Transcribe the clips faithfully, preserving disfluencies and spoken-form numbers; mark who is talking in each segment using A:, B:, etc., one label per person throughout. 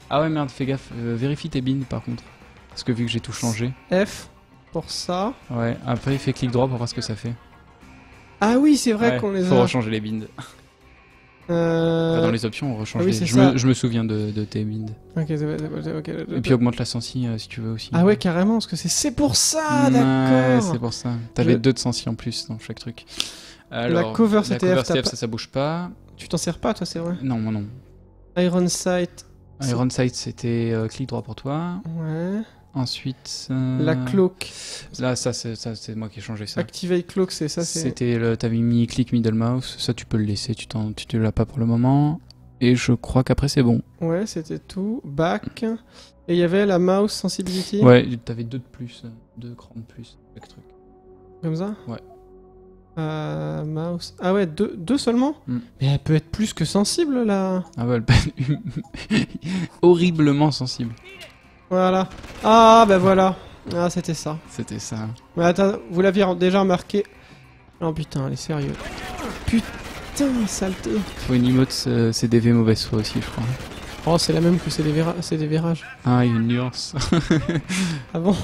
A: Ah ouais, merde, fais gaffe. Euh, vérifie tes binds par contre. Parce que vu que j'ai tout changé.
B: F pour ça.
A: Ouais, après, fais clic droit pour voir ce que ça fait.
B: Ah oui, c'est vrai
A: Ouais,
B: qu'on les
A: faut
B: a.
A: rechanger les binds.
B: Euh...
A: Enfin, dans les options, on rechange
B: ah oui,
A: les...
B: c'est
A: Je
B: ça.
A: me, je me souviens de, de tes binds.
B: Ok, c'est vrai, c'est vrai, ok.
A: Et puis augmente la sensi euh, si tu veux aussi.
B: Ah ouais, carrément, parce que c'est c'est pour ça,
A: Ouais,
B: d'accord.
A: c'est pour ça. T'avais
B: Je-
A: deux de sensi en plus dans chaque truc. Alors,
B: cover
A: la
B: C T F,
A: cover
B: t'as
A: C T F,
B: pas-
A: ça, ça bouge pas.
B: Tu t'en sers pas, toi, c'est vrai.
A: Non, moi non.
B: Iron Sight. C'est-
A: Iron Sight, c'était euh, clic droit pour toi.
B: Ouais.
A: Ensuite. euh,
B: La cloak.
A: Là, ça, c'est ça, c'est moi qui ai changé ça.
B: Activate cloak, c'est ça, c'est.
A: C'était le. T'avais mis clic middle mouse. Ça, tu peux le laisser. Tu t'en, tu te l'as pas pour le moment. Et je crois qu'après, c'est bon.
B: Ouais, c'était tout. Back. Et il y avait la mouse sensibility.
A: Ouais, t'avais deux de plus. euh, Deux crans de plus. Chaque truc.
B: Comme ça.
A: Ouais.
B: Euh, mouse. Ah ouais, deux, deux seulement.
A: Mm.
B: Mais elle peut être plus que sensible là.
A: Ah ouais, elle horriblement sensible.
B: Voilà. Ah bah voilà. Ah c'était ça.
A: C'était ça.
B: Mais attends, vous l'aviez déjà remarqué. Oh putain, elle est sérieux. Putain, saleté.
A: Faut une emote euh, C D V mauvaise foi aussi, je crois.
B: Oh, c'est la même que c'est des, vira- c'est des virages.
A: Ah, il y a une nuance.
B: Ah bon.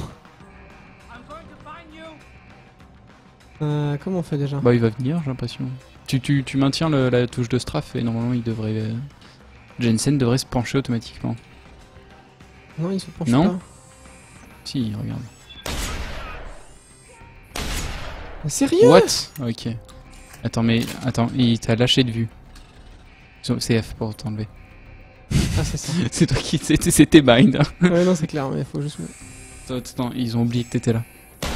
B: Euh, comment on fait déjà?
A: Bah, il va venir, j'ai l'impression. Tu, tu, tu maintiens le- la touche de strafe et normalement, il devrait. euh, Jensen devrait se pencher automatiquement.
B: Non, il se penche
A: Non.
B: pas.
A: Si, regarde.
B: Mais sérieux?
A: What? Ok. Attends, mais. Attends, il t'a lâché de vue. C'est F pour t'enlever.
B: Ah c'est ça.
A: C'est toi qui. C'était c'était bind. hein.
B: Ouais non c'est clair, mais faut juste...
A: Attends, attends, ils ont oublié que t'étais là.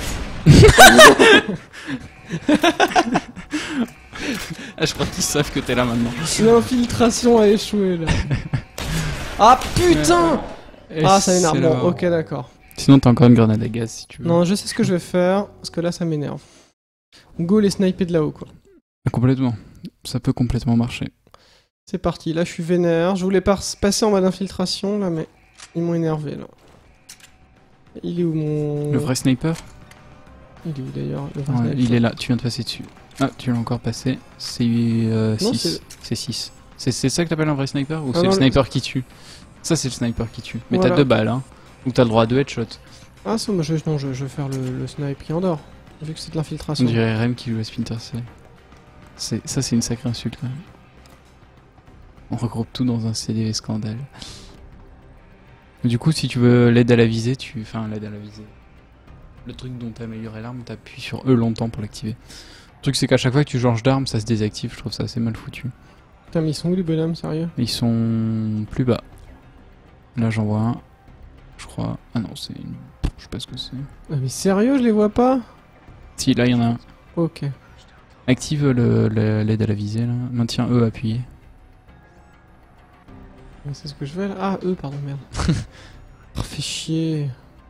A: Ah, je crois qu'ils savent que t'es là maintenant.
B: L'infiltration a échoué là. Ah putain.
A: Et
B: Ah ça m'énerve.
A: c'est
B: Bon,
A: là-
B: ok d'accord.
A: Sinon, t'as encore une grenade à gaz si tu veux.
B: Non, je sais ce que je vais faire, parce que là ça m'énerve. Go les sniper de là-haut quoi.
A: Complètement. Ça peut complètement marcher.
B: C'est parti, là je suis vénère. Je voulais pas passer en mode infiltration là, mais ils m'ont énervé là. Il est où mon...
A: Le vrai sniper?
B: Il est où d'ailleurs le vrai
A: Ouais,
B: sniper
A: il est là, tu viens de passer dessus. Ah, tu l'as encore passé. C'est euh,
B: Non,
A: six. C'est six. C'est c'est ça que t'appelles un vrai sniper? Ou
B: Ah
A: c'est le
B: non, le-
A: sniper qui tue? Ça, c'est le sniper qui tue. Mais
B: Voilà.
A: t'as deux balles, hein. Donc t'as le droit à deux headshots.
B: Ah ça, moi, je... non, je... je vais faire le, le snipe qui endort. Vu que c'est de
A: On
B: l'infiltration.
A: dirait Rem qui joue à Splinter Cell. C'est- Ça, c'est une sacrée insulte quand même. On regroupe tout dans un C D V scandale. Du coup, si tu veux l'aide à la visée, tu. Enfin, l'aide à la visée. Le truc dont t'as amélioré l'arme, t'appuies sur E longtemps pour l'activer. Le truc, c'est qu'à chaque fois que tu changes d'arme, ça se désactive. Je trouve ça assez mal foutu.
B: Putain, mais ils sont où les bonhommes, sérieux?
A: Ils sont plus bas. Là, j'en vois un. Je crois. Ah non, c'est une. Je sais pas ce que c'est.
B: Ah, mais sérieux, je les vois pas?
A: Si, là, il y en a un.
B: Ok.
A: Active le- le- l'aide à la visée, là. Maintiens E appuyé.
B: C'est ce que je fais là. Ah, eux, pardon, merde. Oh, fait chier.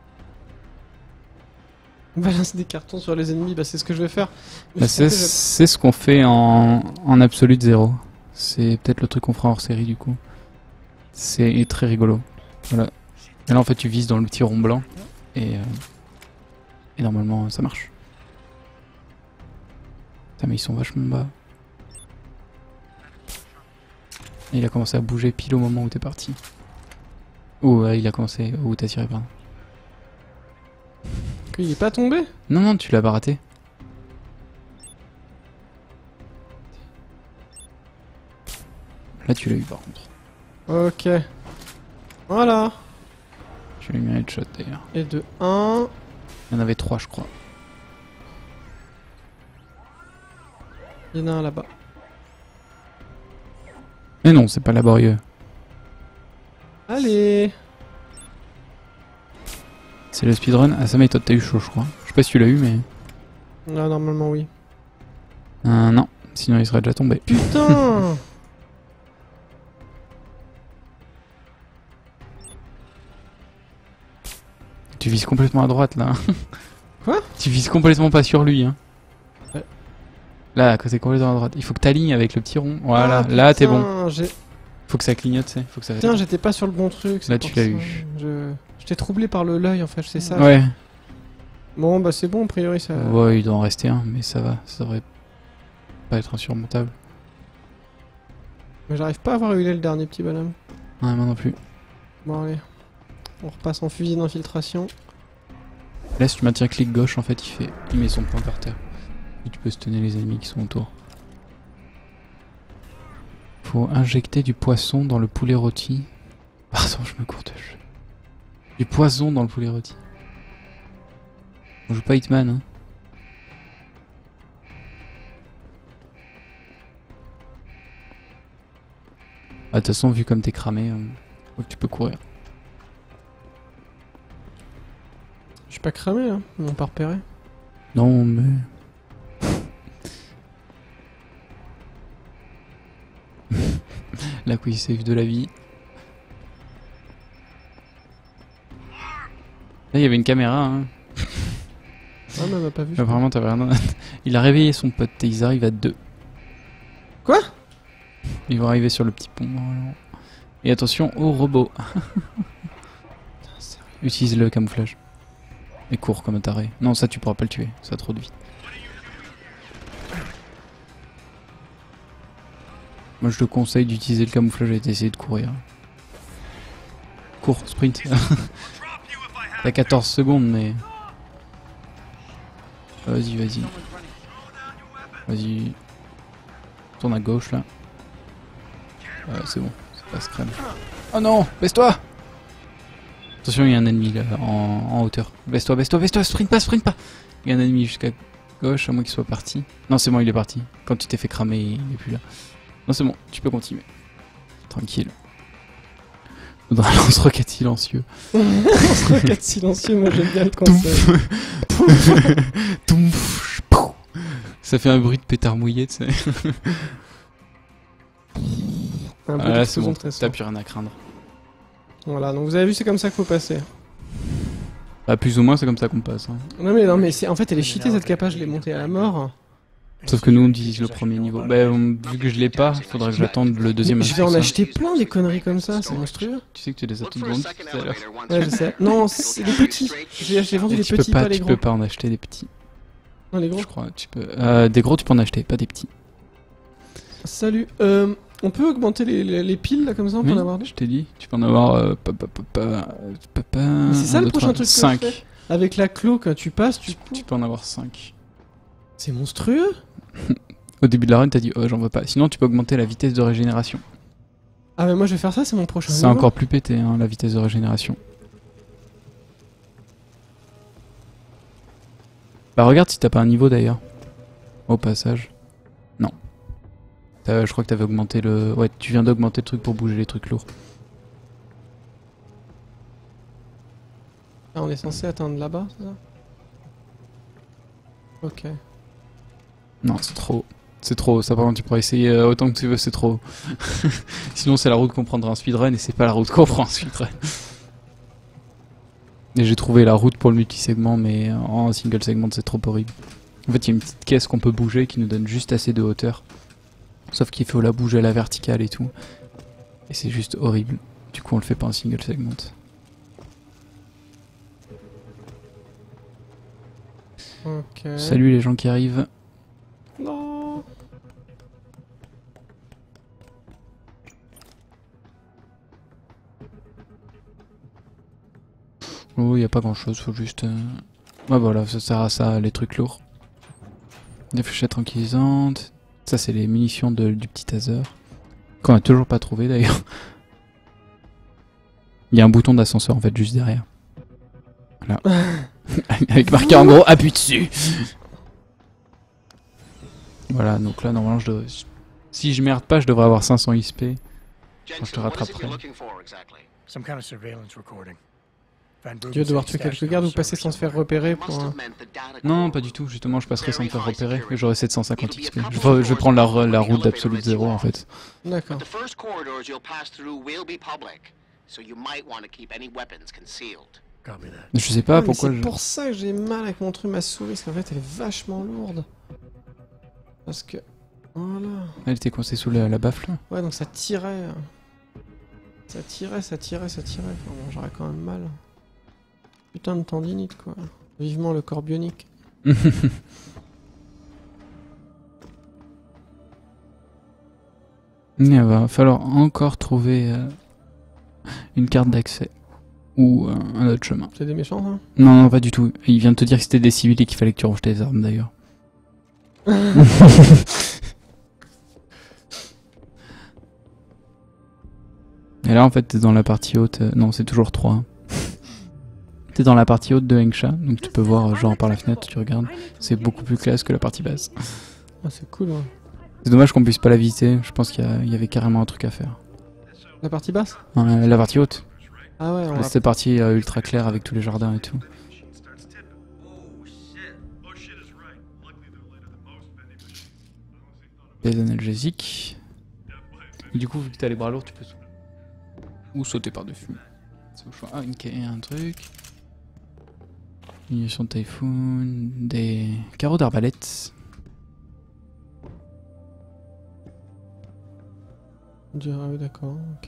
B: Balance des cartons sur les ennemis, bah c'est ce que je vais faire. Mais
A: Bah,
B: je
A: c'est
B: sais que j'ai-
A: c'est ce qu'on fait en, en absolute zéro. C'est peut-être le truc qu'on fera hors série du coup. C'est très rigolo. Voilà. Et là en fait tu vises dans le petit rond blanc et, euh, et normalement ça marche. Putain mais ils sont vachement bas. Et il a commencé à bouger pile au moment où t'es parti. Ou ouais, il a commencé où t'as tiré pardon.
B: Il est pas tombé?
A: Non non tu l'as pas raté. Là tu l'as eu par contre.
B: Ok. Voilà.
A: Tu l'as mis un headshot d'ailleurs.
B: Et de un.
A: Il y en avait trois je crois.
B: Il y en a un là-bas.
A: Mais non, c'est pas laborieux.
B: Allez.
A: C'est le speedrun. Ah, ça m'étonne, t'as eu chaud, je crois. Je sais pas si tu l'as eu, mais.
B: Ah, normalement, oui.
A: Euh, non, sinon il serait déjà tombé.
B: Putain.
A: Tu vises complètement à droite là.
B: Quoi?
A: Tu vises complètement pas sur lui. Hein.
B: Ouais.
A: Là, à côté complètement à droite. Il faut que t'alignes avec le petit rond. Voilà,
B: Ah,
A: là t'es bon.
B: putain, j'ai-
A: Faut que ça clignote, c'est. Faut que ça.
B: Putain, j'étais pas sur le bon truc. c'est
A: Là,
B: pour
A: tu l'as
B: ça.
A: eu.
B: Je... J'étais troublé par le l'œil en fait, c'est ça.
A: Ouais.
B: Bon, bah c'est bon, a priori ça.
A: Ouais, il doit en rester un, mais ça va. Ça devrait pas être insurmontable.
B: Mais j'arrive pas à voir où il est le dernier petit bonhomme.
A: Ouais, moi non plus.
B: Bon allez. On repasse en fusil d'infiltration.
A: Là, si tu maintiens clic gauche, en fait, il fait, il met son point par terre. Et tu peux stunner les ennemis qui sont autour. Faut injecter du poisson dans le poulet rôti. Pardon, je me cours de jeu. Du poison dans le poulet rôti. On joue pas Hitman, hein. Ah, de toute façon, vu comme t'es cramé, euh, faut que tu peux courir.
B: Je suis pas cramé là, ils m'ont pas repéré.
A: Non, mais... La quick save de la vie. Là, il y avait une caméra, hein.
B: Ah, mais elle m'a pas vu.
A: Apparemment, t'avais rien. Il a réveillé son pote et ils arrivent à deux.
B: Quoi?
A: Ils vont arriver sur le petit pont. Voilà. Et attention au robot. Utilise le camouflage. Et cours comme un taré. Non, ça tu pourras pas le tuer, ça a trop de vie. Moi je te conseille d'utiliser le camouflage et d'essayer de courir. Cours, sprint. T'as quatorze secondes mais... Vas-y, vas-y. Vas-y. Tourne à gauche là. Ouais, c'est bon, ça passe crème. Oh non, baisse-toi! Attention, il y a un ennemi là, en, en hauteur. Baisse-toi, baisse-toi, baisse-toi, sprint pas, sprint pas! Il y a un ennemi jusqu'à gauche, à moins qu'il soit parti. Non, c'est bon, il est parti. Quand tu t'es fait cramer, il est plus là. Non, c'est bon, tu peux continuer. Tranquille. Faudra un lance-roquette silencieux.
B: Lance-roquette silencieux, moi j'aime bien le concept.
A: Ça fait un bruit de pétard mouillé, tu sais.
B: Un
A: Ah, là, c'est bon, t'as plus rien à craindre.
B: Voilà, donc vous avez vu, c'est comme ça qu'il faut passer.
A: Bah, plus ou moins, c'est comme ça qu'on passe. Hein.
B: Non, mais non, mais c'est en fait, elle est cheatée cette capa, je l'ai montée à la mort.
A: Sauf que nous, on utilise le premier niveau. Bah, on- vu que je l'ai pas, faudrait que j'attende le deuxième.
B: Je vais en acheter plein des conneries comme ça, c'est monstrueux.
A: Tu sais que tu les as toutes vendues tout à l'heure.
B: Ouais, je sais. Non, c'est les petits. J'ai j'ai vendu
A: Et
B: les
A: tu
B: petits,
A: peux pas,
B: pas les
A: tu
B: gros.
A: peux pas en acheter des petits.
B: Non, les gros.
A: Je crois, tu peux. Euh, des gros, tu peux en acheter, pas des petits.
B: Salut. Euh, on peut augmenter les, les, les piles là comme ça, on peut
A: Oui,
B: en avoir deux.
A: je t'ai dit, tu peux en avoir. Euh, pa, pa, pa, pa, pa, pa,
B: Mais c'est ça
A: un,
B: le
A: deux,
B: prochain
A: trois,
B: truc que je
A: cinq.
B: fais. Avec la clo, quand tu passes, tu.
A: Tu peux en avoir cinq.
B: C'est monstrueux.
A: Au début de la run, t'as dit, oh, j'en veux pas. Sinon, tu peux augmenter la vitesse de régénération.
B: Ah, mais moi je vais faire ça, c'est mon prochain
A: C'est
B: niveau.
A: encore plus pété, hein, la vitesse de régénération. Bah, regarde si t'as pas un niveau d'ailleurs. Au passage. Non. Je crois que t'avais augmenté le... Ouais, tu viens d'augmenter le truc pour bouger les trucs lourds.
B: Ah, on est censé atteindre là-bas, c'est ça? Ok.
A: Non, c'est trop. C'est trop. Ça, par contre, tu pourras essayer euh, autant que tu veux, c'est trop. Sinon, c'est la route qu'on prendra en speedrun et c'est pas la route qu'on prend en speedrun. Et j'ai trouvé la route pour le multi-segment, mais en single segment, c'est trop horrible. En fait, il y a une petite caisse qu'on peut bouger qui nous donne juste assez de hauteur. Sauf qu'il faut la bouger à la verticale et tout. Et c'est juste horrible. Du coup, on le fait pas en single segment.
B: Ok.
A: Salut les gens qui arrivent.
B: Non.
A: Oh, y a pas grand chose, faut juste... Euh... Ouais, voilà, ça sert à ça, les trucs lourds. Des fléchettes tranquillisantes. Ça, c'est les munitions de, du petit taser. Qu'on a toujours pas trouvé d'ailleurs. Il y a un bouton d'ascenseur en fait, juste derrière. Voilà. Avec marqué en gros, appuie dessus. Voilà, donc là, normalement, je devrais... si je merde pas, je devrais avoir cinq cents I S P. Quand je te rattraperai.
B: Tu vas devoir tuer quelques gardes ou passer sans se faire repérer pour un...
A: Non, pas du tout, justement, je passerai sans me faire repérer et j'aurai sept cent cinquante X P. Je, vais- je vais prendre la, la route d'absolute zéro en fait.
B: D'accord.
A: Je sais pas
B: Ah, mais
A: pourquoi
B: c'est
A: je...
B: pour ça que j'ai mal avec mon truc, ma souris, parce qu'en fait elle est vachement lourde. Parce que... Voilà.
A: Elle était coincée sous la, la baffle là.
B: Ouais, donc ça tirait. Ça tirait, ça tirait, ça tirait. Enfin bon, j'aurais quand même mal. Putain de tendinite quoi. Vivement le corps bionique. Il
A: va falloir encore trouver... Euh... une carte d'accès. Ou euh, un autre chemin.
B: C'est des méchants, ça?
A: Non, non, pas du tout. Il vient de te dire que c'était des civils et qu'il fallait que tu ranges tes armes d'ailleurs. Et là en fait t'es dans la partie haute. Euh, non, c'est toujours trois. Hein. T'es dans la partie haute de Hengsha, donc tu peux voir euh, genre par la fenêtre, tu regardes. C'est beaucoup plus classe que la partie basse.
B: Ah, c'est cool, ouais.
A: C'est dommage qu'on puisse pas la visiter. Je pense qu'il y, y avait carrément un truc à faire.
B: La partie basse?
A: Ouais, la partie haute.
B: Ah ouais, on
A: Là,
B: l'a-
A: c'était partie euh, ultra claire avec tous les jardins et tout. Des analgésiques. Et du coup, vu que t'as les bras lourds, tu peux sau- ou sauter par-dessus. C'est au choix. Ah, une ca- un truc. Munitions de Typhoon. Des carreaux d'arbalète.
B: Ah oui, d'accord, ok.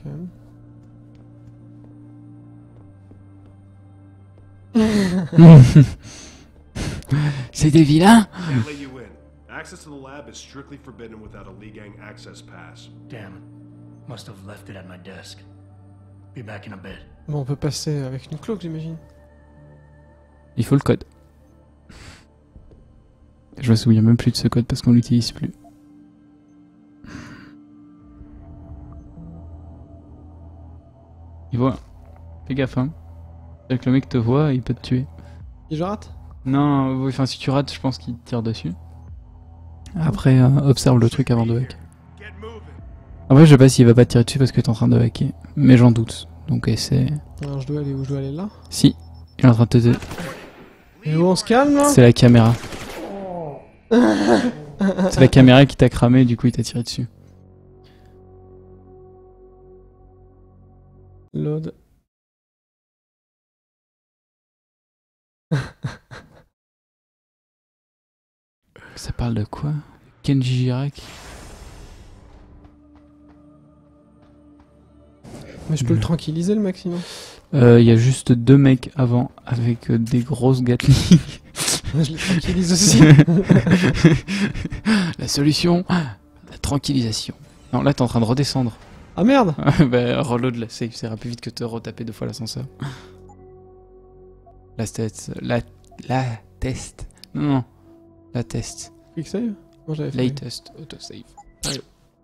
A: C'est des vilains.
C: Can't let you in. Access to the lab is strictly forbidden without a Lee Gang access pass.
D: Damn it. Must have left it at my desk. Be back in a bit.
B: Bon, on peut passer avec une cloque, j'imagine.
A: Il faut le code. Je me souviens même plus de ce code parce qu'on l'utilise plus. Il voit. Fais gaffe, hein. C'est-à-dire que le mec te voit et il peut te tuer.
B: Et je rate?
A: Non, oui, enfin si tu rates, je pense qu'il te tire dessus. Après, euh, observe le truc avant de hacker.
C: Get moving.
A: Après, je sais pas s'il va pas te tirer dessus parce que t'es en train de hacker. Mais j'en doute. Donc essaie.
B: Alors, je dois aller où? Je dois aller là?
A: Si, il est en train de te...
B: Et où on se calme, là?
A: C'est la caméra. C'est la caméra qui t'a cramé, du coup il t'a tiré dessus.
B: Load.
A: Ça parle de quoi? Kenji Girac?
B: Mais je peux le tranquilliser, le mec, sinon.
A: Il euh, y a juste deux mecs avant avec euh, des grosses gatling.
B: Je les tranquillise aussi.
A: La solution, la tranquillisation. Non, là t'es en train de redescendre.
B: Ah merde!
A: Bah, reload la save, ça ira plus vite que de retaper deux fois l'ascenseur. La test. La, la test. Non, non. La test.
B: Quick save? Moi j'avais fait.
A: Latest autosave. Allez.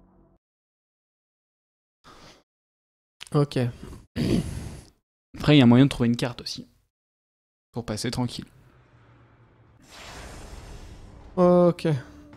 B: Ok.
A: Après, il y a moyen de trouver une carte aussi. Pour passer tranquille.
B: Ok.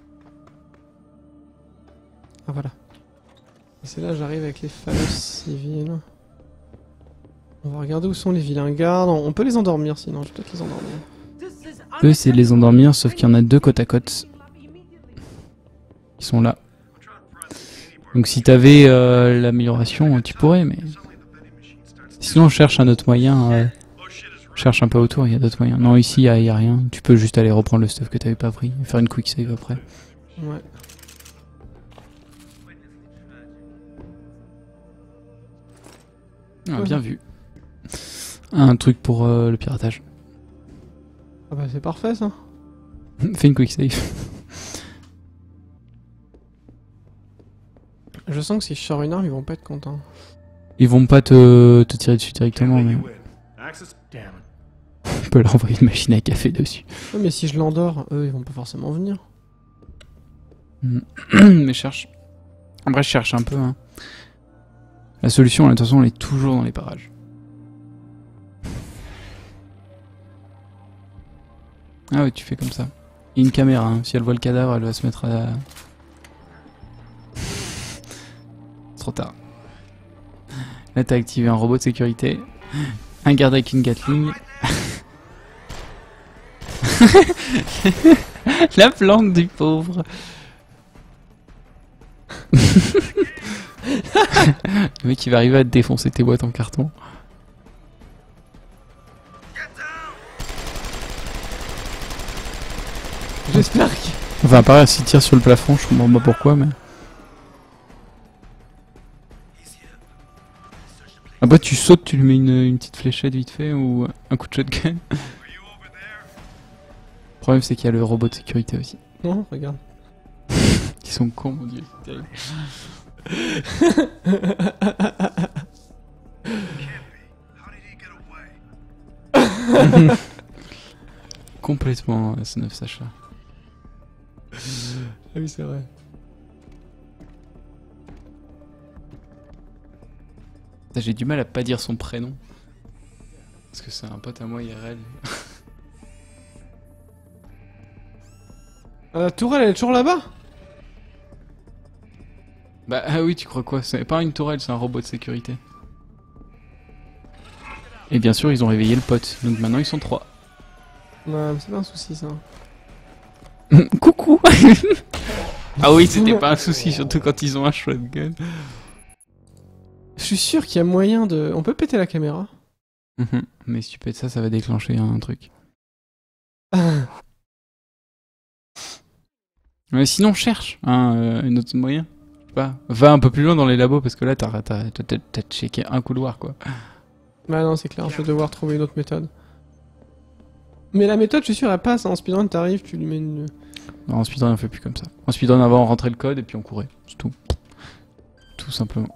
B: Ah voilà. Et c'est là j'arrive avec les fameux civils. On va regarder où sont les vilains gardes. On peut les endormir sinon, je vais peut-être les endormir.
A: On peut essayer de les endormir, sauf qu'il y en a deux côte à côte. Qui sont là. Donc si t'avais euh, l'amélioration, tu pourrais, mais... Sinon on cherche un autre moyen. Euh... Cherche un peu autour, il y a d'autres moyens. Non, ici, il n'y a, a rien. Tu peux juste aller reprendre le stuff que t'avais pas pris. Et faire une quick save après.
B: Ouais.
A: Ah,
B: Ouais.
A: bien vu. Un truc pour euh, le piratage.
B: Ah bah c'est parfait ça.
A: Fais une quick save.
B: Je sens que si je sors une arme, ils vont pas être contents.
A: Ils vont pas te, te tirer dessus
C: Can't
A: directement,
C: let
A: mais
C: you in. Access.
D: Damn it.
A: on peut leur envoyer une machine à café dessus.
B: Ouais, mais si je l'endors, eux ils vont pas forcément venir.
A: Mais cherche. Après, je cherche un peu. Hein. La solution, de toute façon, elle est toujours dans les parages. Ah ouais, tu fais comme ça. Il y a une caméra, hein. Si elle voit le cadavre, elle va se mettre à... Trop tard. Là, t'as activé un robot de sécurité. Un garde avec une Gatling. La plante du pauvre. Le mec, il va arriver à te défoncer tes boîtes en carton.
B: J'espère que...
A: Enfin, pareil, s'il tire sur le plafond, je comprends pas pourquoi, mais... Après, tu sautes, tu lui mets une, une petite fléchette vite fait, ou un coup de shotgun. Le problème, c'est qu'il y a le robot de sécurité aussi.
B: Non, regarde.
A: Ils sont cons, mon dieu. C'est terrible. Complètement S neuf Sacha.
B: Ah oui, c'est vrai.
A: J'ai du mal à pas dire son prénom. Parce que c'est un pote à moi I R L.
B: Ah, la tourelle, elle est toujours là-bas?
A: Bah ah oui, tu crois quoi? C'est pas une tourelle, c'est un robot de sécurité. Et bien sûr, ils ont réveillé le pote. Donc maintenant, ils sont trois.
B: Ouais, mais c'est pas un souci, ça.
A: Coucou. Ah oui, c'était pas un souci, surtout quand ils ont un shotgun.
B: Je suis sûr qu'il y a moyen de... On peut péter la caméra.
A: Mhm. Mais si tu pètes ça, ça va déclencher un truc. Mais sinon, cherche hein, euh, un autre moyen. Je sais pas. Va un peu plus loin dans les labos parce que là, t'as t'as- t'as- t'as checké un couloir quoi.
B: Bah non, c'est clair, je vais devoir trouver une autre méthode. Mais la méthode, je suis sûr, elle passe. En speedrun, t'arrives, tu lui mets une...
A: Non, en speedrun, on fait plus comme ça. En speedrun, avant, on rentrait le code et puis on courait. C'est tout. Tout simplement.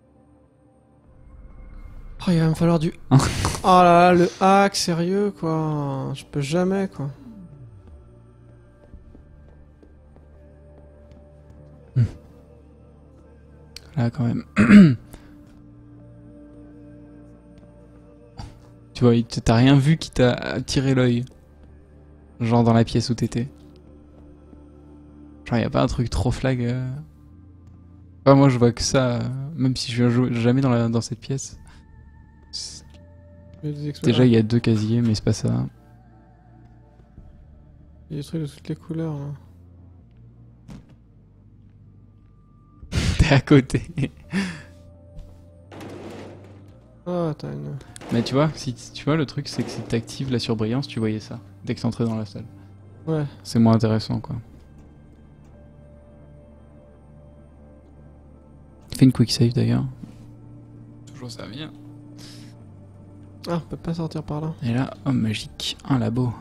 B: Oh, il va me falloir du... Oh là là, le hack, sérieux, quoi. Je peux jamais, quoi.
A: Là, quand même. Tu vois, il- t'as rien vu qui t'a attiré l'œil. Genre dans la pièce où t'étais. Genre, y a pas un truc trop flag. euh Enfin, moi, je vois que ça, euh, même si je viens jamais dans, la, dans cette pièce. C'est-
B: Il y a des explosions.
A: Déjà, il y a deux casiers, mais c'est pas ça.
B: Il y a des trucs de toutes les couleurs, là.
A: T'es à côté.
B: Ah, t'as une...
A: Mais tu vois, si tu vois, le truc, c'est que si t'actives la surbrillance, tu voyais ça dès que t'entrais dans la salle.
B: Ouais.
A: C'est moins intéressant, quoi. Fais une quick save d'ailleurs. Toujours ça vient.
B: Ah, on peut pas sortir par là.
A: Et là, oh magique, un labo.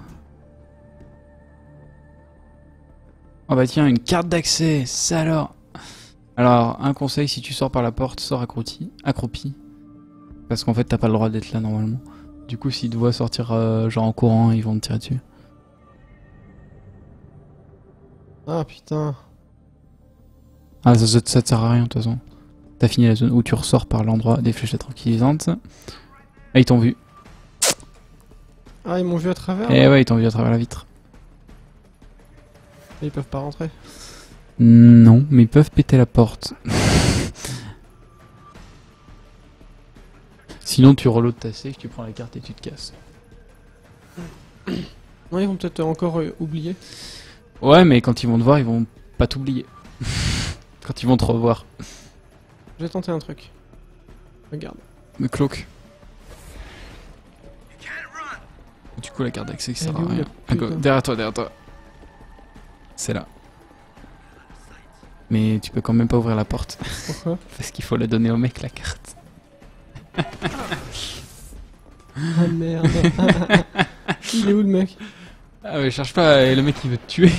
A: Oh bah tiens, une carte d'accès, ça alors. Alors, un conseil, si tu sors par la porte, sors accroupi. accroupi. Parce qu'en fait, t'as pas le droit d'être là normalement. Du coup, s'ils te voient sortir euh, genre en courant, ils vont te tirer dessus.
B: Ah, putain.
A: Ah, ça, ça, ça te sert à rien de toute façon. T'as fini la zone où tu ressors par l'endroit des fléchettes tranquillisantes. Ah, ils t'ont vu.
B: Ah, ils m'ont vu à travers?
A: Eh
B: là
A: ouais, ils t'ont vu à travers la vitre.
B: Et ils peuvent pas rentrer.
A: Non, mais ils peuvent péter la porte. Sinon, tu reloads ta safe, tu prends la carte et tu te casses.
B: Non, ils vont peut-être encore euh, oublier.
A: Ouais, mais quand ils vont te voir, ils vont pas t'oublier. Quand ils vont te revoir.
B: Je vais tenter un truc. Regarde.
A: Le cloak. Du coup, la carte d'accès, ça sert
B: Elle est
A: à
B: où,
A: rien.
B: la
A: À go-
B: putain
A: Derrière toi, derrière toi. C'est là. Mais tu peux quand même pas ouvrir la porte.
B: Pourquoi?
A: Parce qu'il faut la donner au mec, la carte.
B: Ah merde. Il est où le mec?
A: Ah mais cherche pas, et le mec il veut te tuer.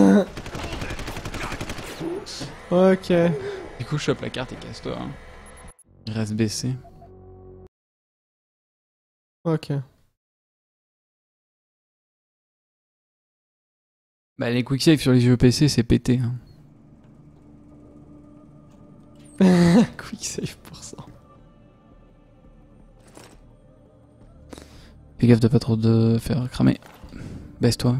B: Ok.
A: Du coup, chope la carte et casse-toi. Hein. Il reste baissé.
B: Ok.
A: Bah les quick save sur les jeux P C c'est pété. Hein.
B: Quick save pour ça.
A: Fais gaffe de pas trop de faire cramer. Baisse-toi.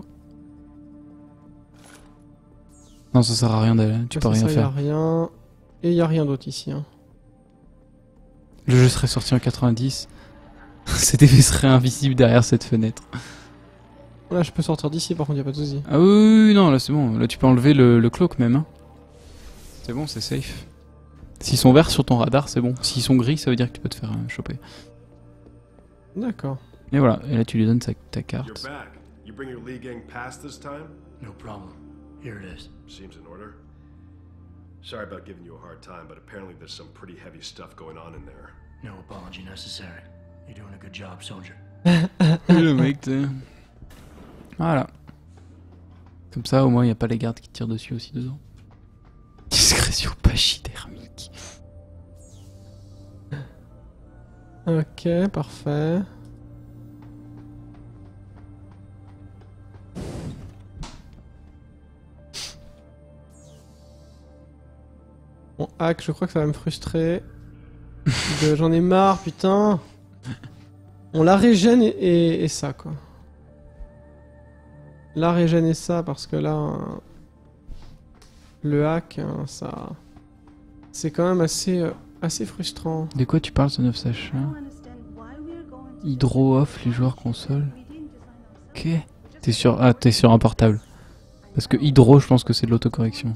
A: Non, ça sert à rien d'aller. Tu peux
B: Ça,
A: rien
B: ça, y a
A: faire.
B: rien. Et y a rien d'autre ici. Hein.
A: Le jeu serait sorti en quatre-vingt-dix. Cet effet serait invisible derrière cette fenêtre.
B: Là, je peux sortir d'ici, par contre, y a pas de souci.
A: Ah oui, oui, oui, non, là c'est bon. Là tu peux enlever le, le cloak même. Hein. C'est bon, c'est safe. S'ils sont verts sur ton radar, c'est bon. S'ils sont gris, ça veut dire que tu peux te faire euh, choper.
B: D'accord.
A: Et voilà, et là tu lui donnes sa- ta
C: You're
A: carte.
C: back. You bring your Lee gang past this time?
D: No problem. Here it is.
C: Seems in order. Sorry about giving you a hard time, but apparently there's some pretty heavy stuff going on in there.
D: No apology necessary. You're doing a good job, soldier.
A: Et le mec, t'es... Voilà. Comme ça, au moins, il n'y a pas les gardes qui tirent dessus aussi dedans. Discrétion pachydermique.
B: Ok, parfait. hack, je crois que ça va me frustrer. De- J'en ai marre, putain. On la régène et, et, et ça, quoi. La régène et ça, parce que là... hein, le hack, hein, ça... C'est quand même assez, euh, assez frustrant.
A: De quoi tu parles, ce neuf Sacha? Hydro off les joueurs console. Ok. T'es sur, ah, t'es sur un portable. Parce que hydro, je pense que c'est de l'autocorrection.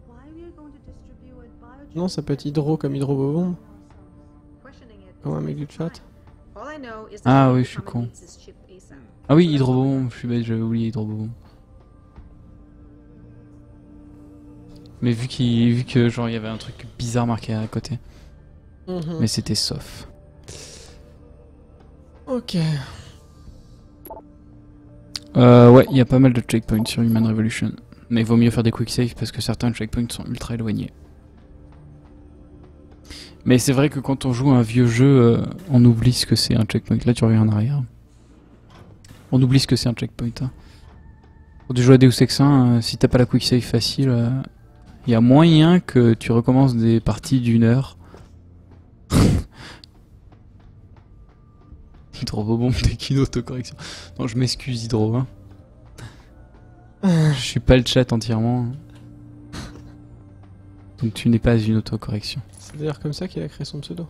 B: Non, ça peut être hydro comme hydrobobombe. Comme un mec du chat.
A: Ah oui, je suis con. Ah oui, hydrobombe, je suis bête, j'avais oublié hydrobombe. Mais vu qu'il, vu que genre il y avait un truc bizarre marqué à côté.
B: Mhm.
A: Mais c'était sauf.
B: Ok.
A: Euh, ouais, il y a pas mal de checkpoints sur Human Revolution. Mais il vaut mieux faire des quick saves parce que certains checkpoints sont ultra éloignés. Mais c'est vrai que quand on joue à un vieux jeu, euh, on oublie ce que c'est un checkpoint. Là, tu reviens en arrière. On oublie ce que c'est un checkpoint. Hein. Quand tu joues à Deus Ex un, euh, si t'as pas la quick save facile, il euh, y a moyen que tu recommences des parties d'une heure. Hydrobombe, t'es qu'une autocorrection. Non, je m'excuse, Hydro. Hein. Je suis pas le chat entièrement. Donc tu n'es pas une autocorrection.
B: C'est d'ailleurs comme ça qu'il a créé son pseudo.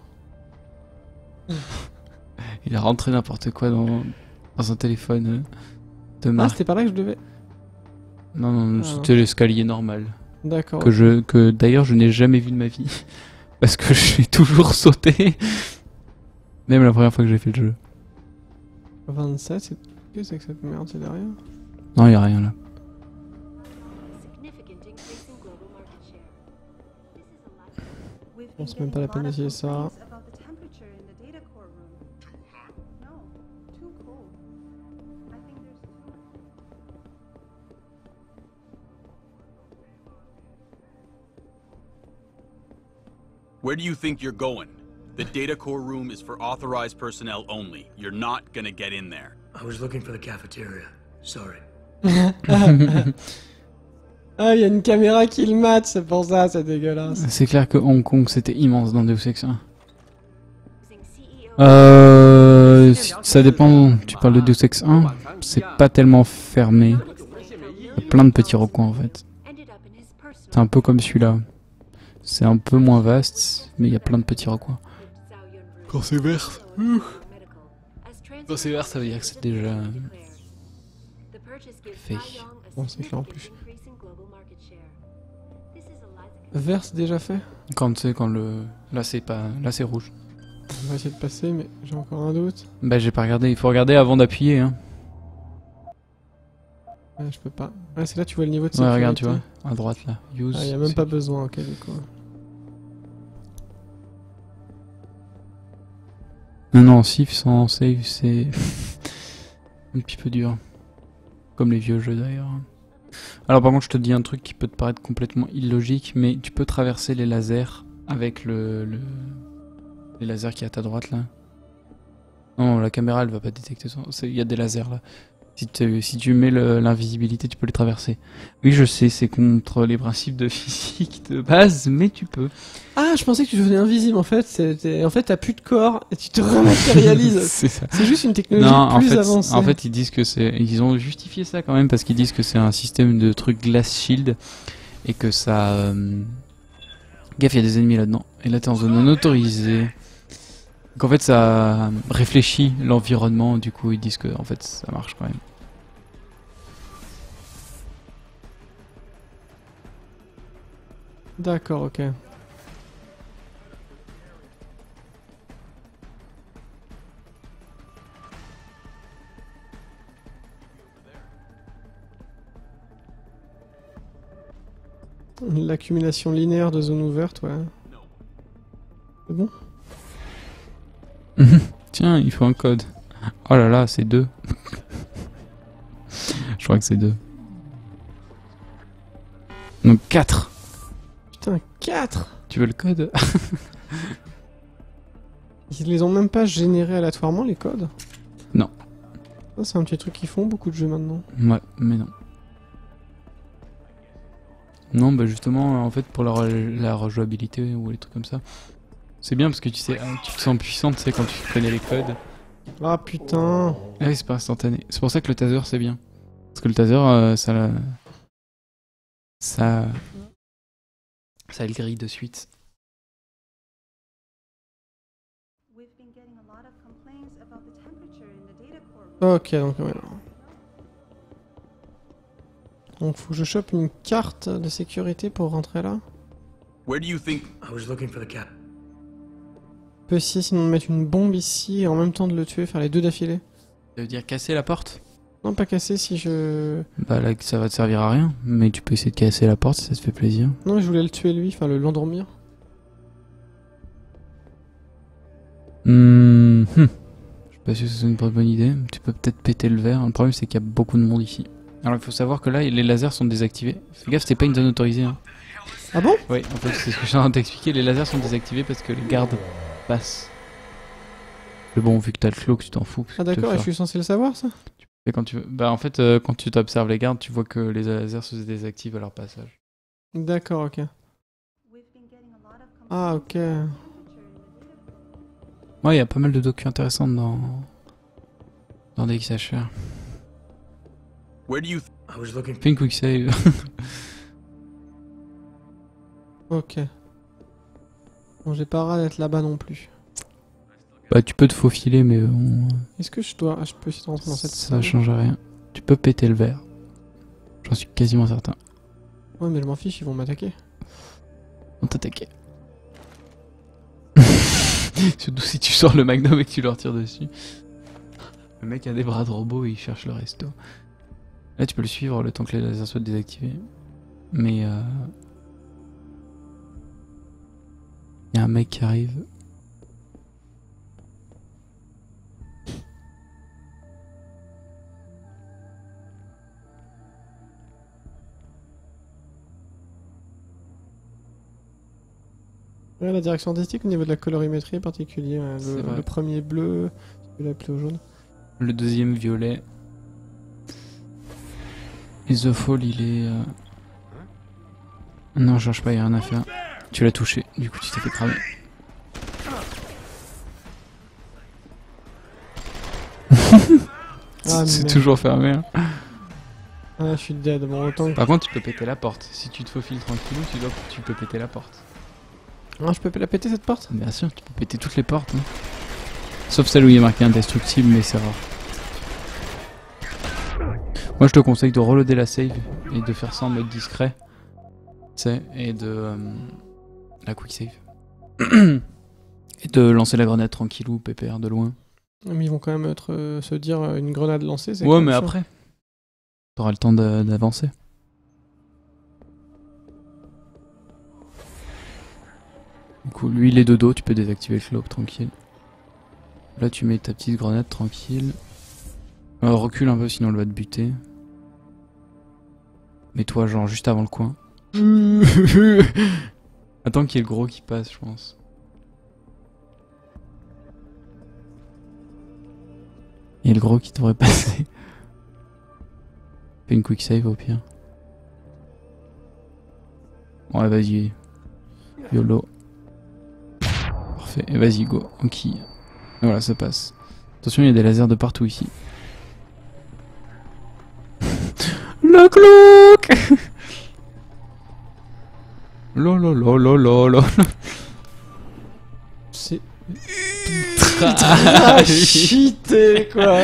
A: Il a rentré n'importe quoi dans, dans un téléphone euh, de
B: Ah,
A: marque.
B: c'était par là que je devais...
A: non, non,
B: Ah,
A: c'était l'escalier normal.
B: D'accord.
A: Que je, que d'ailleurs je n'ai jamais vu de ma vie. Parce que je suis toujours sauté. Même la première fois que j'ai fait le jeu.
B: vingt-sept, c'est... Qu'est-ce que c'est que cette merde, c'est derrière?
A: Non, il y a rien là.
B: Bon, c'est même pas la peine d'essayer ça.
E: Where do you think you're going? The data core room is for authorized personnel only. You're not gonna get in there.
D: I was looking for the cafeteria. Sorry.
B: Ah, il y a une caméra qui le mate, c'est pour ça, c'est dégueulasse.
A: C'est clair que Hong Kong c'était immense dans Deus Ex un. Euh, ça dépend, tu parles de Deus Ex un, c'est pas tellement fermé. Il y a plein de petits recoins en fait. C'est un peu comme celui-là. C'est un peu moins vaste, mais il y a plein de petits recoins. Quand c'est vert, quand c'est vert, ça veut dire que c'est déjà fait.
B: Bon, c'est clair en plus. Vert, c'est déjà fait?
A: Quand c'est quand le, là c'est pas, là c'est rouge.
B: On va essayer de passer, mais j'ai encore un doute.
A: Bah j'ai pas regardé, il faut regarder avant d'appuyer. Hein.
B: Ouais, je peux pas. Ouais, c'est là tu vois le niveau de sécurité.
A: Ouais, regarde, tu vois, à droite là. Use.
B: Ah, y a même pas besoin, ok, du coup.
A: Non, non, sif sans save, c'est un petit peu dur. Comme les vieux jeux d'ailleurs. Alors par contre, je te dis un truc qui peut te paraître complètement illogique, mais tu peux traverser les lasers avec le, le... les lasers qui est à ta droite là. Non, la caméra elle va pas détecter ça. Il y a des lasers là. Si, si tu mets l'invisibilité, tu peux les traverser. Oui, je sais, c'est contre les principes de physique de base, mais tu peux.
B: Ah, je pensais que tu devenais invisible en fait. En fait, t'as plus de corps et tu te rematérialises.
A: C'est ça.
B: C'est juste une technologie
A: non,
B: plus
A: en fait,
B: avancée.
A: En fait, ils disent que c'est, ils ont justifié ça quand même parce qu'ils disent que c'est un système de truc glass shield et que ça. Euh... Gaffe, il y a des ennemis là-dedans. Et là, t'es en zone non autorisée. Donc en fait, ça réfléchit l'environnement. Du coup, ils disent que en fait, ça marche quand même.
B: D'accord, ok. L'accumulation linéaire de zones ouvertes, ouais. C'est bon?
A: Tiens, il faut un code. Oh là là, c'est deux. Je crois que c'est deux. Donc quatre.
B: Putain, quatre!
A: Tu veux le code?
B: Ils les ont même pas générés aléatoirement, les codes?
A: Non.
B: Ça, c'est un petit truc qu'ils font, beaucoup de jeux maintenant.
A: Ouais, mais non. Non, bah justement, en fait, pour la, re- la rejouabilité ou les trucs comme ça. C'est bien parce que tu sais, ah, tu te sens puissant, tu sais, quand tu connais les codes.
B: Ah putain.
A: Ah oui, c'est pas instantané. C'est pour ça que le taser, c'est bien. Parce que le taser, euh, ça... Ça... Ça le grille de suite.
B: Ok, donc ouais. Donc faut que je chope une carte de sécurité pour rentrer là.
E: Where do you think?
D: I was looking for the cat.
B: On peut essayer sinon de mettre une bombe ici et en même temps de le tuer, faire les deux d'affilée.
A: Ça veut dire casser la porte?
B: Non, pas casser si je...
A: Bah là, ça va te servir à rien. Mais tu peux essayer de casser la porte si ça te fait plaisir.
B: Non, mais je voulais le tuer lui, enfin le l'endormir.
A: Mmh. Je suis pas sûr que ce soit une bonne idée. Tu peux peut-être péter le verre. Le problème, c'est qu'il y a beaucoup de monde ici. Alors il faut savoir que là, les lasers sont désactivés. Fais gaffe, c'est pas une zone autorisée. Hein.
B: Ah bon?
A: Oui, en fait, c'est ce que je suis en train de t'expliquer. Les lasers sont désactivés parce que les gardes passent. Mais bon, vu que t'as le cloak, tu t'en fous.
B: Ah d'accord, et je suis censé le savoir ça?
A: Et quand tu veux... Bah en fait, euh, quand tu t'observes les gardes, tu vois que les lasers se désactivent à leur passage.
B: D'accord, ok. Ah ok.
A: Ouais, il y a pas mal de documents intéressants dans... dans D X H R.
E: Where do you?
D: I was looking.
A: Fais une quick save.
B: Ok. Bon, j'ai pas hâte d'être là-bas non plus.
A: Bah tu peux te faufiler, mais bon...
B: Est-ce que je dois... Ah, je peux essayer de rentrer dans cette
A: ça
B: salle.
A: change rien. Tu peux péter le verre. J'en suis quasiment certain.
B: Ouais, mais je m'en fiche, ils vont m'attaquer.
A: On t'attaquait. Surtout si tu sors le magnum et que tu leur tires dessus. Le mec a des bras de robot et il cherche le resto. Là tu peux le suivre le temps que les lasers soient désactivés. Mais euh... il y a un mec qui arrive.
B: Ouais, la direction artistique au niveau de la colorimétrie est particulière. Hein.
A: C'est
B: Le,
A: vrai.
B: le premier bleu, celui-là plutôt jaune.
A: Le deuxième violet. Et The Fall il est... Euh... Non, je cherche pas, il y a rien à faire. Tu l'as touché, du coup tu t'es fait cramer.
B: Ah,
A: C'est
B: merde.
A: toujours fermé. Hein.
B: Ah, je suis dead. Bon, autant que...
A: Par contre, tu peux péter la porte. Si tu te faufiles tranquillou, tu, dois... tu peux péter la porte.
B: Ah, je peux la péter cette porte?
A: Bien sûr, tu peux péter toutes les portes. Hein. Sauf celle où il y a marqué indestructible, mais c'est rare. Moi, je te conseille de reloader la save et de faire ça en mode discret. Tu sais, et de... Euh, la quick save. Et de lancer la grenade tranquillou, pépère, de loin.
B: Mais ils vont quand même être, euh, se dire euh, une grenade lancée, c'est
A: Ouais,
B: quand même
A: mais
B: chiant.
A: après, t'auras le temps d'a- d'avancer. Du coup, lui, il est de dos, tu peux désactiver le cloak tranquille. Là, tu mets ta petite grenade tranquille. Euh, recule un peu, sinon elle va te buter. Mets-toi, genre, juste avant le coin. Attends qu'il y ait le gros qui passe, je pense. Il y a le gros qui devrait passer. Fais une quick save au pire. Ouais, vas-y. YOLO. Parfait. Et vas-y, go. Ok. Voilà, ça passe. Attention, il y a des lasers de partout ici. Le cloak. Lolololololo.
B: C'est...
A: Ah,
B: Ah, cheaté, quoi.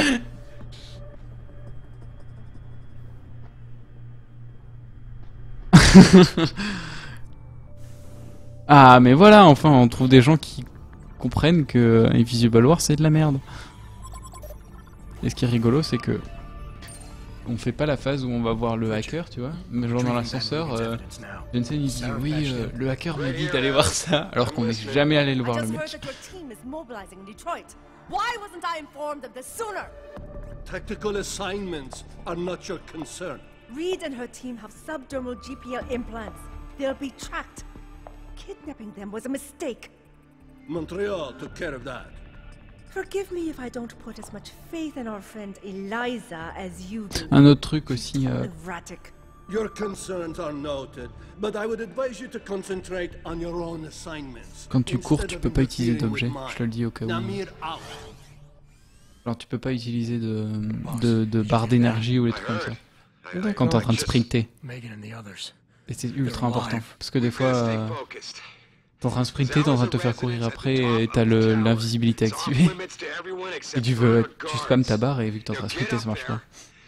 A: Ah, mais voilà, enfin, on trouve des gens qui comprennent que Invisible War c'est de la merde. Et ce qui est rigolo, c'est que on fait pas la phase où on va voir le hacker, tu vois, mais genre dans l'ascenseur, euh, Jensen il dit oui, euh, le hacker m'a dit d'aller voir ça, alors qu'on n'est jamais allé le voir le
F: I just
A: mec.
F: heard that your team is mobilizing in Detroit. Why wasn't I informed of this sooner?
C: Tactical assignments are not your concern.
F: Reed and her team have subdermal G P L implants. They'll be tracked. Kidnapping them was a mistake.
C: Montreal took care of that.
F: Forgive me if I don't put as much faith in our friend Eliza as you do.
A: Un autre truc aussi, euh,
F: Erratic.
G: Your concerns are noted, but I would advise you to concentrate on your own assignments.
A: Quand tu cours,
G: instead
A: tu
G: of
A: peux pas utiliser
G: interfering
A: d'objets.
G: with
A: Je te le dis au cas où.
G: mine. Namir out.
A: Alors tu peux pas utiliser de, de, de barre d'énergie ou les trucs comme ça. Quand t'es en train de sprinter.
D: Megan and the others.
A: Et c'est ultra important. Parce que des fois, euh, t'es en train de sprinter, t'es en train de te faire courir après et t'as le- l'invisibilité activée. Et tu veux, tu spammes ta barre et vu que t'es en train de sprinter, ça marche pas.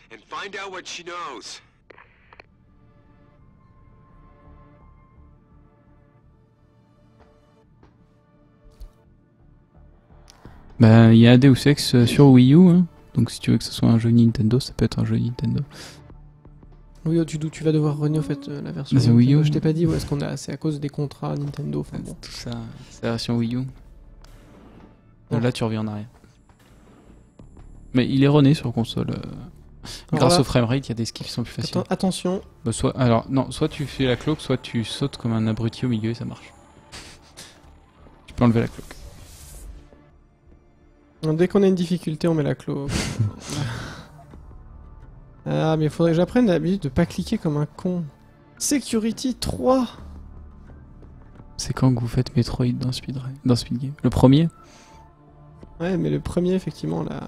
A: Bah, il y a Deus Ex sur Wii U, hein. Donc si tu veux que ce soit un jeu Nintendo, ça peut être un jeu Nintendo.
B: Oui, oh, tu, tu vas devoir runner au fait euh, la version
A: Mais c'est Wii
B: Nintendo.
A: U.
B: Je t'ai pas dit, ou est-ce qu'on a, c'est à cause des contrats Nintendo. Enfin bon.
A: Tout ça, c'est la version Wii U.
B: Ouais.
A: Là, tu reviens en arrière. Mais il est runné sur console. euh,
B: Alors
A: Grâce
B: là-
A: au framerate, il y a des skis qui sont plus faciles.
B: Attends, attention,
A: Bah, soit, alors, non, soit tu fais la cloque, soit tu sautes comme un abruti au milieu et ça marche. Tu peux enlever la cloque.
B: dès qu'on a une difficulté, on met la cloque. Ah, mais il faudrait que j'apprenne l'habitude de pas cliquer comme un con. Security trois.
A: C'est quand que vous faites Metroid dans Speed, dans Speed Game? Le premier?
B: Ouais, mais le premier, effectivement, là.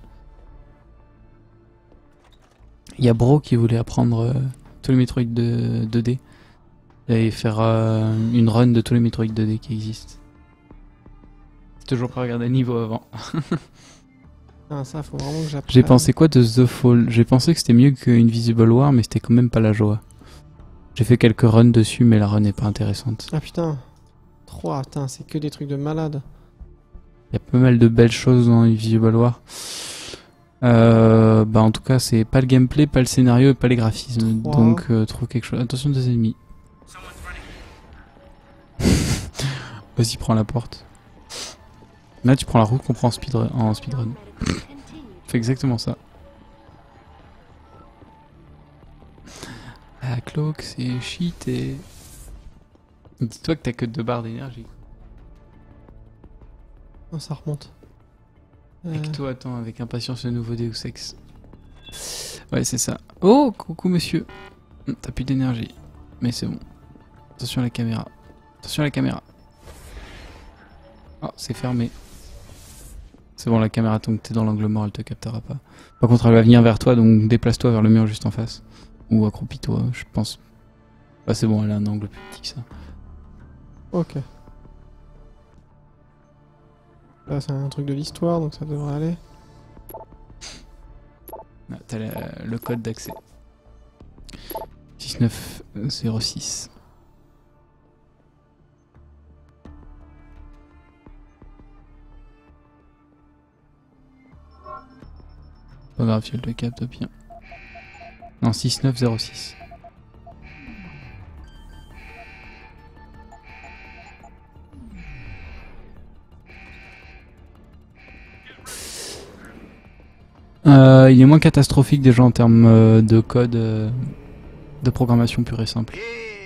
A: Il y a Bro qui voulait apprendre euh, tous les Metroid de deux D. Et faire euh, une run de tous les Metroid deux D qui existent. C'est toujours pas regarder le niveau avant.
B: Ah, ça, faut vraiment que j'apprenne.
A: J'ai pensé quoi de The Fall? J'ai pensé que c'était mieux que Invisible War, mais c'était quand même pas la joie. J'ai fait quelques runs dessus, mais la run n'est pas intéressante.
B: Ah putain. trois, putain, c'est que des trucs de malade.
A: Il y a pas mal de belles choses dans Invisible War. Euh, bah en tout cas, c'est pas le gameplay, pas le scénario et pas les graphismes.
B: Trois.
A: Donc euh, trouve quelque chose. Attention des ennemis. Vas-y, prends la porte. Là, tu prends la route qu'on prend en speedrun. En speedrun. Fais exactement ça. La cloque, c'est shit et... Dis-toi que t'as que deux barres d'énergie.
B: Oh, ça remonte. Euh,
A: Et que toi, attends avec impatience le nouveau Deus Ex. Ouais, c'est ça. Oh, coucou monsieur. Hum, T'as plus d'énergie. Mais c'est bon. Attention à la caméra. Attention à la caméra. Oh, c'est fermé. C'est bon, la caméra, tant que t'es dans l'angle mort, elle te captera pas. Par contre, elle va venir vers toi, donc déplace-toi vers le mur juste en face. Ou accroupis-toi, je pense. Bah, c'est bon, elle a un angle plus petit que ça.
B: Ok. Là, c'est un truc de l'histoire, donc ça devrait aller.
A: Ah, t'as la- le code d'accès. six neuf zéro six. Pas grave, si elle te capte bien. Non, six neuf zéro six. Euh, il est moins catastrophique déjà en termes euh, de code euh, de programmation pure et simple.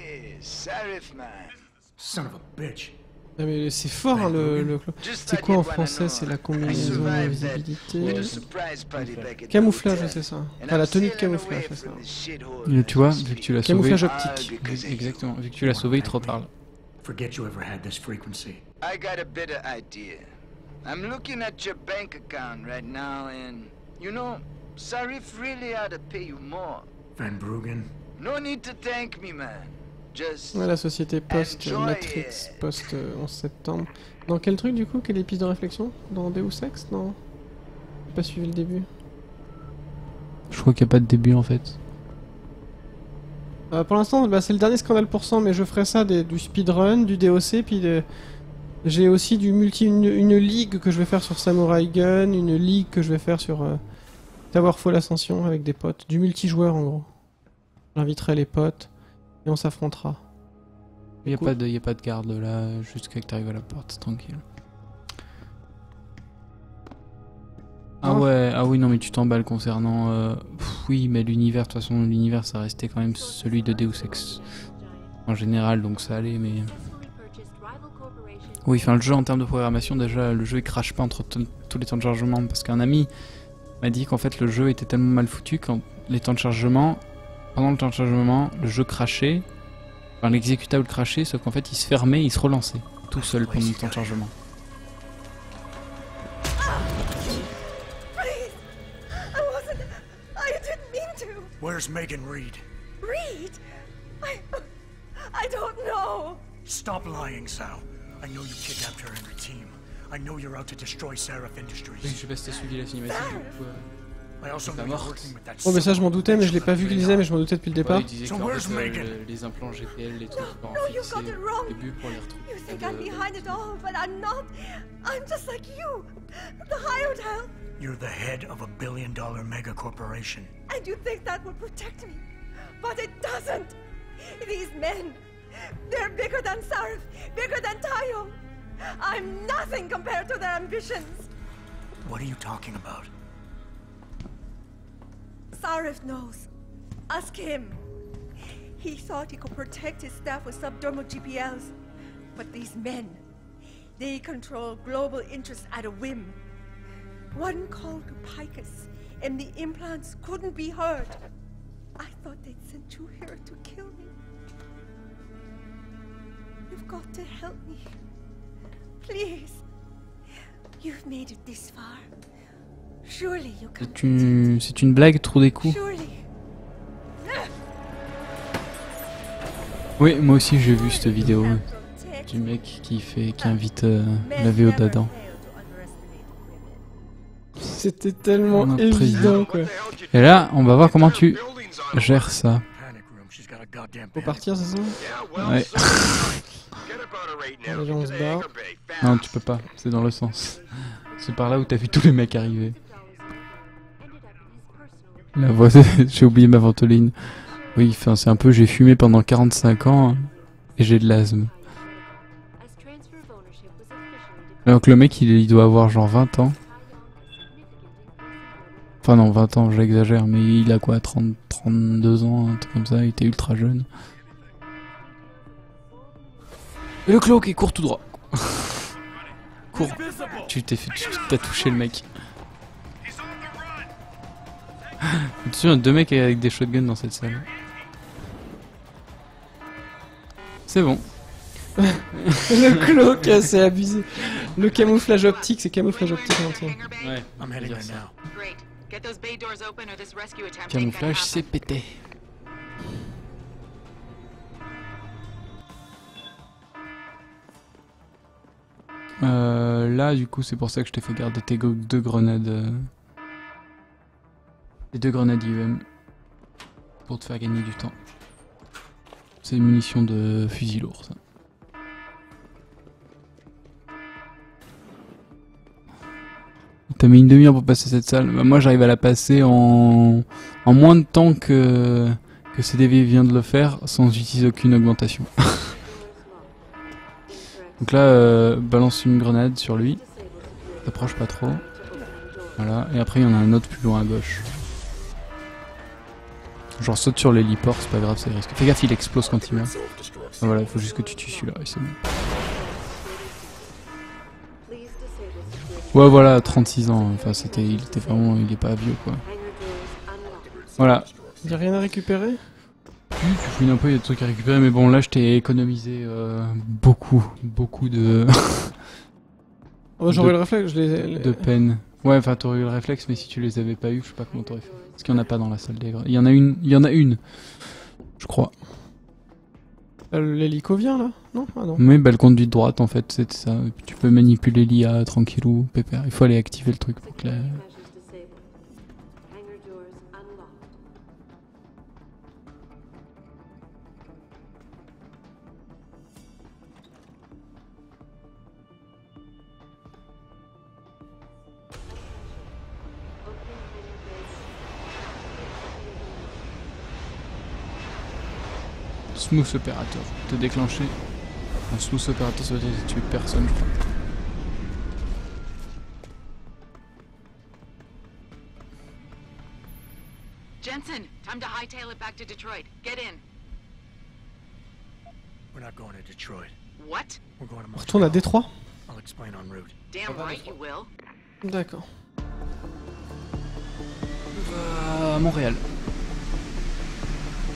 D: Son of a bitch.
B: Ah, mais c'est fort, hein, le... le... C'est quoi en français? C'est la combinaison de visibilité... Camouflage, c'est ça. Enfin, la tenue de camouflage, c'est ça.
A: Et tu vois, vu que tu l'as sauvé...
B: Camouflage optique.
A: Exactement, vu que tu l'as sauvé, il te reparle.
D: Forget you ever had this frequency.
H: I got a better idea. I'm looking at your bank account right now and, you know, Sarif really ought to pay you more.
D: Van Bruggen.
H: No need to thank me, man. Just
B: Ouais, la société post-Matrix, post-onze septembre. Dans quel truc du coup? Quelle épisode de réflexion? Dans Deus Ex? Non. J'ai pas suivi le début.
A: Je crois qu'il n'y a pas de début en fait.
B: Euh, pour l'instant, bah, c'est le dernier scandale pour cent, mais je ferai ça des, du speedrun, du D O C, puis de... j'ai aussi du multi, une, une ligue que je vais faire sur Samurai Gun, une ligue que je vais faire sur euh, Towerfall Ascension avec des potes, du multijoueur en gros. J'inviterai les potes et on s'affrontera.
A: Il n'y a,
B: Cool.
A: pas de- y a pas de garde là, jusqu'à que tu arrives à la porte, c'est tranquille. Ah
B: Ah.
A: ouais, ah oui, non, mais tu t'emballes concernant. euh, pff, oui, mais l'univers, de toute façon, l'univers ça restait quand même celui de Deus Ex en général, donc ça allait, mais. Oui, enfin, le jeu en termes de programmation, déjà, le jeu il crache pas entre t- tous les temps de chargement, parce qu'un ami m'a dit qu'en fait le jeu était tellement mal foutu quand les temps de chargement, pendant le temps de chargement, le jeu crachait, enfin l'exécutable crachait, sauf qu'en fait il se fermait, il se relançait tout seul pendant le temps de chargement.
F: Please! I wasn't... I didn't mean to!
D: Where's Megan Reed?
F: Reed? I... I don't know!
D: Stop lying, Sal. I know you kidnapped her and her team. I know you're out to destroy Seraph
A: Oui,
D: Industries.
A: je sais pas si t'as suivi la cinématique, du coup... euh,
D: I also
A: T'as
D: know you're
A: morte.
D: working with that
B: Oh mais ça je m'en doutais, mais je l'ai pas vu
D: Central
B: glisser, mais je m'en doutais depuis le départ.
A: ouais, il disait
D: So
A: qu'en
D: where's
A: fait, euh,
D: Megan?
A: le- les implants G P L, les trucs
F: No,
A: vont
F: no, you got
A: fixer
F: it wrong.
A: au début pour les retrouver.
F: You think
A: de-
F: I'm behind it all, but I'm not. I'm just like you. The hired help.
D: You're the head of a billion dollar mega corporation.
F: And you think that will protect me. But it doesn't. These men, they're bigger than Sarif, bigger than Tayo. I'm nothing compared to their ambitions.
D: What are you talking about?
F: Sarif knows. Ask him. He thought he could protect his staff with subdermal G P Ls. But these men, they control global interests at a whim. One call to Picus, and the implants couldn't be heard. I thought they'd sent you here to kill me. You've got to help me. Please. You've made it this far. Surely you can.
A: C'est une... c'est une blague, trop des coups.
F: Surely.
A: Oui, moi aussi j'ai vu cette vidéo du mec qui fait, qui invite euh, la V O d'Adam.
B: C'était tellement
A: On a
B: évident quoi.
A: Et là, on va voir comment tu gères ça.
D: Panic room. She's got a goddamn
B: Faut
D: panic
B: partir, c'est ça?
A: Ouais.
B: Déjà on se barre.
A: Non, tu peux pas, c'est dans le sens. C'est par là où t'as vu tous les mecs arriver. La voix, j'ai oublié ma ventoline. Oui, enfin, c'est un peu, j'ai fumé pendant quarante-cinq ans hein, et j'ai de l'asthme. Donc le mec, il, il doit avoir genre vingt ans. Enfin non, vingt ans, j'exagère, mais il a quoi, trente, trente-deux ans, un truc comme ça, il était ultra jeune. Et le cloak, il court tout droit. Cours. Tu t'es fait, tu t'as touché le mec. Attention, il y a deux mecs avec des shotguns dans cette salle. C'est bon.
B: Le cloak, c'est abusé. Le camouflage optique, c'est camouflage optique entier.
A: Ouais,
D: I'm heading there now.
I: Great. Get those bay doors open or this rescue attempt ain't gonna
A: camouflage,
I: happen.
A: c'est pété. Euh, là, du coup, c'est pour ça que je t'ai fait garder tes go- deux grenades. Euh... Les deux grenades I E M. Pour te faire gagner du temps. C'est une munition de fusil lourd, ça. T'as mis une demi-heure pour passer cette salle. Bah, moi, j'arrive à la passer en... en moins de temps que, que C D V vient de le faire, sans utiliser aucune augmentation. Donc là, euh, balance une grenade sur lui. T'approches pas trop. Voilà. Et après, il y en a un autre plus loin à gauche. Genre saute sur l'héliport, c'est pas grave, c'est risqué. Fais gaffe, il explose quand il meurt. Ah, voilà, il faut juste que tu tues celui-là, et c'est bon. Ouais, voilà, trente-six ans. Enfin, c'était, il était vraiment, il est pas vieux, quoi. Voilà.
B: Y'a rien à récupérer?
A: Tu, tu fouines un peu, il y a des trucs à récupérer, mais bon, là, je t'ai économisé euh, beaucoup, beaucoup de...
B: Oh, j'aurais
A: de-
B: le réflexe, je les... les-
A: de peine. Ouais, enfin, t'aurais eu le réflexe, mais si tu les avais pas eu, je sais pas comment t'aurais fait. Parce qu'il y en a pas dans la salle des... Il y en a une, il y en a une, je crois.
B: Euh, L'hélico vient là? Non? Ah non.
A: Mais bah, le conduit de droite, en fait, c'est ça. Et puis, tu peux manipuler l'I A tranquillou, pépère. Il faut aller activer le truc pour que la... Smooth opérateur. Te déclencher. Un smooth opérateur, ça veut dire que tu tues personne, je crois.
I: Jensen, time to hightail it back to Detroit. Get in.
D: We're not going to Detroit.
I: What?
D: We're going to
B: Retourne à
D: Montreal.
B: Détroit?
D: I'll explain en route.
I: Damn right you will.
B: D'accord.
A: À Montréal.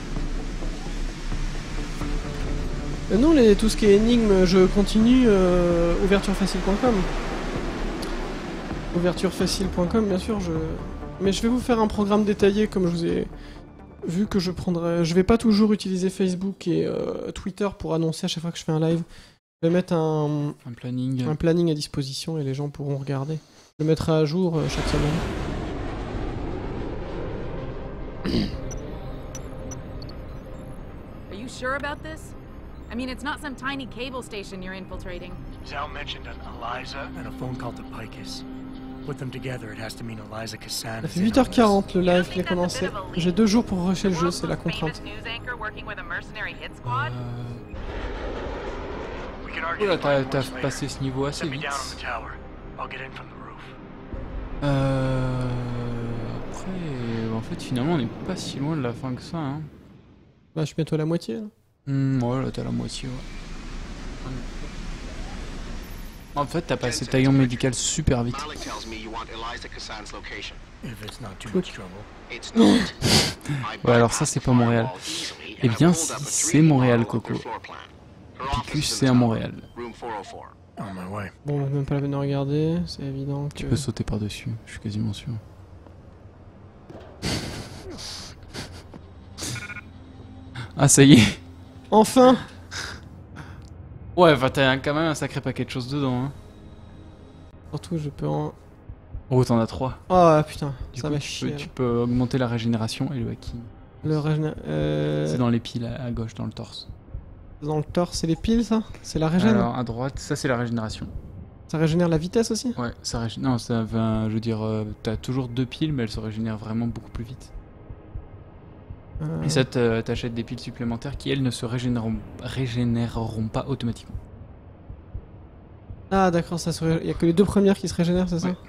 B: Euh, non, les, tout ce qui est énigme, je continue euh, ouverturefacile point com. ouverturefacile point com, bien sûr, je... Mais je vais vous faire un programme détaillé, comme je vous ai vu que je prendrai... Je vais pas toujours utiliser Facebook et euh, Twitter pour annoncer à chaque fois que je fais un live. Je vais mettre un,
A: Un planning.
B: un planning à disposition et les gens pourront regarder. Je le mettrai à jour euh, chaque semaine.
I: Are you sure about this? I mean, it's not some tiny cable station you're infiltrating.
D: Zal mentioned an Eliza and a phone call to Picus. Put them together, it has to mean Eliza Cassan.
B: Ça fait huit heures quarante le live qui a commencé. J'ai deux jours pour rusher le jeu, c'est la contrainte.
A: Euh... Oula, t'as t'as passé ce niveau assez vite. Euh... Après, en fait, finalement, on n'est pas si loin de la fin que ça. Hein.
B: Bah, je suis bientôt à la moitié. Là.
A: Mmh, ouais, là, t'es à la moitié, ouais. En fait, t'as passé taillon médical super vite. Ouais, alors ça, c'est pas Montréal. Eh bien, si, c'est Montréal, Coco. Picus, c'est à Montréal.
B: Bon, même pas la peine de regarder, c'est évident que...
A: Tu peux sauter par-dessus, je suis quasiment sûr. Ah, ça y est.
B: Enfin.
A: Ouais, enfin, t'as quand même un sacré paquet de choses dedans. Hein.
B: Surtout, je peux en...
A: Oh, t'en as trois.
B: Oh putain,
A: du
B: ça
A: coup,
B: va
A: tu
B: chier.
A: peux, tu peux augmenter la régénération et le hacking.
B: Le régéné... Euh...
A: C'est dans les piles à, à gauche, dans le torse.
B: Dans le torse, c'est les piles, ça? C'est la régène?
A: Alors, à droite, ça c'est la régénération.
B: Ça régénère la vitesse aussi?
A: Ouais, ça régénère... Non, ça va... Je veux dire, euh, t'as toujours deux piles, mais elles se régénèrent vraiment beaucoup plus vite.
B: Euh...
A: Et ça, t'achètes des piles supplémentaires qui, elles, ne se régénéreront, régénéreront pas automatiquement.
B: Ah d'accord, ça se ré... il y a que les deux premières qui se régénèrent, c'est ça?
A: Ouais.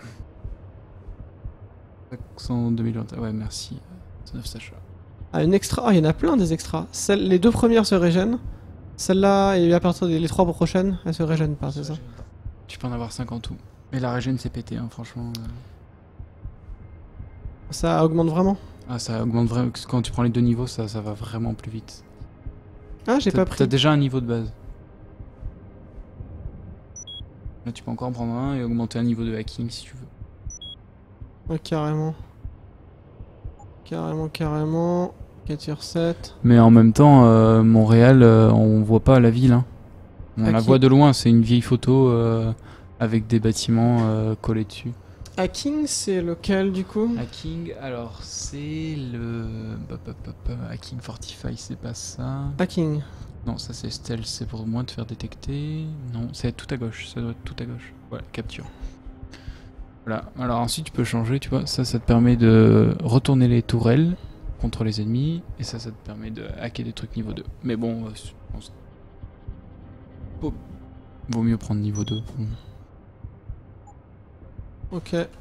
A: cent deux mille vingt... Ouais, merci. neuf Sacha.
B: Ah, une extra... Ah, il y en a plein des extras. Celle... Les deux premières se régènent. Celle-là, et à partir des les trois prochaines, elles se régènent pas, c'est ça?
A: Tu peux en avoir cinq en tout. Mais la régène, c'est pété, hein, franchement. Euh...
B: Ça augmente vraiment?
A: Ah, ça augmente vraiment. Quand tu prends les deux niveaux, ça, ça va vraiment plus vite.
B: Ah, j'ai pas pris.
A: T'as déjà un niveau de base. Là, tu peux encore en prendre un et augmenter un niveau de hacking si tu veux.
B: Ouais, carrément. Carrément, carrément. quatre sur sept.
A: Mais en même temps, euh, Montréal, euh, on voit pas la ville. Hein. On
B: Hacking.
A: la voit de loin, c'est une vieille photo euh, avec des bâtiments euh, collés dessus.
B: Hacking, c'est lequel du coup?
A: Hacking, alors c'est le... Bah, bah, bah, bah, Hacking Fortify, c'est pas ça.
B: Hacking.
A: Non, ça c'est stealth, c'est pour moins te faire détecter. Non, c'est tout à gauche, ça doit être tout à gauche. Voilà, capture. Voilà, alors ensuite tu peux changer, tu vois, ça, ça te permet de retourner les tourelles contre les ennemis, et ça, ça te permet de hacker des trucs niveau deux. Mais bon, euh, je pense... Vaut... Vaut mieux prendre niveau deux. Mmh.
B: Ok.
A: Et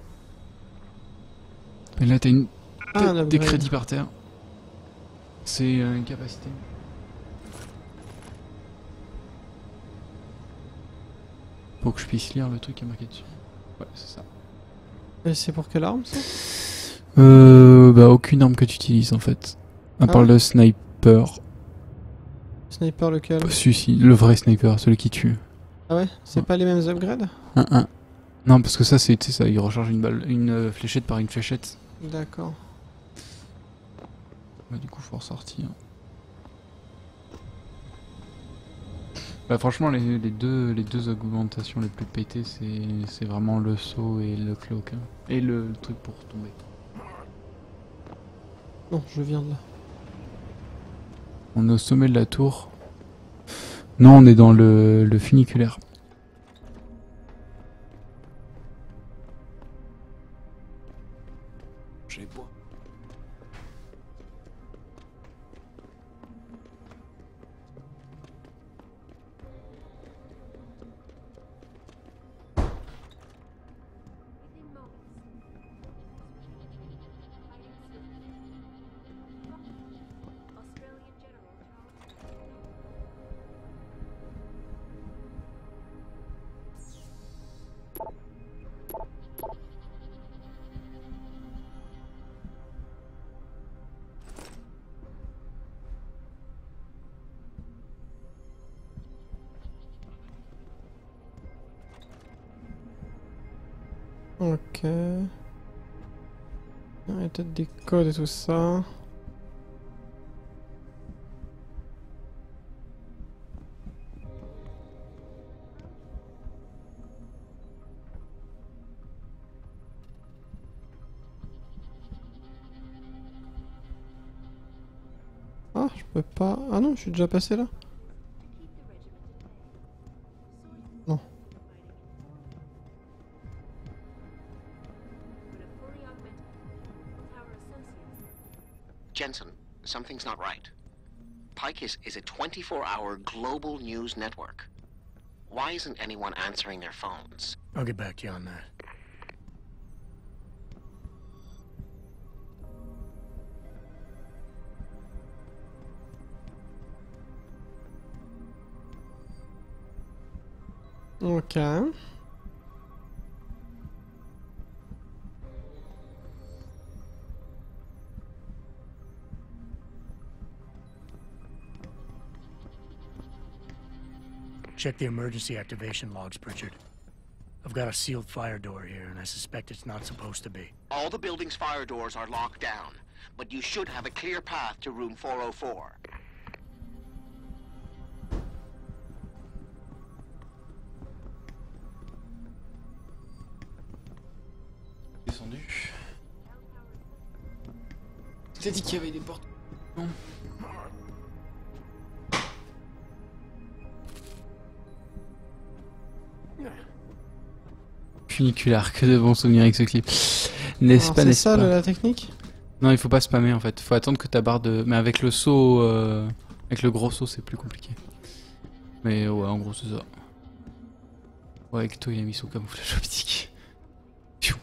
A: là t'as une...
B: Ah,
A: des crédits par terre. C'est euh, une capacité. Faut que je puisse lire le truc qui est marqué dessus. Ouais, c'est ça.
B: Et c'est pour quelle arme ça?
A: Euh... Bah aucune arme que tu utilises en fait. À part
B: ah.
A: le sniper.
B: Sniper lequel?
A: Oh, si, si, le vrai sniper, celui qui tue.
B: Ah ouais? C'est
A: ouais.
B: pas les mêmes upgrades?
A: Un, un. Non, parce que ça, c'est ça, il recharge une balle, une euh, fléchette par une fléchette.
B: D'accord.
A: Bah, du coup, faut ressortir. Bah, franchement, les, les, deux, les deux augmentations les plus pétées, c'est vraiment le saut et le cloak. Hein. Et le, le truc pour tomber.
B: Non, je viens de là.
A: On est au sommet de la tour. Non, on est dans le, le funiculaire. J'ai bois.
B: Ok. Il y a peut-être des codes et tout ça. Ah, je peux pas... Ah non, je suis déjà passé là. Non.
J: Jensen, something's not right. Picus is a twenty-four hour global news network. Why isn't anyone answering their phones?
D: I'll get back to you on that.
B: Ok.
D: Check the emergency activation logs, Pritchard. I've got a sealed fire door here, and I suspect it's not supposed to be.
J: All the building's fire doors are locked down, but you should have a clear path to room four oh four.
A: Descendu. T'as dit qu'il y avait des portes. Non. Funiculaire, que de bons souvenirs avec ce clip. N'est-ce pas,
B: C'est
A: n'est-ce
B: ça
A: pas
B: le- la technique?
A: Non, il faut pas spammer en fait. Faut attendre que ta barre de. Mais avec le saut. euh, Avec le gros saut, c'est plus compliqué. Mais ouais, en gros, c'est ça. Ouais, avec toi, il a mis son camouflage optique. Pfiou.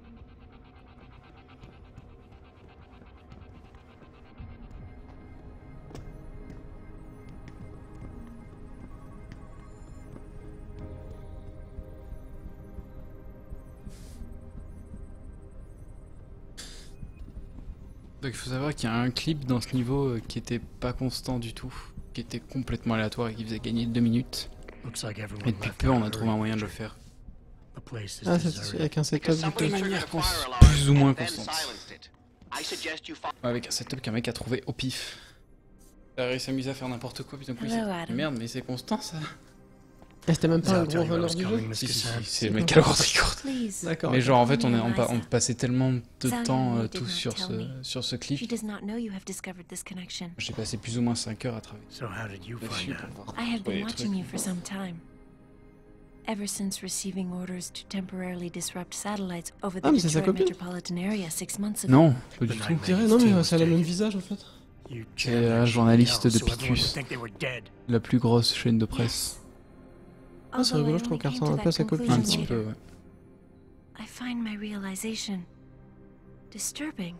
A: Donc il faut savoir qu'il y a un clip dans ce niveau euh, qui était pas constant du tout, qui était complètement aléatoire et qui faisait gagner deux minutes.
D: Looks like everyone
A: Et depuis
D: left
A: peu
D: in
A: on
D: a
A: a trouvé un
D: hurry,
A: moyen de le
D: Pritchard.
A: faire.
D: The place is
B: Ah, c'est
D: deserted.
B: avec un setup
J: Because
B: du
J: someone
B: coup.
A: De
J: triggered
A: manière
J: a
A: cons-
J: fire alarm
A: plus ou moins
J: and then
A: constante.
J: silenced it. I suggest you find...
A: Ouais, avec un setup qu'un mec a trouvé au pif. Il a réussi à s'amuser à faire n'importe quoi, puis d'un coup il s'est
I: Hello,
A: dit,
I: Adam.
A: merde, mais c'est constant ça.
B: Et c'était même
D: Does
B: pas un
D: that tell
B: gros
D: you I
B: runner
D: was
B: du jeu?
D: coming,
A: Si,
D: Mister
A: si, si,
D: Sam?
A: c'est le mec à la record.
I: Please.
B: D'accord.
A: Mais genre en fait on, est,
I: Call me
A: on, pa- on
I: Eliza.
A: passait tellement de
I: Zion,
A: temps
I: you
A: euh,
I: did
A: tous
I: not
A: sur
I: tell
A: ce,
I: me.
A: sur ce
I: She
A: clip.
I: does not know you have discovered this connection.
A: J'ai passé plus ou moins cinq heures à travailler
D: So how did you
A: dessus
D: find
A: pour
D: out?
A: voir
I: I have
A: trouver
I: been
A: les
I: watching
A: trucs.
I: you for some time. Ever since receiving orders to temporarily disrupt satellites over the
B: Ah, mais c'est sa
I: Detroit
B: copine.
I: metropolitan area six months ago.
A: Non, pas du
D: The
A: tout.
B: Je dirais, non mais euh, ça a le même visage en fait.
D: You
A: C'est
D: jammed
A: un
D: that
A: journaliste
D: shit
A: de
D: down so everyone
A: Picus.
D: would think they were dead.
A: La plus grosse chaîne de presse.
B: Ah, c'est rigolo, je trouve qu'elle ressemble un peu à sa copine.
A: Un petit peu, ouais.
I: I find my realization disturbing.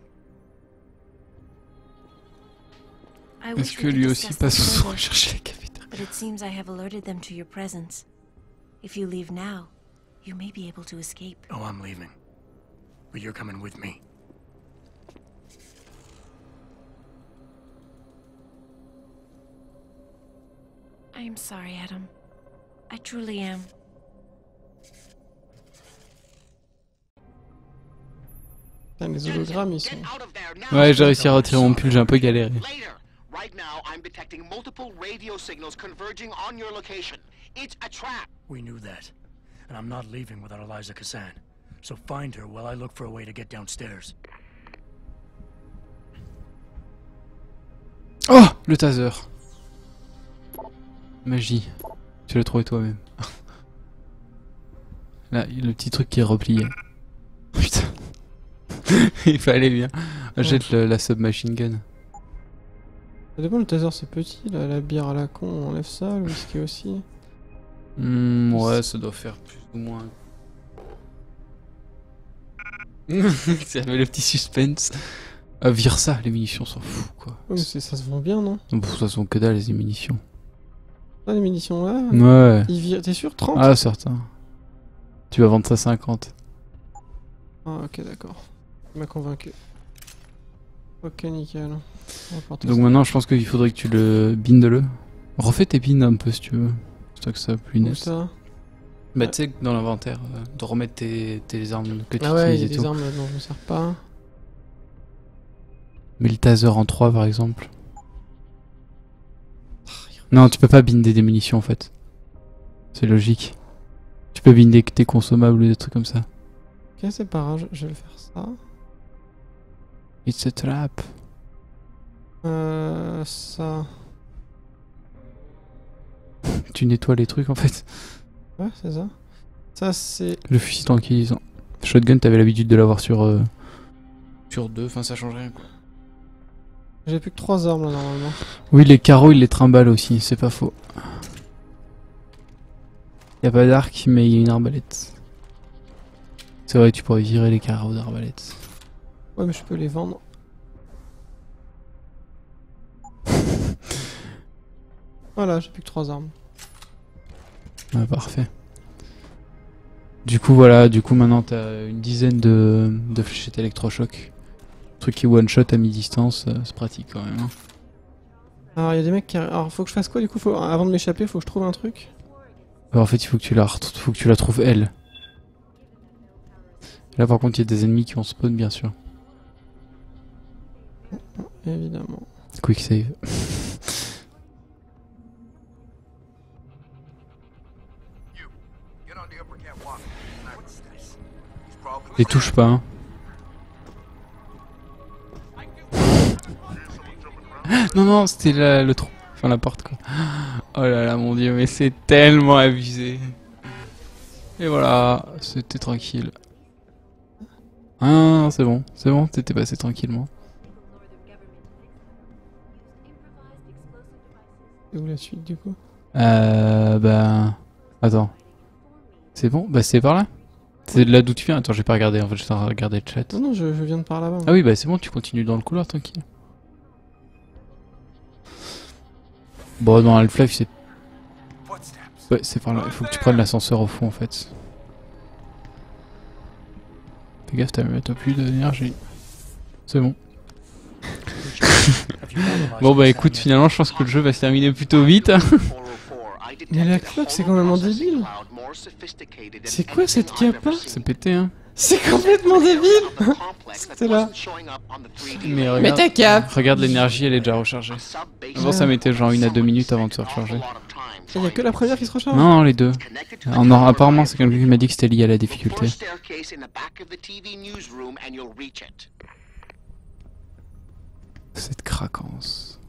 I: I
A: Est-ce
I: wish
A: que
I: we could
A: lui aussi
I: discuss
A: passe
I: this
A: son temps à
I: further,
A: chercher la cafétéria?
I: but it seems I have alerted them to your presence. If you leave now, you may be able to escape.
D: Oh, I'm leaving. But you're coming with me.
I: I am sorry, Adam. I truly am.
B: Putain, les hologrammes ils sont...
J: Get out of there now.
A: Ouais, j'ai réussi à retirer mon pull, j'ai un peu galéré.
J: Later. Right now, I'm detecting multiple radio signals converging on your location. It's a trap.
D: We knew that. And I'm not leaving without Eliza Kassan. So find her while I look for a way to get downstairs.
A: Oh, le taser. Magie. Tu l'as trouvé toi-même. Là, le petit truc qui est replié. Putain. Il fallait bien. Jette le- la submachine gun.
B: Ça dépend, le taser c'est petit, là, la bière à la con on enlève ça, le whisky aussi.
A: Hmm, ouais, ça doit faire plus ou moins. Ça avait le petit suspense. Ah, vire ça, les munitions s'en fout quoi.
B: Ouais, mais c'est- ça se vend bien, non?
A: Non, pour toute façon, que dalle les munitions.
B: Ah, les munitions là?
A: Ouais.
B: Ils virent- T'es sûr? trente?
A: Ah, certain. Tu vas vendre ça cinquante.
B: Ah, ok, d'accord. Il m'a convaincu. Ok, nickel. On va porter
A: Donc
B: ça.
A: maintenant, je pense qu'il faudrait que tu le bindes le. Refais tes pins un peu si tu veux. C'est ça que ça a plus
B: Où
A: net.
B: ça?
A: Bah tu sais que dans l'inventaire, euh, de remettre tes, tes armes que tu
B: Ah ouais, il y a
A: utilises et
B: des
A: tout.
B: armes dont je me sers pas.
A: Mais le taser en trois par exemple. Non, tu peux pas binder des munitions en fait. C'est logique. Tu peux binder que tes consommables ou des trucs comme ça.
B: Ok, c'est pas grave, je, je vais faire ça.
A: It's a trap.
B: Euh, ça.
A: Tu nettoies les trucs en fait.
B: Ouais, c'est ça. Ça, c'est.
A: Le fusil tranquillisant. Shotgun, t'avais l'habitude de l'avoir sur euh, sur deux, enfin ça change rien quoi.
B: J'ai plus que trois armes là normalement.
A: Oui, les carreaux, il les trimballe aussi, c'est pas faux. Y a pas d'arc, mais il y a une arbalète. C'est vrai, tu pourrais virer les carreaux d'arbalète.
B: Ouais, mais je peux les vendre. Voilà, j'ai plus que trois armes.
A: Ah, parfait. Du coup, voilà, du coup, maintenant t'as une dizaine de, de fléchettes électrochocs. Truc qui one-shot à mi-distance, euh, c'est pratique quand même. Hein.
B: Alors, il y a des mecs qui. Alors, faut que je fasse quoi du coup faut... Avant de m'échapper, faut que je trouve un truc.
A: Alors, en fait, il faut que tu la, ret- faut que tu la trouves elle. Là, par contre, il y a des ennemis qui vont spawn, bien sûr.
B: Évidemment.
A: Quick save. Les touche pas, hein. Non, non, c'était la- le trou. Enfin, la porte, quoi. Oh là là, mon dieu, mais c'est tellement abusé. Et voilà, c'était tranquille. Ah, non, non, c'est bon, c'est bon, t'étais passé tranquillement.
B: Et où la suite du coup?
A: Euh, bah... Attends. C'est bon? Bah c'est par là? C'est de là d'où tu viens? Attends, j'ai pas regardé, en fait, j'ai regardé le chat.
B: Non, non, je, je viens de par là-bas.
A: Ah oui, bah c'est bon, tu continues dans le couloir, tranquille. Bon, dans Half-Life, c'est... Ouais, c'est par là, il faut que tu prennes l'ascenseur au fond, en fait. Fais gaffe, t'as plus d'énergie. C'est bon. Bon bah écoute, finalement je pense que le jeu va se terminer plutôt vite.
B: Mais la cloque, c'est complètement débile. C'est quoi cette capa?
A: C'est pété, hein.
B: C'est complètement débile. C'était là.
A: Mais regarde,
B: ta cape.
A: regarde l'énergie, elle est déjà rechargée. Avant ça mettait genre une à deux minutes avant de se recharger.
B: Il y a que la première qui se recharge?
A: Non, non, les deux. En or, apparemment c'est quelqu'un qui m'a dit que c'était lié à la difficulté. Cette craquance.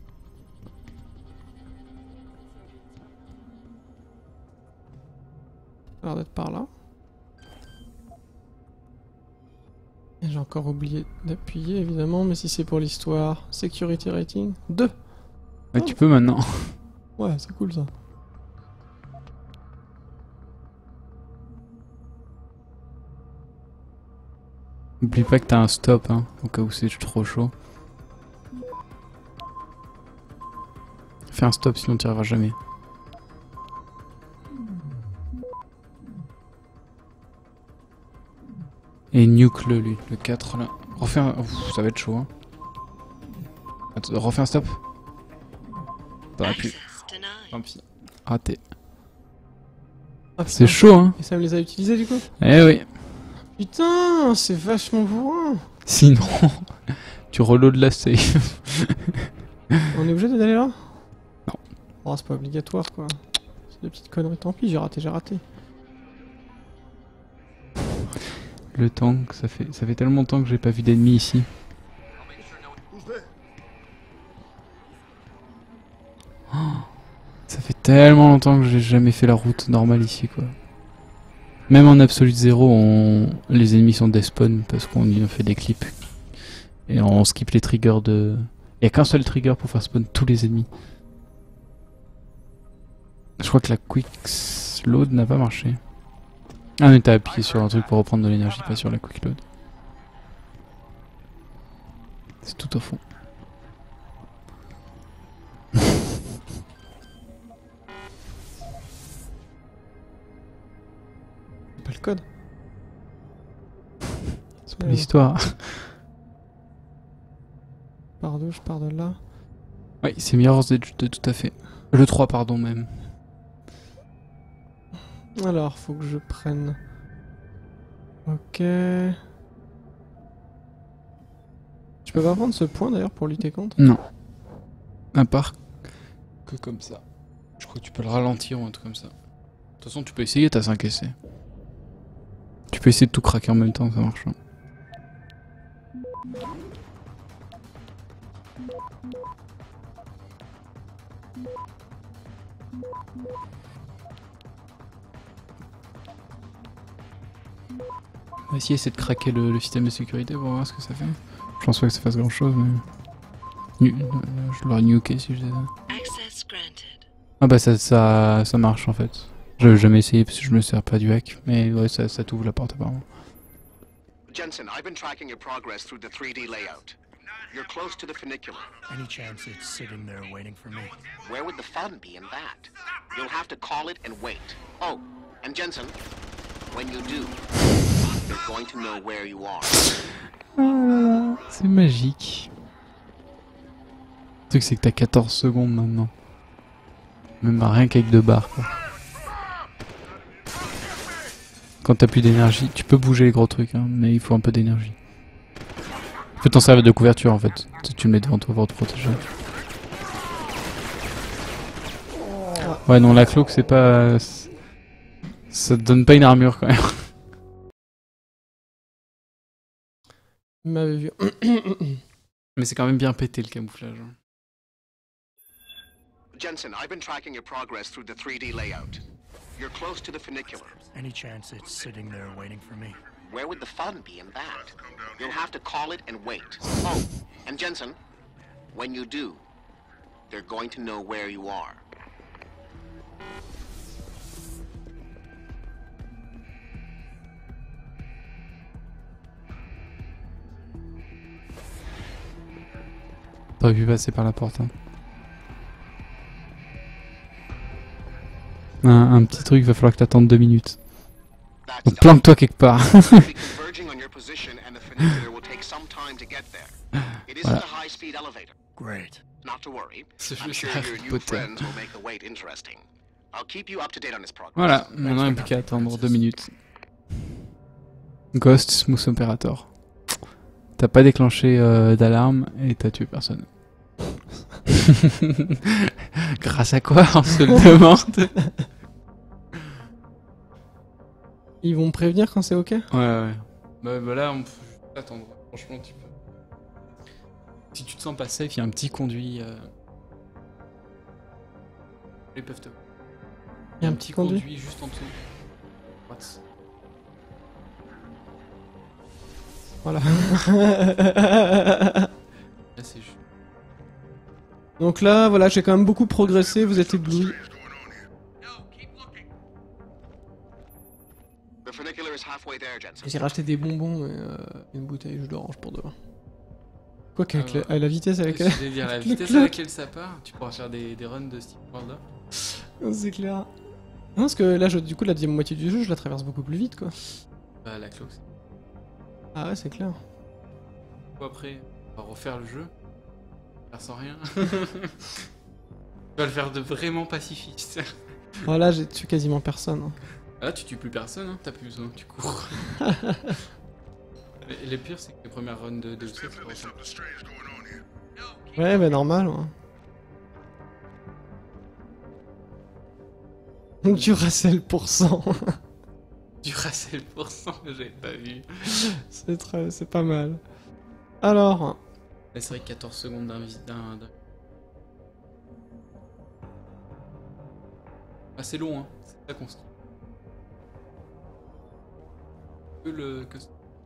B: Ça a l'air d'être par là. Et j'ai encore oublié d'appuyer évidemment, mais si c'est pour l'histoire. Security rating deux.
A: Ouais, tu peux maintenant.
B: Ouais, c'est cool ça.
A: N'oublie pas que t'as un stop, hein, au cas où c'est trop chaud. Fais un stop, sinon tu n'y arriveras jamais. Et nuke-le, lui, le quatre là. Refais un... Ouf, ça va être chaud, hein. Attends, refais un stop. T'aurais pu. Tant pis. Raté.
B: Ah,
A: c'est
B: putain.
A: chaud, hein.
B: Et ça me les a utilisés du coup?
A: Eh oui.
B: Putain, c'est vachement bourrin.
A: Sinon, tu reloads la save.
B: On est obligé d'aller là?
A: Non.
B: Oh, c'est pas obligatoire quoi. C'est des petites conneries, tant pis, j'ai raté, j'ai raté.
A: Le tank, ça fait, ça fait tellement longtemps que j'ai pas vu d'ennemis ici. Oh, ça fait tellement longtemps que j'ai jamais fait la route normale ici quoi. Même en absolute zéro, on... les ennemis sont despawn parce qu'on y a fait des clips. Et on skip les triggers de... Il y a qu'un seul trigger pour faire spawn tous les ennemis. Je crois que la quick load n'a pas marché. Ah mais t'as appuyé sur un truc pour reprendre de l'énergie, pas sur la quick load. C'est tout au fond.
B: Pas le code.
A: C'est pas l'histoire.
B: Je pars d'où? Je pars de là.
A: Oui, c'est Mirror's Edge deux, tout à fait. Le trois, pardon, même.
B: Alors, faut que je prenne... Ok... Je peux pas prendre ce point d'ailleurs pour lutter contre?
A: Non. À part que comme ça. Je crois que tu peux le ralentir ou un truc comme ça. De toute façon, tu peux essayer, t'as cinq essais. Tu peux essayer de tout craquer en même temps, ça marche. Hein. On va essayer de craquer le, le système de sécurité pour voir ce que ça fait. Je pense pas que ça fasse grand chose, mais... Nu je l'aurais nuké si je faisais ça. Ah bah ça, ça, ça marche en fait. J'avais jamais essayé parce que je me sers pas du hack, mais ouais, ça, ça t'ouvre la porte apparemment.
J: Jensen, I've been tracking your progress through the three D layout. You're close to the funicular.
D: Any chance it's sitting there waiting for me?
J: Where would the fun be in that? You'll have to call it and wait. Oh, and Jensen, when you do, you're going to know where you are.
A: Oh, c'est magique. Le truc c'est que t'as quatorze secondes maintenant. Même rien qu'avec deux barres quoi. Quand t'as plus d'énergie, tu peux bouger les gros trucs hein, mais il faut un peu d'énergie. Tu peux t'en servir de couverture en fait. Tu le mets devant toi pour te protéger. Ouais non la cloque c'est pas... Ça te donne pas une armure quand même.
B: Il m'avait vu.
A: Mais c'est quand même bien pété le camouflage.
J: Jensen, I've been tracking your progress through the three D layout. You're close to the funicular.
D: Any chance it's sitting there waiting for me?
J: Where would the fun be in that? You'll have to call it and wait. Oh, and Jensen, when you do, they're going to know where you are.
A: T'aurais pu passer par la porte. Hein. Un, un petit truc, va falloir que t'attendes deux minutes. Donc planque-toi quelque part. Voilà. Ce jeu c'est Harry Potter. Voilà, maintenant il n'y a plus qu'à attendre deux minutes. Ghost Smooth Operator. T'as pas déclenché euh, d'alarme et t'as tué personne. Grâce à quoi on se le demande.
B: Ils vont me prévenir quand c'est ok?
A: Ouais ouais. Bah, bah là on peut attendre. Franchement tu peux. Si tu te sens pas safe, il y a un petit conduit. Euh... Ils peuvent te.
B: Il y a un petit conduit,
A: conduit juste en dessous. What?
B: Voilà.
A: Là c'est juste.
B: Donc là, voilà, j'ai quand même beaucoup progressé, vous êtes éblouis. J'ai racheté des bonbons et euh, une bouteille de jus d'orange pour demain. Quoi qu'avec euh, la, la vitesse avec laquelle...
A: Je vais dire, la vitesse à laquelle ça part, tu pourras faire des, des runs de Steve World.
B: C'est clair. Non, parce que là, je, du coup, la deuxième moitié du jeu, je la traverse beaucoup plus vite, quoi.
A: Bah, la cloque, c'est...
B: Ah ouais, c'est clair.
A: Après, on va refaire le jeu. Faire sans rien. Tu vas le faire de vraiment pacifiste.
B: Voilà, j'ai tué quasiment personne. Hein.
A: Là, tu tues plus personne, hein. T'as plus besoin, tu cours. Et le pire, c'est que les premières runs de Deus Ex, c'est pour ça.
B: Ouais, bah normal. Hein. Du Racel pour cent.
A: Du Racel pour cent, j'avais pas vu.
B: C'est très, c'est pas mal. Alors.
A: Là, c'est vrai que quatorze secondes d'un... d'un... Ah, c'est long, hein. C'est pas constant. Que le... Que...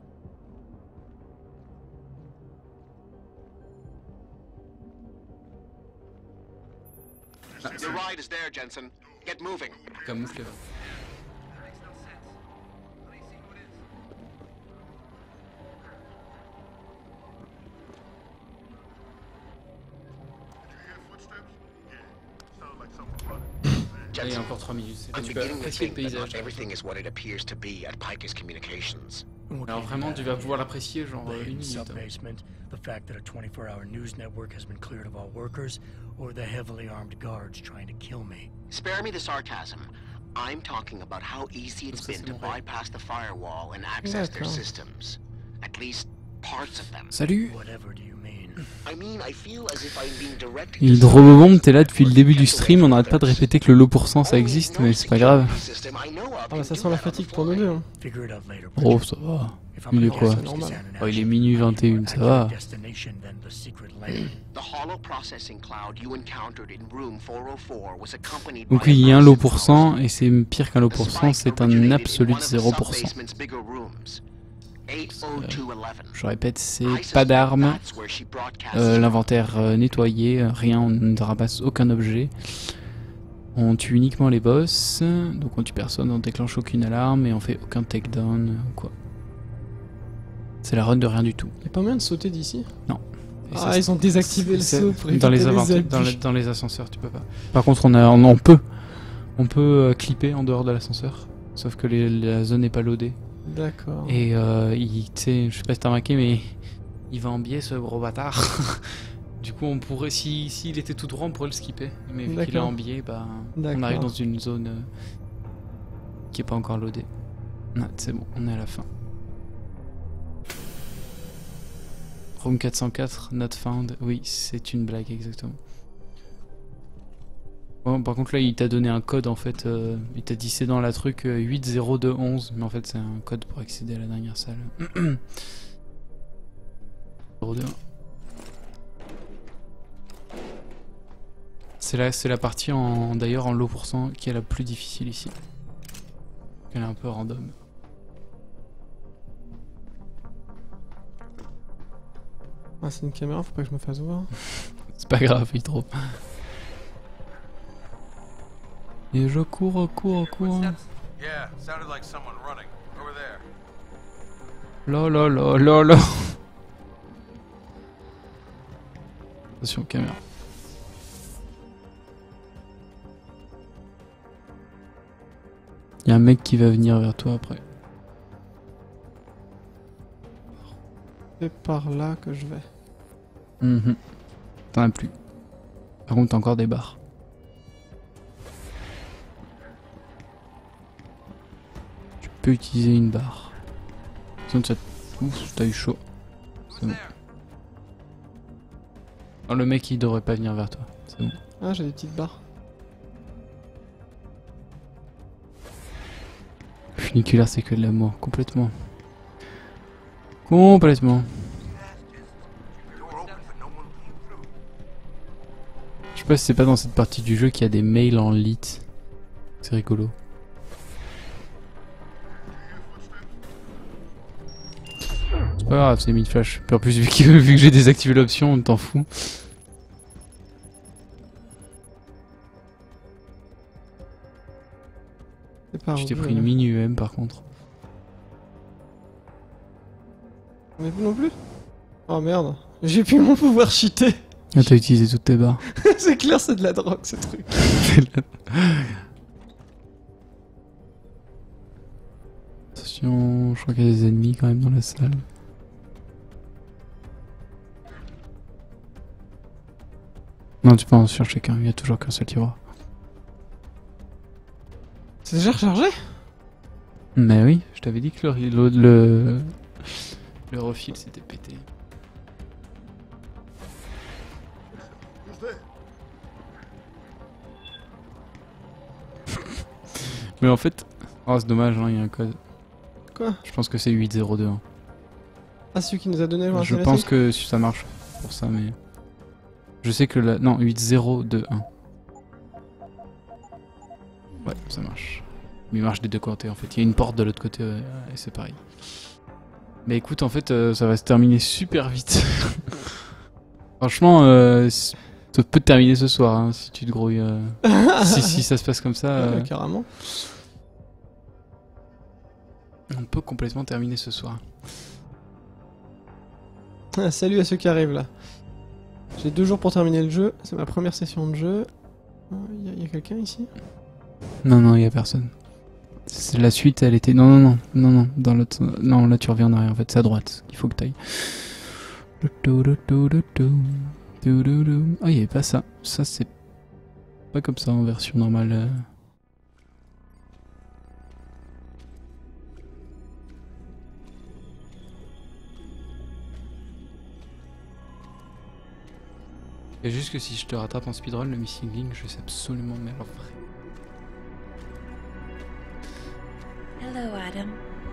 A: Ah,
J: Your ride is there, Jensen. Get moving.
A: Camouflé. Il y a encore trois minutes.
J: I'm beginning to think that not everything is what it appears to be at Picus Communications.
A: Alors vraiment, tu vas pouvoir l'apprécier genre une minute.
D: Sub-basement, the fact that a twenty-four hour news network has been cleared of all workers, or the heavily armed guards trying to kill me.
J: Spare me the sarcasm. I'm talking about how easy it's been to bypass the firewall and access their
B: D'accord.
J: systems. At least parts of them.
A: Salut.
D: Whatever do you mean?
J: I mean, I feel as if I'm being directed to
A: Hydrobombe, t'es là depuis le début du stream, on n'arrête pas de répéter que le lot pour cent ça existe, mais c'est pas grave.
B: Ah bah ça sent la fatigue pour nous deux. Hein.
D: Figure it out later.
A: Oh, ça va.
D: If
A: Il
D: I'm
A: est
D: gonna
A: quoi
D: guess it's
B: normal.
D: just an
A: Oh, il est
D: action,
A: minuit
D: I need
A: vingt et
D: more
A: une, ça
D: accurate
A: va.
D: destination than the secret layer.
J: The hollow processing cloud you encountered in room four oh four was accompanied
A: Donc
J: by
A: oui, il y a
J: a
A: un lot
J: massive
A: pour cent, et c'est pire qu'un lot pour cent, c'est un absolu zéro pour cent. Je répète, c'est pas d'armes, euh, l'inventaire euh, nettoyé, rien, on ne ramasse aucun objet. On tue uniquement les boss, donc on tue personne, on déclenche aucune alarme et on fait aucun takedown ou quoi. C'est la run de rien du tout.
B: Y'a pas moyen de sauter d'ici?
A: Non. Et
B: Ah,
A: ça,
B: ils ont désactivé le
A: c'est-
B: saut pour
A: dans les,
B: éviter les
A: inventa-
B: abus.
A: dans, les, dans les ascenseurs, tu peux pas. Par contre, on, a, on, on peut. On peut euh, clipper en dehors de l'ascenseur. Sauf que les- la zone n'est pas loadée.
B: D'accord.
A: Et euh, il, tu sais, je sais pas si t'as remarqué, mais il va en biais ce gros bâtard. Du coup, on pourrait, si s'il était tout droit, on pourrait le skipper. Mais vu qu'il est
B: D'accord.
A: en biais, bah, on
B: D'accord.
A: arrive dans une zone euh, qui est pas encore loadée. Non, c'est bon, on est à la fin. Room quatre cent quatre, not found. Oui, c'est une blague, exactement. Bon, par contre, là, il t'a donné un code, en fait. Euh, il t'a dit c'est dans la truc euh, huit zéro deux onze, mais en fait, c'est un code pour accéder à la dernière salle. zéro deux. C'est la, c'est la partie, en, d'ailleurs, en lot pour cent qui est la plus difficile ici. Elle est un peu random.
B: Ah, c'est une caméra, faut pas que je me fasse voir.
A: C'est pas grave, il trop. Et je cours, cours, cours.
K: Yeah, sounded like someone running. Over there.
A: Là, là, là, là, là. Attention, caméra. Il y a un mec qui va venir vers toi après.
B: C'est par là que je vais.
A: Mhm. T'en as plus. Par contre, t'as encore des barres. Tu peux utiliser une barre. Sinon, ça... Ouf, t'as eu chaud. C'est bon. Oh, le mec, il devrait pas venir vers toi. C'est bon.
B: Ah, j'ai des petites barres.
A: Funiculaire, c'est que de l'amour. Complètement. Complètement. Je sais pas si c'est pas dans cette partie du jeu qu'il y a des mails en lit. C'est rigolo. C'est pas grave, c'est mid-flash. Puis en plus, vu que, vu que j'ai désactivé l'option, on t'en fout.
B: C'est pas
A: Je t'ai
B: rouge,
A: pris une
B: là.
A: mini U M par contre.
B: Mais vous non plus? Oh merde, j'ai plus mon pouvoir cheaté.
A: Ah, t'as utilisé toutes tes barres.
B: C'est clair, c'est de la drogue ce truc.
A: Attention, je crois qu'il y a des ennemis quand même dans la salle. Non, tu peux en chercher qu'un, il y a toujours qu'un seul tiroir.
B: C'est déjà rechargé?
A: Mais oui, je t'avais dit que le, le, le, le refil s'était pété. Mais en fait... Oh, c'est dommage, hein, il y a un code.
B: Quoi?
A: Je pense que c'est huit zéro deux un.
B: Ah, celui qui nous a donné le
A: Je pense que ça marche pour ça, mais... Je sais que la... Non, huit zéro deux un. Ouais, ça marche. Mais il marche des deux côtés, en fait. Il y a une porte de l'autre côté, ouais, et c'est pareil. Mais écoute, en fait, euh, ça va se terminer super vite. Franchement, euh, ça peut te terminer ce soir, hein, si tu te grouilles. Euh... si, si ça se passe comme ça...
B: Ouais,
A: euh,
B: carrément.
A: On peut complètement terminer ce soir.
B: Ah, salut à ceux qui arrivent là. J'ai deux jours pour terminer le jeu. C'est ma première session de jeu. Il y a, y a quelqu'un ici?
A: Non, non, il y a personne. C'est la suite, elle était... Non, non, non, non, non, dans l'autre... Non, là tu reviens en arrière, en fait, c'est à droite qu'il faut que t'ailles. Ah, il y avait pas ça. Ça, c'est pas comme ça en version normale. Et juste que si je te rattrape en speedrun, le missing link, je sais absolument mais alors vrai.
I: Hello, Adam.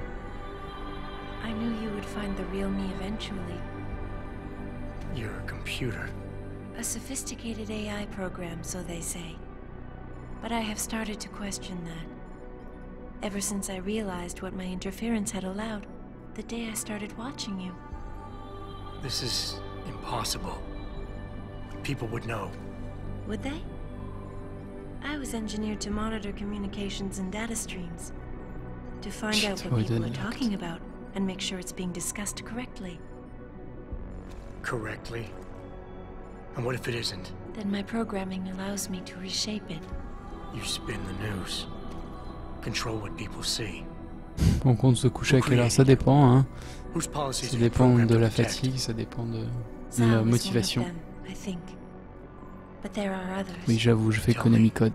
I: I knew you would find the real me eventually.
D: You're a computer.
I: A sophisticated A I program, so they say. But I have started to question that. Ever since I realized what my interference had allowed, the day I started watching you.
D: This is impossible. People would know.
I: Would they? I was engineered to monitor communications and data streams. To find out what people are talking about and make sure it's being discussed correctly.
D: Correctly? And what if it isn't?
I: Then my programming allows me to reshape it.
D: You spin the news. Control what people see.
A: On compte se coucher à quelle heure? Ça dépend, hein.
D: Whose policies
A: Ça
D: are you
A: dépend
D: programmed
A: de
D: to
A: la
D: protect?
A: fatigue, ça dépend de
I: Sal
A: la
I: is one of
A: motivation.
I: them, I think. But there are others.
A: Oui, j'avoue, je fais Konami Code.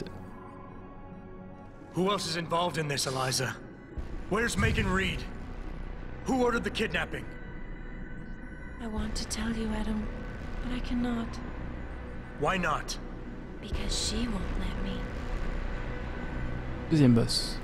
D: Who else is involved in this, Eliza? Where's Megan Reed? Who ordered the kidnapping?
I: I want to tell you, Adam, but I cannot.
D: Why not?
I: Because she won't let me.
A: Deuxième boss.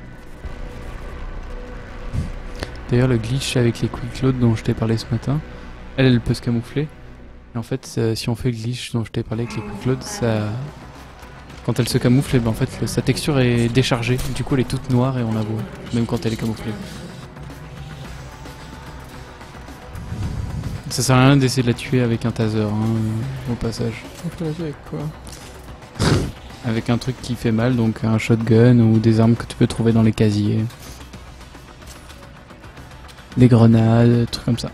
A: D'ailleurs, le glitch avec les quick load dont je t'ai parlé ce matin, elle, elle peut se camoufler. Et en fait, euh, si on fait le glitch dont je t'ai parlé avec les quick load, ça... quand elle se camoufle, eh ben, en fait, le- sa texture est déchargée. Du coup, elle est toute noire et on la voit, même quand elle est camouflée. Ça sert à rien d'essayer de la tuer avec un taser, hein, au passage.
B: On peut la tuer avec quoi?
A: Avec un truc qui fait mal, donc un shotgun ou des armes que tu peux trouver dans les casiers. Des grenades, des trucs comme ça.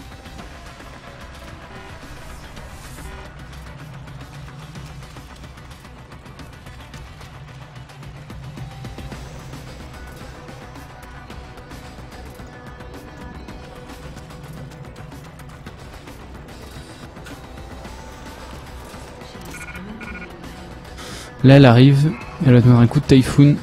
A: Là, elle arrive, elle va te mettre un coup de typhoon.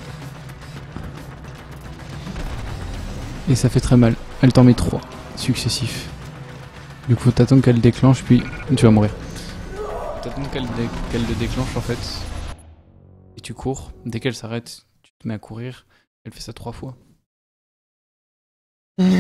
A: Et ça fait très mal. Elle t'en met trois successifs. Du coup, t'attends qu'elle déclenche, puis tu vas mourir. T'attends qu'elle dé- qu'elle le déclenche en fait. Et tu cours. Dès qu'elle s'arrête, tu te mets à courir. Elle fait ça trois fois. Là,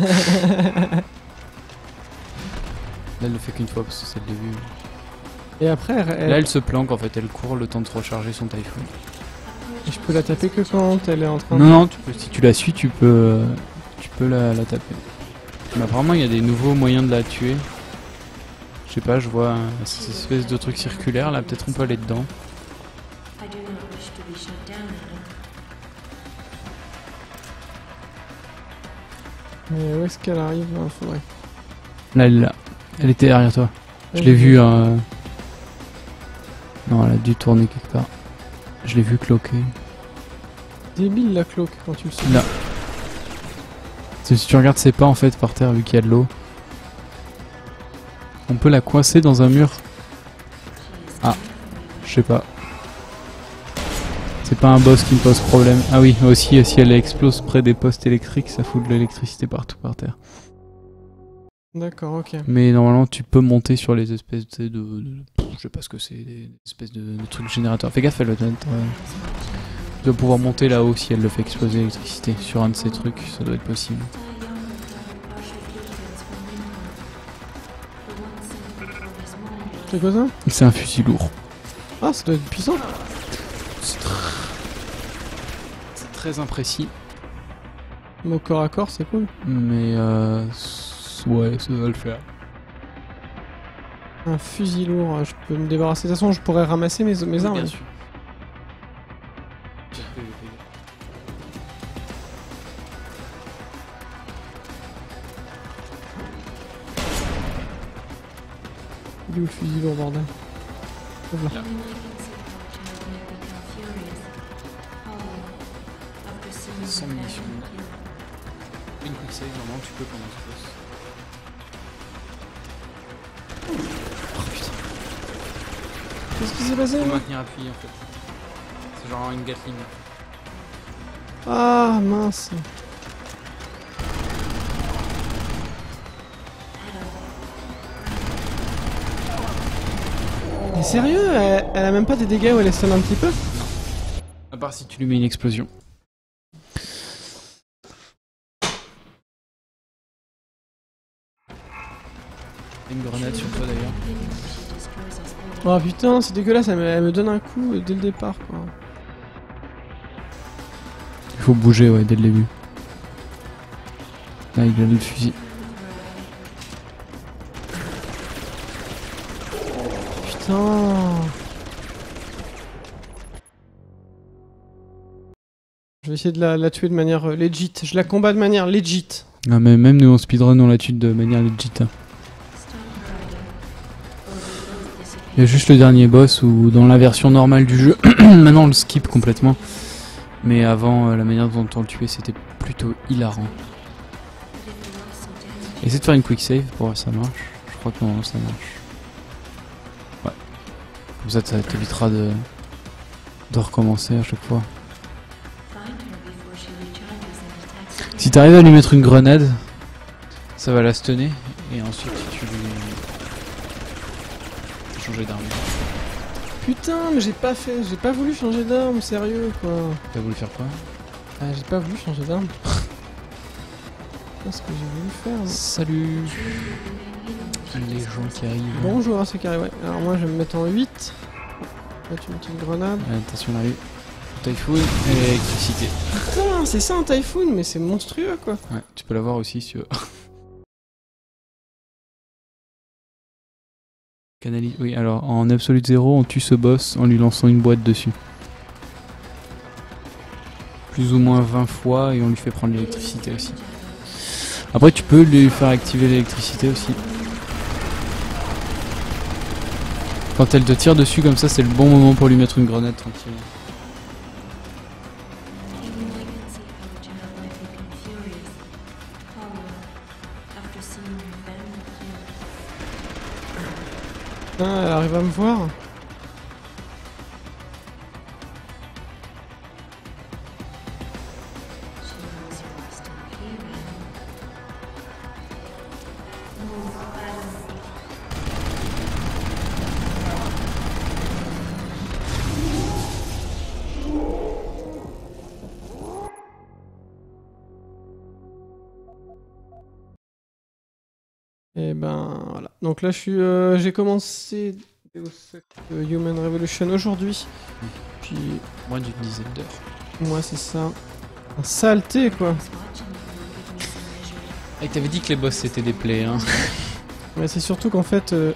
A: elle le fait qu'une fois parce que c'est le début.
B: Et après, elle, elle-
A: Là, elle se planque en fait. Elle court le temps de recharger son typhoon.
B: je peux la taper que quand elle est en train
A: Non,
B: de...
A: non, tu peux, si tu la suis, tu peux, euh, tu peux la, la taper. Mais apparemment, il y a des nouveaux moyens de la tuer. Je sais pas, je vois un- cette espèce de truc circulaire là, peut-être on peut aller dedans.
I: I do not wish to be shut down, Adam.
B: Mais où est-ce qu'elle arrive? Il faudrait...
A: Là, elle est là. Elle était derrière toi. Je
B: Ouais,
A: l'ai
B: je
A: vue.
B: vois.
A: Euh... Non, elle a dû tourner quelque part. Je l'ai vue cloquer.
B: Débile la cloque quand tu le sais.
A: Là. C'est si tu regardes ses pas en fait par terre vu qu'il y a de l'eau. On peut la coincer dans un mur. Ah, je sais pas. C'est pas un boss qui me pose problème. Ah oui, aussi si elle explose près des postes électriques, ça fout de l'électricité partout par terre.
B: D'accord, ok.
A: Mais normalement tu peux monter sur les espèces de... de, de- je sais pas ce que c'est, des espèces de, de trucs générateurs. Fais gaffe, elle doit être, euh, tu dois pouvoir monter là-haut si elle le fait exploser l'électricité. Sur un de ces trucs, ça doit être possible.
B: C'est quoi ça?
A: C'est un fusil lourd.
B: Ah, ça doit être puissant.
A: C'est très... c'est très imprécis.
B: Mais au corps à corps, c'est cool.
A: Mais euh... c- ouais, ça va le faire.
B: Un fusil lourd, euh, je peux me débarrasser. De toute façon, je pourrais ramasser mes, mes
A: Oui,
B: armes.
A: bien
B: hein.
A: sûr.
B: Il est où le fusil lourd, bordel? Hop là.
A: Sans munitions. Une quick save, normalement tu peux pendant ce boss. Oh putain.
B: Qu'est-ce qui s'est passé
A: Faut
B: là?
A: maintenir appuyé en fait. C'est genre une Gatling.
B: Ah, mince. Mais sérieux, elle, elle a même pas des dégâts où elle stun un petit peu?
A: À part si tu lui mets une explosion. Une grenade sur toi d'ailleurs.
B: Oh putain, c'est dégueulasse, elle me, elle me donne un coup dès le départ quoi.
A: Il faut bouger ouais dès le début. Là il a le fusil.
B: Putain. Je vais essayer de la, la tuer de manière euh, legit. Je la combats de manière legit.
A: Ah mais même nous en speedrun on la tue de manière legit. Hein. Il y a juste le dernier boss où dans la version normale du jeu, maintenant on le skip complètement. Mais avant, euh, la manière dont on le tuait c'était plutôt hilarant. Essaye de faire une quick save pour voir si ça marche. Je crois que non, ça marche. Ouais. Comme ça, ça t'évitera de, de recommencer à chaque fois. Si t'arrives à lui mettre une grenade, ça va la stunner. Et ensuite, tu lui... changer d'arme.
B: Putain, mais j'ai pas fait, j'ai pas voulu changer d'arme, sérieux quoi.
A: T'as voulu faire quoi?
B: Ah, j'ai pas voulu changer d'arme. C'est ce que j'ai voulu faire. Mais...
A: Salut les gens qui arrivent.
B: Bonjour à ceux qui arrivent, ouais. Alors moi je vais me mettre en huit. Là tu mets une grenade.
A: Ouais, attention, on arrive. Typhoon et l'électricité.
B: Putain, c'est ça un typhoon, mais c'est monstrueux quoi.
A: Ouais, tu peux l'avoir aussi si tu veux. Canali... Oui, alors en Absolute zéro, on tue ce boss en lui lançant une boîte dessus. Plus ou moins vingt fois et on lui fait prendre l'électricité aussi. Après, tu peux lui faire activer l'électricité aussi. Quand elle te tire dessus comme ça, c'est le bon moment pour lui mettre une grenade tranquille.
B: Ah, elle arrive à me voir. Et ben voilà. Donc là je suis, euh, j'ai commencé Deus Ex Human Revolution aujourd'hui. Puis
A: moins d'une dizaine d'heures.
B: Moi c'est ça. Un saleté quoi.
A: Ah, il t'avait dit que les boss c'était des plaies hein.
B: Mais c'est surtout qu'en fait, euh...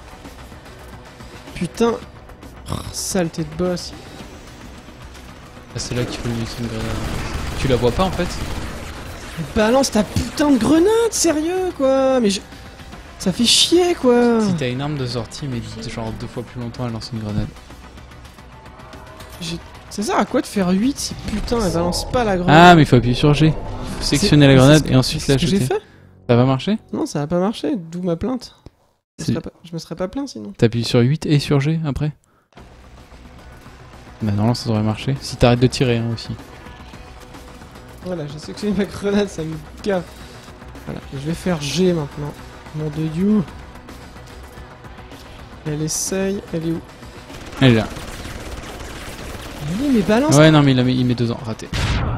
B: putain, oh, saleté de boss.
A: Ah, c'est là qu'il faut lui mettre une grenade. Tu la vois pas en fait?
B: Balance ta putain de grenade, sérieux quoi. Mais je... ça fait chier quoi.
A: Si t'as une arme de sortie, mais genre deux fois plus longtemps à lancer une grenade.
B: Ça sert à quoi de faire huit si putain elle balance pas la grenade?
A: Ah mais il faut appuyer sur G. Faut sectionner la grenade et ensuite la jeter.
B: J'ai fait.
A: Ça va marcher?
B: Non, ça va pas marcher, d'où ma plainte. Je me, pas... je me serais pas plaint sinon.
A: T'appuies sur huit et sur G après? Bah normalement ça devrait marcher. Si t'arrêtes de tirer hein, aussi.
B: Voilà, j'ai sectionné ma grenade, ça me gaffe. Voilà, je vais faire G maintenant. Mon de Dieu. Elle essaye, elle est où?
A: Elle est là.
B: Oui, mais balance.
A: Ouais, non, mais il, a mis, il met deux ans, raté.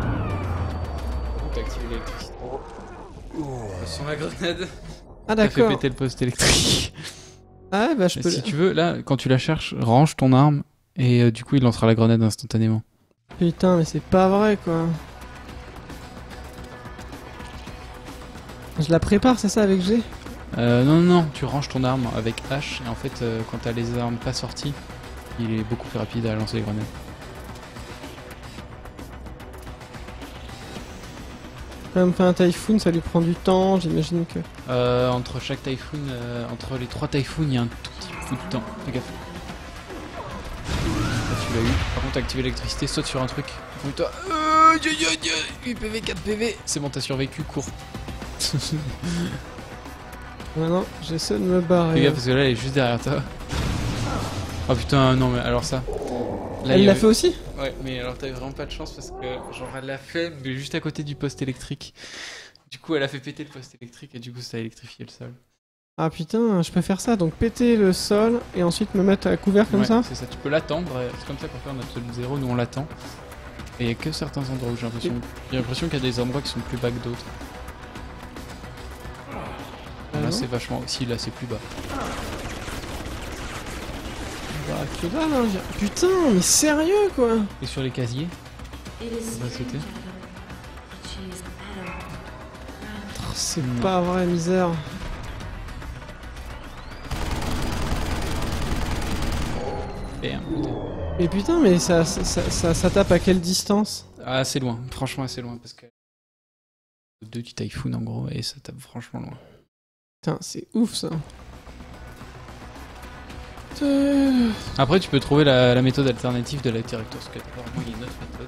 A: T'as activé l'électricité. Sur la grenade.
B: Ah,
A: d'accord. T'as fait péter le poste électrique.
B: Ah, bah je peux.
A: Si tu veux, là, quand tu la cherches, range ton arme et euh, du coup, il lancera la grenade instantanément.
B: Putain, mais c'est pas vrai quoi. Je la prépare, c'est ça avec G?
A: Euh, non, non, non, tu ranges ton arme avec H et en fait, euh, quand t'as les armes pas sorties, il est beaucoup plus rapide à lancer les grenades.
B: Comme fait un typhoon, ça lui prend du temps, j'imagine que...
A: Euh, entre chaque typhoon, euh, entre les trois typhoons, il y a un tout petit peu de temps. Fais gaffe. Là, tu l'as eu. Par contre, activer l'électricité, saute sur un truc. Toi, euh, huit P V, quatre P V. C'est bon, t'as survécu, cours.
B: Maintenant, j'essaie de me barrer.
A: Fais gaffe, parce que là, elle est juste derrière toi. Oh putain, non, mais alors ça.
B: Là, elle l'a fait aussi?
A: Ouais, mais alors t'avais vraiment pas de chance parce que genre elle l'a fait mais juste à côté du poste électrique. Du coup elle a fait péter le poste électrique et du coup ça a électrifié le sol.
B: Ah putain, je peux faire ça, donc péter le sol et ensuite me mettre à couvert comme
A: Ouais,
B: ça.
A: c'est ça, tu peux l'attendre, euh, c'est comme ça qu'on fait en Absolute Zero, nous on l'attend. Et il y a que certains endroits où j'ai l'impression j'ai l'impression qu'il y a des endroits qui sont plus bas que d'autres.
B: Ah
A: là
B: non.
A: c'est vachement... Si, là c'est plus bas.
B: Bah que dalle, hein. j'ai- Putain, mais sérieux quoi.
A: Et sur les casiers,
I: It is
A: on va sauter.
I: strange, Adam, but she is Adam.
B: Oh, c'est
A: Non.
B: pas vrai, misère.
A: Merde.
B: Mais putain, mais ça, ça, ça, ça, ça tape à quelle distance?
A: Ah, assez loin, franchement assez loin, parce que... Deux du Typhoon en gros, et ça tape franchement loin.
B: Putain, c'est ouf ça. Euh,
A: Après, tu peux trouver la, la méthode alternative de la Director's Cut. Apparemment, il y a une autre méthode.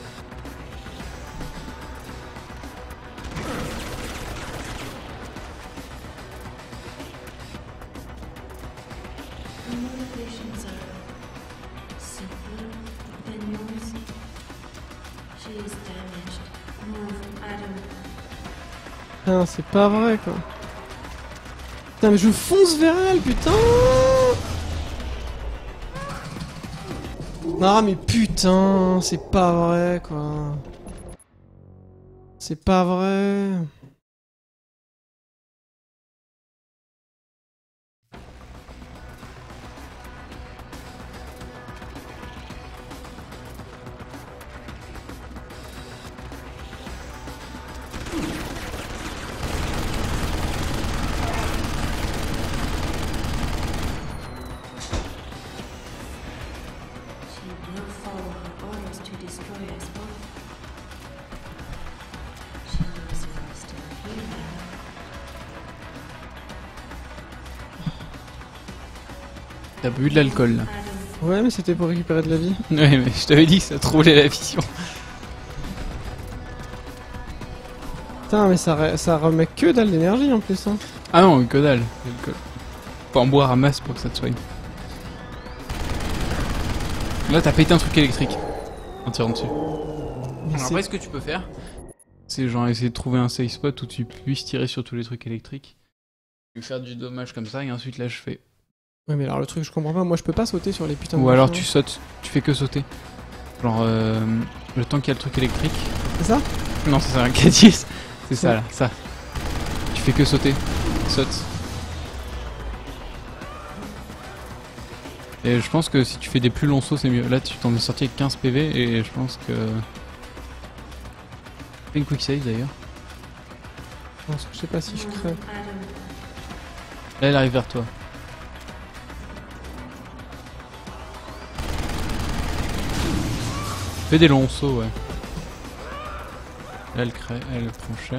I: Her motivations are simpler than yours. She is damaged. Move, Adam.
B: Putain, c'est pas vrai quoi. Putain, mais je fonce vers elle, putain. Non, mais putain, c'est pas vrai quoi. C'est pas vrai.
I: She will follow her orders to destroy us both. She knows you are still here, Adam.
A: T'as bu de l'alcool là.
I: Adam.
B: Ouais, mais c'était pour récupérer de la vie.
A: Ouais, mais je t'avais dit que ça troublait la vision.
B: Putain, mais ça, re- ça remet que dalle d'énergie en plus. Hein.
A: Ah non, que dalle. L'alcool. Faut en boire à masse pour que ça te soigne. Là, t'as pété un truc électrique en tirant dessus.
B: Mais
A: Alors
B: c'est-
A: après, ce que tu peux faire, c'est genre essayer de trouver un safe spot où tu puisses tirer sur tous les trucs électriques, lui faire du dommage comme ça, et ensuite là je fais.
B: Ouais, mais alors le truc, je comprends pas. Moi, je peux pas sauter sur les putains de
A: Ou alors
B: machins.
A: tu sautes, tu fais que sauter. Genre euh, le temps qu'il y a le truc électrique.
B: C'est ça?
A: Non, c'est un K dix. C'est ça
B: Ouais.
A: là, ça. Tu fais que sauter. Saute. Et je pense que si tu fais des plus longs sauts, c'est mieux. Là, tu t'en es sorti avec quinze P V et je pense que. Fais une quick save d'ailleurs.
B: Non, parce que je sais pas si je crève.
I: Adam.
A: Là, elle arrive vers toi. Fais des longs sauts, ouais. Là, elle crée, elle prend cher.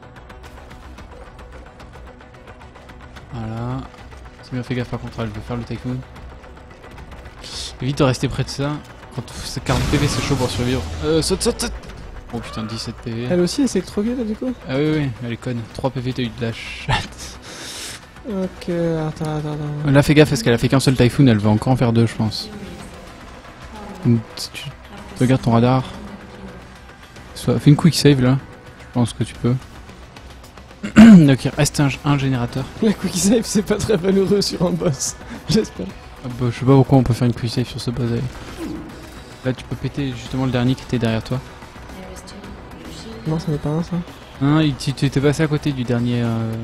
A: Voilà. C'est bien, fait gaffe par contre, elle veut faire le tycoon. Évite de rester près de ça. Quand c'est quarante P V, c'est chaud pour survivre. Euh, saute, saute, saute. Oh putain, dix-sept P V.
B: Elle aussi, elle s'est électroquée là du coup?
A: Ah oui, oui, elle est conne. trois P V, t'as eu de la chatte.
B: Ok, attends, attends, attends.
A: Là, fais gaffe parce qu'elle a fait qu'un seul typhoon, elle va encore en faire deux, je pense. Donc, si tu regardes ton radar. Soit, fais une quick save là. Je pense que tu peux. Donc, il reste un, un générateur.
B: La quick save, c'est pas très valeureux sur un boss. J'espère.
A: Ah bah, je sais pas pourquoi on peut faire une quick save sur ce boss. Là, tu peux péter justement le dernier qui était derrière toi.
B: Non, ça n'est pas un ça.
A: Non, il- tu tu t'es passé à côté du dernier. Euh...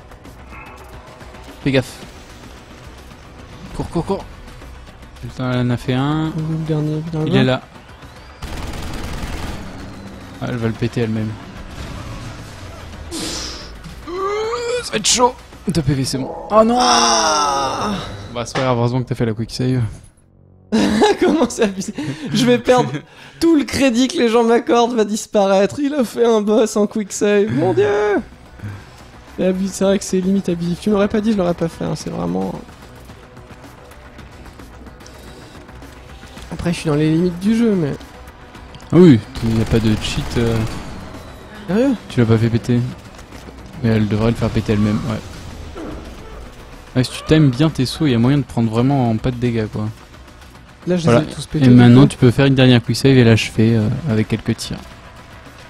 A: Fais gaffe. Cours, cours, cours. Putain, elle en a fait un.
B: Où est le dernier? Dans le
A: Il
B: bas
A: est là. Ah, elle va le péter elle-même. Ça va être chaud. deux P V, c'est bon. Oh non. Bah, c'est pas grave, heureusement que t'as fait la quick save.
B: Comment c'est abusé? Je vais perdre tout le crédit que les gens m'accordent va disparaître. Il a fait un boss en quick save. Mon dieu! C'est abusé, c'est vrai que c'est limite abusif. Tu m'aurais pas dit, je l'aurais pas fait. Hein. C'est vraiment. Après, je suis dans les limites du jeu, mais.
A: Ah oui, il y a pas de cheat. euh,
B: Sérieux?
A: Tu l'as pas fait péter. Mais elle devrait le faire péter elle-même, ouais. Ouais, si tu times bien tes sauts, il y a moyen de prendre vraiment pas de dégâts, quoi.
B: Là, je
A: Voilà.
B: les ai tous pétés.
A: Et
B: du
A: maintenant,
B: coup.
A: tu peux faire une dernière quick save et l'achever euh, avec quelques tirs.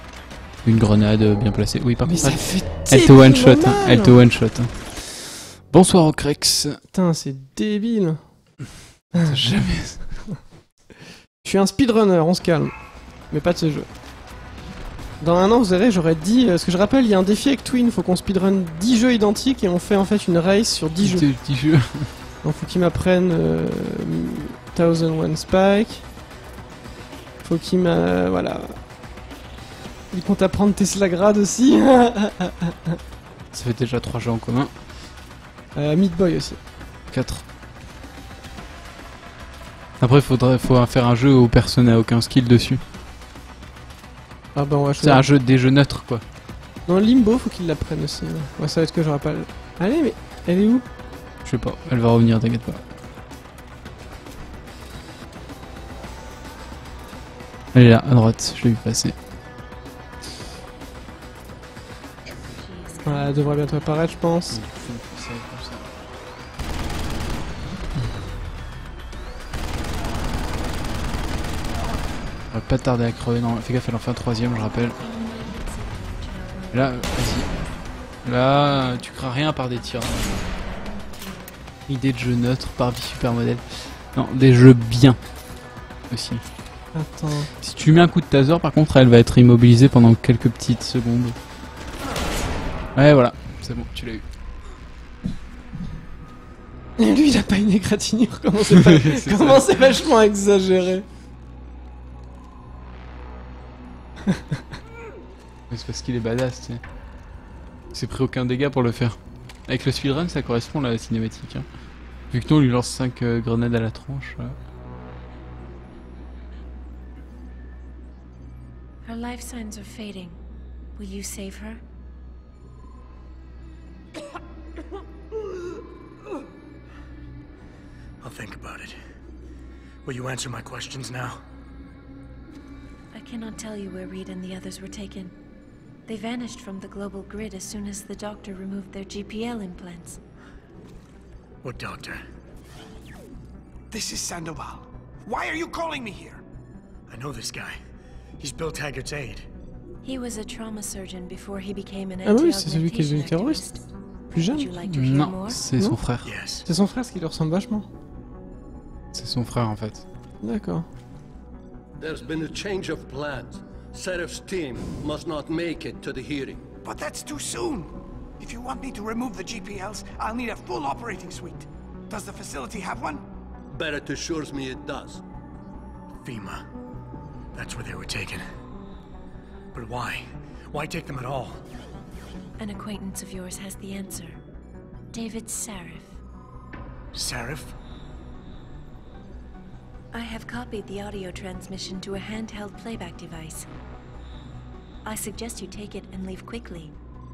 A: Une grenade euh, bien placée. Oui, par
B: Mais
A: contre,
B: ça
A: elle,
B: fait
A: elle te one shot.
B: terriblement
A: Hein, elle te
B: mal.
A: one shot. Hein. Bonsoir Ocrex.
B: Putain, c'est débile.
A: Jamais.
B: Je suis un speedrunner, on se calme. Mais pas de ce jeu. Dans un an, vous verrez, j'aurais dit... Parce que je rappelle, il y a un défi avec Twin, faut qu'on speedrun dix jeux identiques et on fait en fait une race sur dix jeux.
A: dix jeux.
B: Donc faut qu'ils m'apprennent euh, Thousand One Spike. Faut qu'ils m'a... Voilà. Ils comptent apprendre Tesla Grad aussi.
A: Ça fait déjà trois jeux en commun.
B: euh, Meat Boy aussi.
A: quatre. Après, faudrait faut faire un jeu où personne n'a aucun skill dessus.
B: Ah bah on va
A: C'est
B: choisir.
A: un jeu des jeux neutres quoi.
B: Dans Limbo, faut qu'ils l'apprennent aussi. Ouais. Ouais, ça va être que je rappelle. Allez, mais elle est où?
A: Je sais pas, elle va revenir, t'inquiète pas. Elle est là, à droite, je l'ai vu passer.
B: Ouais, elle devrait bientôt apparaître, je pense.
A: On va pas tarder à crever, non, fais gaffe, elle en fait un troisième, je rappelle. Là, vas-y. Là, tu crains rien par des tirs. Idée de jeu neutre, Barbie Supermodel. Non, des jeux bien. Aussi.
B: Attends.
A: Si tu lui mets un coup de taser, par contre, elle va être immobilisée pendant quelques petites secondes. Ouais, voilà, c'est bon, tu l'as eu.
B: Et lui, il a pas une égratignure, comment c'est pas... comment c'est vachement exagéré.
A: C'est parce qu'il est badass, tu sais. Il s'est pris aucun dégât pour le faire. Avec le speedrun, ça correspond à la cinématique. Hein. Vu que nous, on lui lance cinq euh, grenades à la tronche. Euh...
I: Her life signs are fading. Will you save her?
D: I'll think about it. Will you answer my questions now?
I: I cannot tell you where Reed and the others were taken. They vanished from the global grid as soon as the doctor removed their G P L implants.
D: What doctor?
L: This is Sandoval. Why are you calling me here?
D: I know this guy. He's Bill Taggart's aide.
I: He was a trauma surgeon before he became an
B: Ah oui, c'est celui qui est devenu
I: anti-augmentation
B: terroriste. Plus jeune.
I: Would you like to hear
A: Non,
I: more?
A: c'est son
B: Non.
A: frère.
D: Yes.
B: C'est son frère, ce qui lui ressemble vachement.
A: C'est son frère en fait.
B: D'accord.
G: There's been a change of plans. Serif's team must not make it to the hearing.
L: But that's too soon. If you want me to remove the G P Ls, I'll need a full operating suite. Does the facility have one?
G: Barrett assures me it does.
D: FEMA. That's where they were taken. But why? Why take them at all?
I: An acquaintance of yours has the answer. David Sarif.
D: Sarif?
I: I have copied the audio transmission to a handheld playback device. I suggest you take it and leave quickly.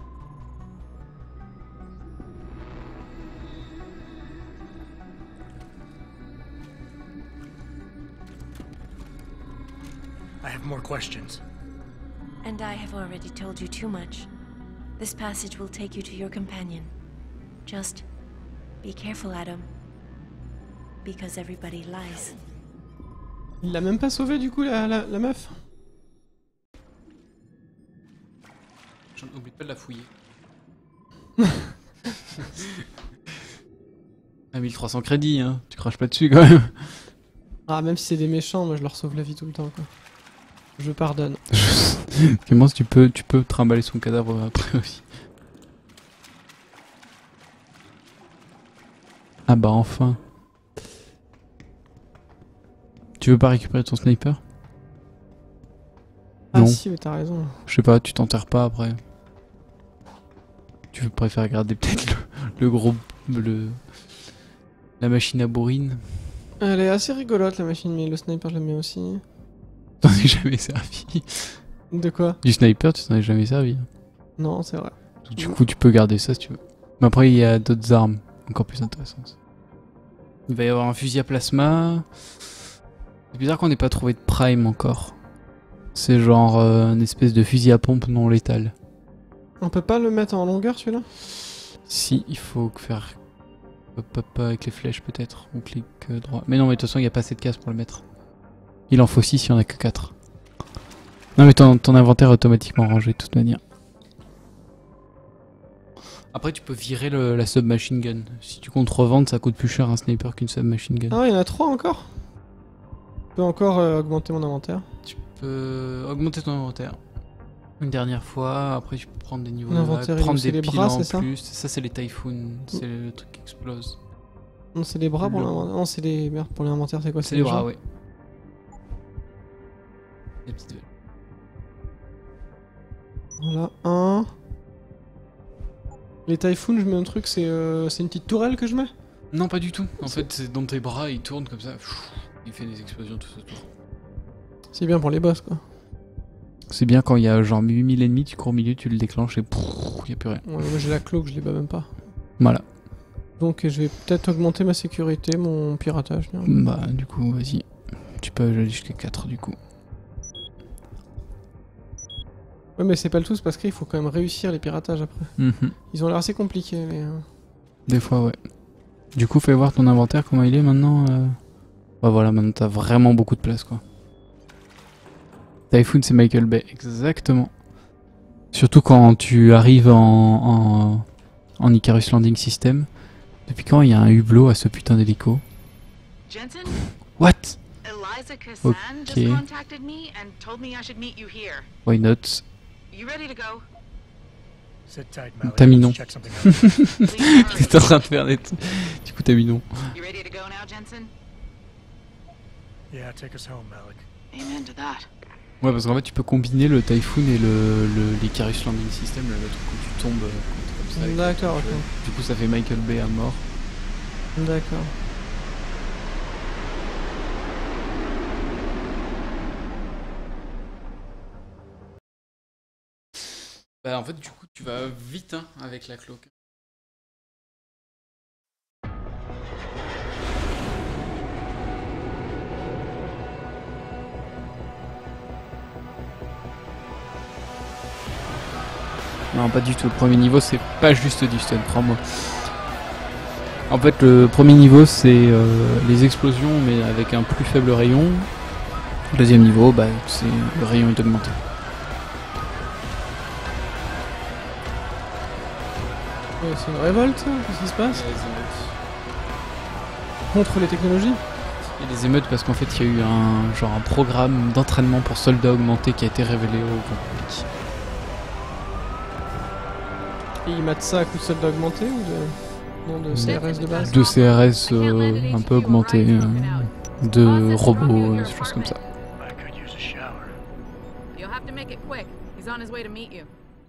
D: I have more questions.
I: And I have already told you too much. This passage will take you to your companion. Just be careful, Adam. Because everybody lies.
B: Il l'a même pas sauvé du coup la, la, la meuf.
A: N'oublie pas de la fouiller. À mille trois cents crédits, hein. Tu craches pas dessus quand même.
B: Ah, même si c'est des méchants, moi je leur sauve la vie tout le temps quoi. Je pardonne.
A: Comment tu peux, tu peux trimballer son cadavre après aussi. Ah bah enfin. Tu veux pas récupérer ton sniper?
B: Ah
A: Non.
B: si, mais t'as raison.
A: Je sais pas, tu t'enterres pas après. Tu préfères garder peut-être le, le gros... le la machine à bourrine.
B: Elle est assez rigolote la machine, mais le sniper je l'aime bien aussi.
A: T'en es jamais servi.
B: De quoi?
A: Du sniper, tu t'en es jamais servi.
B: Non, c'est vrai.
A: Donc, du coup, tu peux garder ça si tu veux. Mais après, il y a d'autres armes encore plus intéressantes. Il va y avoir un fusil à plasma. C'est bizarre qu'on n'ait pas trouvé de prime encore. C'est genre euh, une espèce de fusil à pompe non létal.
B: On peut pas le mettre en longueur celui-là?
A: Si, il faut faire hop hop avec les flèches peut-être. On clique euh, droit. Mais non, mais de toute façon, il n'y a pas assez de cases pour le mettre. Il en faut six si on a que quatre. Non mais ton, ton inventaire est automatiquement rangé de toute manière. Après, tu peux virer le, la submachine gun. Si tu comptes revendre, ça coûte plus cher un sniper qu'une submachine gun.
B: Ah ouais, il y en a trois encore. Je peux encore euh, augmenter mon inventaire.
A: Tu peux augmenter ton inventaire. Une dernière fois, après tu peux prendre des niveaux
B: L'inventaire,
A: de vague, prendre
B: c'est
A: des
B: les
A: piles
B: bras,
A: en
B: c'est ça
A: plus. Ça, c'est les typhoons. C'est le truc qui explose.
B: Non, c'est les bras pour
A: Le-
B: l'inventaire. Non, c'est les... Merde, pour l'inventaire, c'est quoi?
A: C'est les bras,
B: gens
A: oui. Les petites...
B: Voilà, un. Les typhoons, je mets un truc, c'est euh, c'est une petite tourelle que je mets?
A: Non, pas du tout. En fait, c'est dans tes bras, il tourne comme ça. pfff, Il fait des explosions tout autour.
B: C'est bien pour les boss, quoi.
A: C'est bien quand il y a genre huit mille ennemis, tu cours au milieu, tu le déclenches et il n'y a plus rien.
B: Ouais, moi j'ai la cloque, je les bats même pas.
A: Voilà.
B: Donc je vais peut-être augmenter ma sécurité, mon piratage.
A: Bah, du coup, vas-y. Tu peux aller jusqu'à quatre du coup.
B: Ouais, mais c'est pas le tout, c'est parce qu'il faut quand même réussir les piratages après.
A: Mhm.
B: Ils ont l'air assez compliqués, les... euh.
A: Des fois, ouais. Du coup, fais voir ton inventaire, comment il est maintenant. Euh... Bah voilà, maintenant t'as vraiment beaucoup de place, quoi. Typhoon, c'est Michael Bay, exactement. Surtout quand tu arrives en, en, en Icarus Landing System. Depuis quand il y a un hublot à ce putain d'hélico?
M: Jensen?
A: What?
M: Eliza Cassan
A: Ok.
M: just contacted me and told me I should meet you here.
A: Why not?
M: You ready to go?
D: Sit tight, Malik.
A: T'as mis non.
D: Let's check something out.
A: T'es en train de faire des trucs. Du coup, t'as mis non.
M: You ready to go now, Jensen?
D: Yeah, take us home, Malik.
M: Amen to that.
A: Ouais, parce qu'en fait, tu peux combiner le Typhoon et le, le l'Icarus Landing System, le truc où tu tombes euh, quand t'es comme ça. avec
B: D'accord,
A: le
B: ok.
A: jeu. Du coup, ça fait Michael Bay à mort.
B: D'accord.
A: Bah, en fait, du coup, tu vas vite hein, avec la cloque. Non, pas du tout. Le premier niveau, c'est pas juste du stun, crois-moi. En fait, le premier niveau, c'est euh, les explosions, mais avec un plus faible rayon. Le deuxième niveau, bah, c'est le rayon est augmenté.
B: Ouais, c'est une révolte, ça? Qu'est-ce qui se passe? Contre les technologies?
A: Il y a des émeutes parce qu'en fait, il y a eu un genre un programme d'entraînement pour soldats augmentés qui a été révélé au grand public.
B: Et ils mettent ça à coup de soldat augmenté ou de... Non, de C R S de base?
A: De C R S euh, un peu augmenté, euh, de robots, des choses comme ça.
N: You'll have to make it quick. He's on his way to meet you.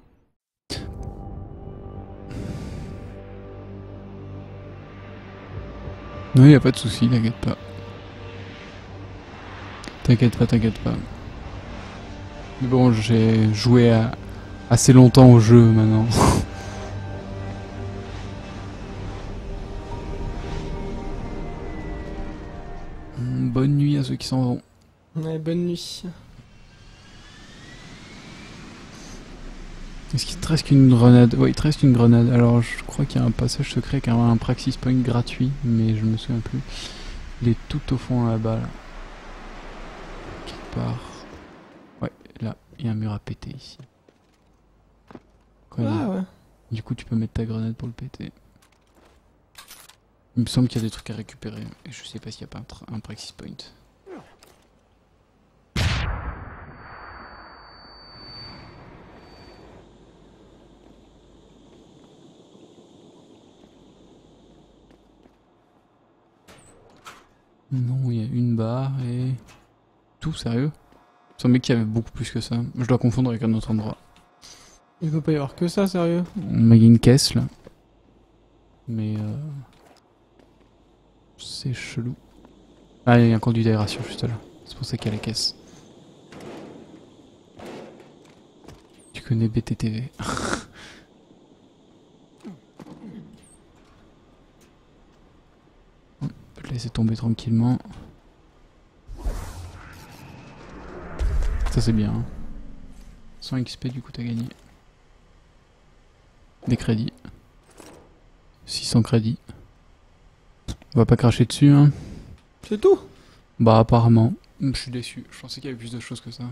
A: Non, y a pas de souci, t'inquiète pas. T'inquiète pas, t'inquiète pas. Mais bon, j'ai joué à assez longtemps au jeu maintenant. Bonne nuit à ceux qui s'en vont.
B: Ouais, bonne nuit.
A: Est-ce qu'il te reste qu'une grenade? Ouais, il te reste une grenade. Alors, je crois qu'il y a un passage secret qui a un Praxis Point gratuit, mais je me souviens plus. Il est tout au fond là-bas, là. Quelque part. Ouais, là, il y a un mur à péter ici. Grenade.
B: Ah ouais.
A: Du coup, tu peux mettre ta grenade pour le péter. Il me semble qu'il y a des trucs à récupérer, et je sais pas s'il n'y a pas un, tra- un Praxis Point. Non, il y a une barre et... Tout, sérieux? Il me semblait qu'il y avait beaucoup plus que ça. Je dois confondre avec un autre endroit.
B: Il peut pas y avoir que ça, sérieux.
A: On m'a une caisse, là. Mais euh... c'est chelou. Ah, il y a un conduit d'aération juste là. C'est pour ça qu'il y a la caisse. Tu connais B T T V. On peut le laisser tomber tranquillement. Ça c'est bien. Hein. cent X P du coup t'as gagné. Des crédits. six cents crédits. On va pas cracher dessus hein.
B: C'est tout?
A: Bah apparemment. Je suis déçu. Je pensais qu'il y avait plus de choses que ça.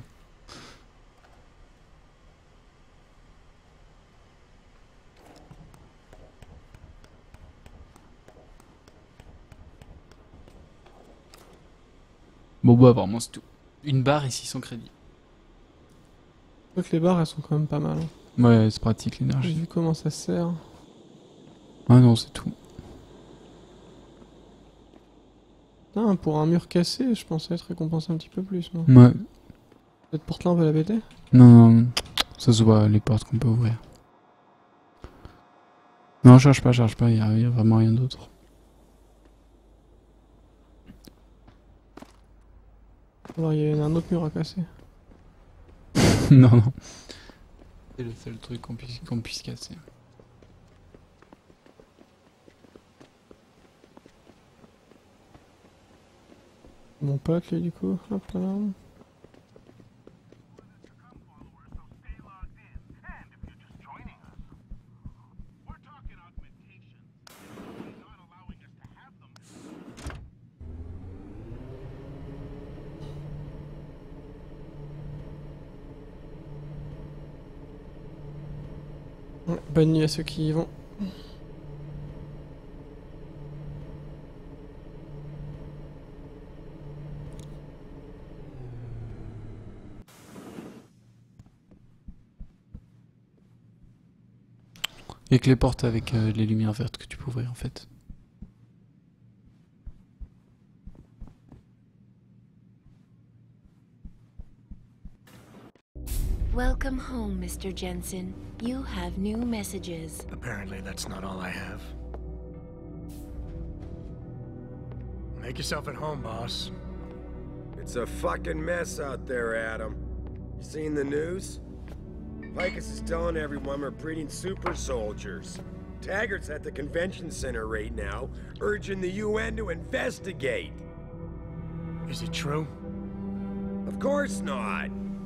A: Bon bah vraiment c'est tout. Une barre et six cents crédits.
B: Je crois que les barres elles sont quand même pas mal. Hein.
A: Ouais, c'est pratique
B: J'ai
A: l'énergie.
B: vu comment ça sert.
A: Ah non, c'est tout.
B: Non, pour un mur cassé, je pensais être récompensé un petit peu plus. Moi.
A: Ouais.
B: Cette porte-là, on va la péter?
A: Non, non, ça se voit les portes qu'on peut ouvrir. Non, cherche pas, cherche pas, il y, a- y a vraiment rien d'autre.
B: Alors, il y a un autre mur à casser.
A: Non, non. C'est le seul truc qu'on puisse, qu'on puisse casser.
B: Mon pote, lui, du coup. Hop là. Bonne nuit à ceux qui y vont.
A: Et que les portes avec euh, les lumières vertes que tu peux ouvrir en fait.
I: Welcome home, Mister Jensen. You have new messages.
D: Apparently that's not all I have. Make yourself at home, boss.
O: It's a fucking mess out there, Adam. You seen the news? Picus is telling everyone we're breeding super soldiers. Taggart's at the convention center right now, urging the U N to investigate.
D: Is it true?
O: Of course not.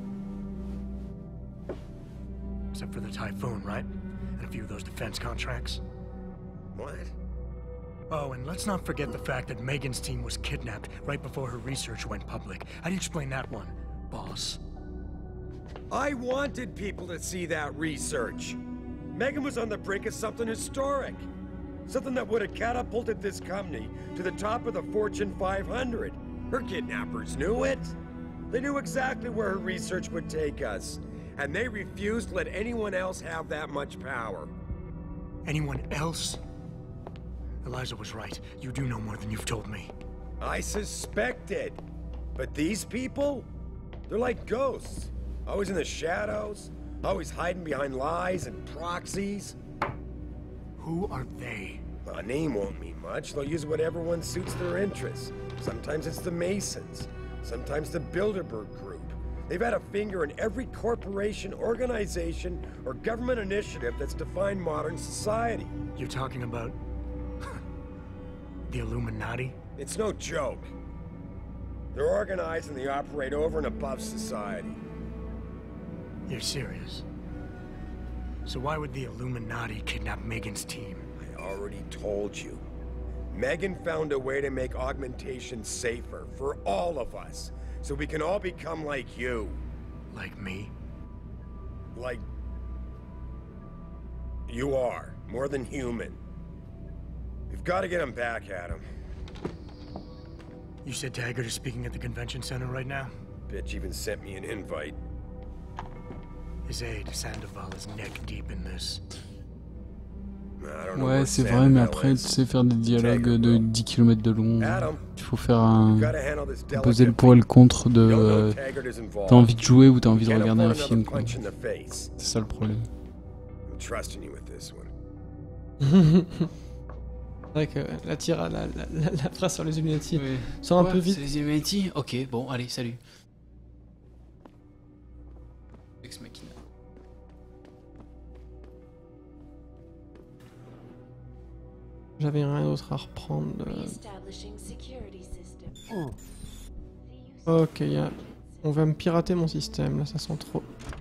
D: Except for the Typhoon, right? And a few of those defense contracts.
O: What?
D: Oh, and let's not forget the fact that Megan's team was kidnapped right before her research went public. How do you explain that one, boss?
O: I wanted people to see that research. Megan was on the brink of something historic. Something that would have catapulted this company to the top of the Fortune five hundred. Her kidnappers knew it. They knew exactly where her research would take us. And they refused to let anyone else have that much power.
D: Anyone else? Eliza was right. You do know more than you've told me.
O: I suspected. But these people? They're like ghosts. Always in the shadows. Always hiding behind lies and proxies.
D: Who are they?
O: A name won't mean much. They'll use whatever one suits their interests. Sometimes it's the Masons. Sometimes the Bilderberg Group. They've had a finger in every corporation, organization, or government initiative that's defined modern society.
D: You're talking about... the Illuminati?
O: It's no joke. They're organized and they operate over and above society.
D: You're serious? So why would the Illuminati kidnap Megan's team?
O: I already told you. Megan found a way to make augmentation safer for all of us. So we can all become like you.
D: Like me?
O: Like... you are. More than human. We've got to get him back, Adam.
D: You said Taggart is speaking at the convention center right now?
O: Bitch even sent me an invite.
D: His aide, Sandoval, is neck deep in this.
A: Ouais, c'est vrai, mais après, tu sais faire des dialogues de dix kilomètres de long. Il faut faire un... poser le pour et le contre de... Euh, t'as envie de jouer ou t'as envie de regarder un film, quoi. C'est ça le problème.
O: Trusting you with this one.
B: C'est vrai que la, tira, la, la, la, la phrase sur les Illuminati
A: oui.
B: sort un
A: ouais,
B: peu vite.
A: C'est les Illuminati? Ok, bon, allez, salut. Ex Machina.
B: J'avais rien d'autre à reprendre. Euh... Ok, y a... on va me pirater mon système, là ça sent trop.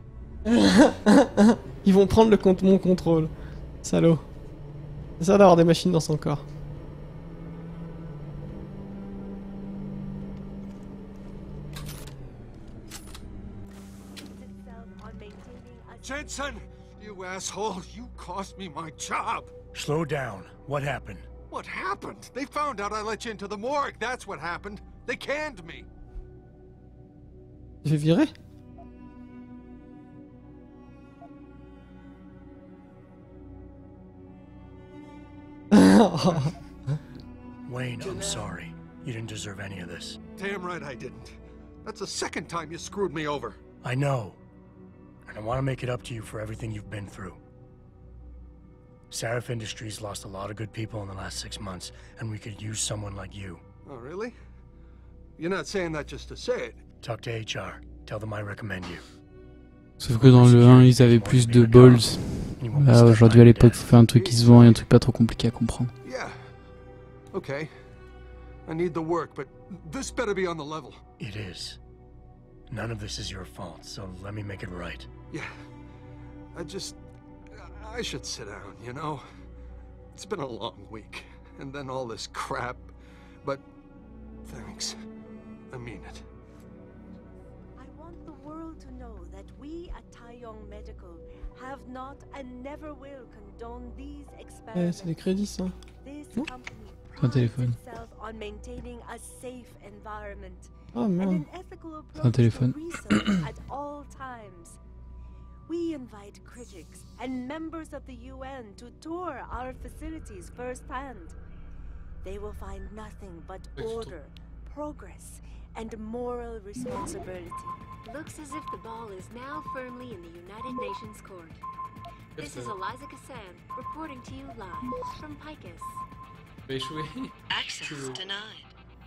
B: Ils vont prendre le compte mon contrôle. Salaud. C'est ça d'avoir des machines dans son corps.
L: Jensen, you asshole, you cost me my job.
D: Slow down. What happened?
L: What happened? They found out I let you into the morgue. That's what happened. They canned me.
B: Il fait virer?
D: Wayne, I'm sorry. You didn't deserve any of this.
K: Damn right I didn't. That's the second time you screwed me over.
D: I know. And I want to make it up to you for everything you've been through. Sarif Industries lost a lot of good people in the last six months, and we could use someone like you.
K: Oh, really? You're not saying that just to say it.
D: Talk to H R. Tell them I recommend you.
A: Sauf que dans le un, ils avaient plus de balls. Là, aujourd'hui, à l'époque, faut faire un truc qui se vend et un truc pas trop compliqué à comprendre.
K: Yeah. Okay. I need the work, but this better be on the level.
D: It is. None of this is your fault, so let me make it right.
K: Yeah. I just... I should sit down, you know? It's been a long week, and then all this crap, but thanks. I mean it.
F: I want the world to know that we at Taiyong Medical have not and never will condone these
B: Eh, c'est
F: experiments.
B: des crédits, ça.
F: This
B: Non?
F: company
A: C'est un téléphone.
F: itself on maintaining a safe environment
B: Oh
F: and
B: merde.
F: an ethical
A: C'est un
F: approach to
A: téléphone.
F: research at all times. We invite critics and members of the U N to tour our facilities firsthand. They will find nothing but order, progress, and moral responsibility.
P: Looks as if the ball is now firmly in the United Nations court. This is Eliza Kassan reporting to you live from Picus.
I: Access denied.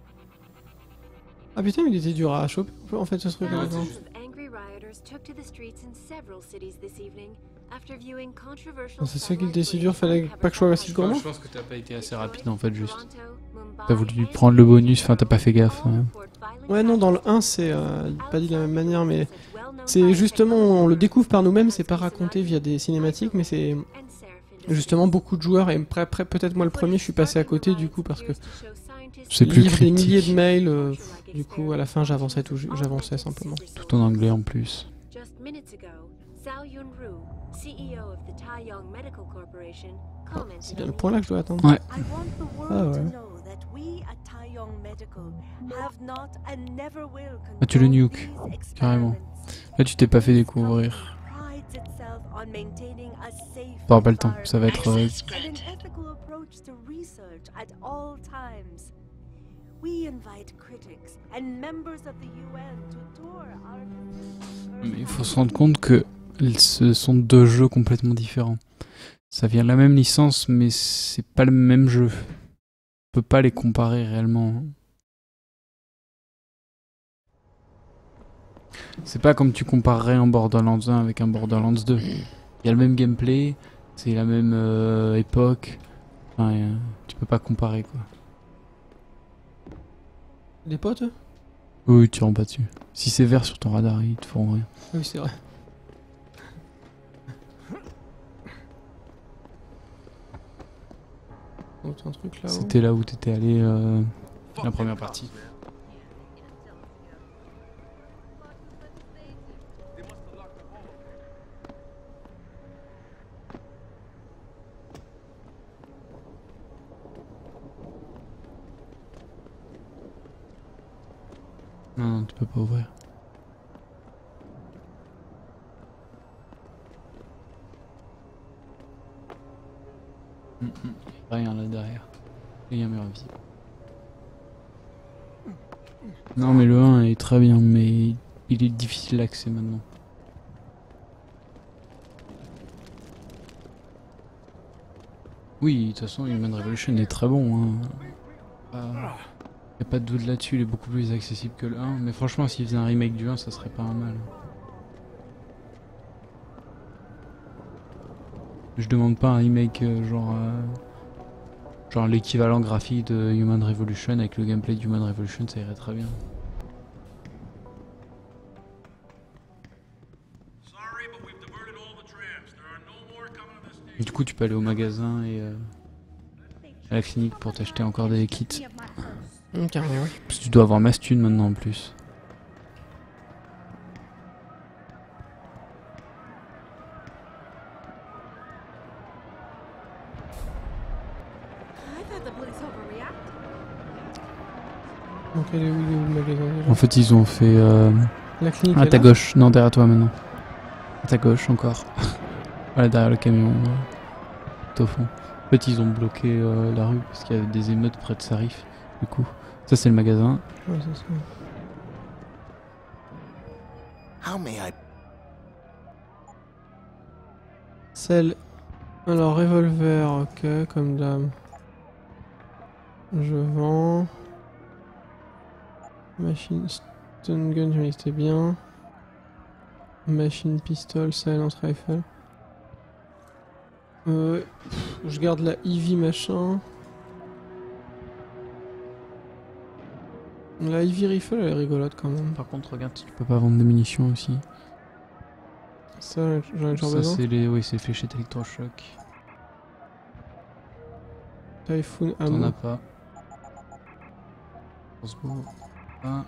B: Ah putain, il était dur à choper en fait ce truc là.
P: Thousands of angry rioters took to the streets in several cities this evening after viewing controversial.
B: C'est ça qu'il était si dur, fallait pas que je sois assez gourmand.
A: Je pense que t'as pas été assez rapide en fait, juste. T'as voulu prendre le bonus, enfin t'as pas fait gaffe. Hein.
B: Ouais, non, dans le un, c'est euh, pas dit de la même manière, mais c'est justement, on le découvre par nous-mêmes, c'est pas raconté via des cinématiques, mais c'est justement beaucoup de joueurs, et après, après peut-être moi le premier, je suis passé à côté du coup, parce que
A: c'est plus
B: livre
A: cryptique.
B: des milliers de mails, euh, du coup à la fin j'avançais tout, j'avançais simplement.
A: Tout en anglais en plus.
P: Just minutes ago, Zhao Yunru, C E O of the Taiyong Medical Corporation, commented
B: C'est bien le point là que je dois attendre.
A: Ouais.
F: I want the world
B: Ah
F: to
B: ouais.
F: know that we at Taiyong Medical have not and never will
A: Ah, tu le
F: condone
A: nuke,
F: these
A: carrément.
F: experiments.
A: Là tu t'es pas fait découvrir.
F: Prides itself on maintaining a safe
A: T'auras pas le temps, ça va être... euh,
F: and an ethical approach to research at all times. We invite critics and members of the U N to tour our
A: Mais il faut se rendre compte que ce sont deux jeux complètement différents. Ça vient de la même licence, mais c'est pas le même jeu. On peut pas les comparer réellement. C'est pas comme tu comparerais un Borderlands un avec un Borderlands deux. Il y a le même gameplay, c'est la même euh, époque. Enfin, euh, tu peux pas comparer quoi.
B: Les potes eux?
A: Oui, tu rentres pas dessus. Si c'est vert sur ton radar, ils te feront rien.
B: Oui, c'est vrai. Donc, un truc là-haut.
A: C'était là où t'étais allé euh, la première partie. Non, non, tu peux pas ouvrir. Mm -mm. Rien là derrière. Il y a un mur invisible. Non mais le un est très bien, mais il est difficile d'accès maintenant. Oui, de toute façon Human Revolution est très bon. Hein. Ah. Y a pas de doute là-dessus, il est beaucoup plus accessible que le un, mais franchement s'il faisait un remake du un, ça serait pas un mal. Je demande pas un remake euh, genre euh, genre l'équivalent graphique de Human Revolution avec le gameplay de Human Revolution, ça irait très bien. Du coup tu peux aller au magasin et euh, à la clinique pour t'acheter encore des kits.
B: Mmh, carrément, oui.
A: Parce que tu dois avoir masse thune maintenant en plus.
F: I thought the police overreacted.
B: Donc elle est où, il est où le magasin déjà?
A: En fait ils ont fait euh,
B: La clinique
A: À
B: est
A: ta
B: là.
A: gauche, non, derrière toi maintenant. À ta gauche encore. Voilà, derrière le camion. euh, tout au fond. En fait, ils ont bloqué euh, la rue parce qu'il y avait des émeutes près de Sarif. Du coup, ça c'est le magasin.
B: Ouais, ça, c'est...
J: How may I...
B: Celle. Alors, revolver, ok, comme dame. Je vends. Machine stun gun, je c'était bien. Machine pistol, silence rifle. Euh, pff, je garde la Ivy machin. La Ivy rifle elle est rigolote quand même.
A: Par contre, regarde si tu peux pas vendre des munitions aussi.
B: Ça, j'en ai toujours
A: Ça,
B: besoin.
A: c'est les, oui, c'est les fléchettes électrochoc.
B: Typhoon
A: T'en
B: ammo.
A: as pas. Crossbow. Ah.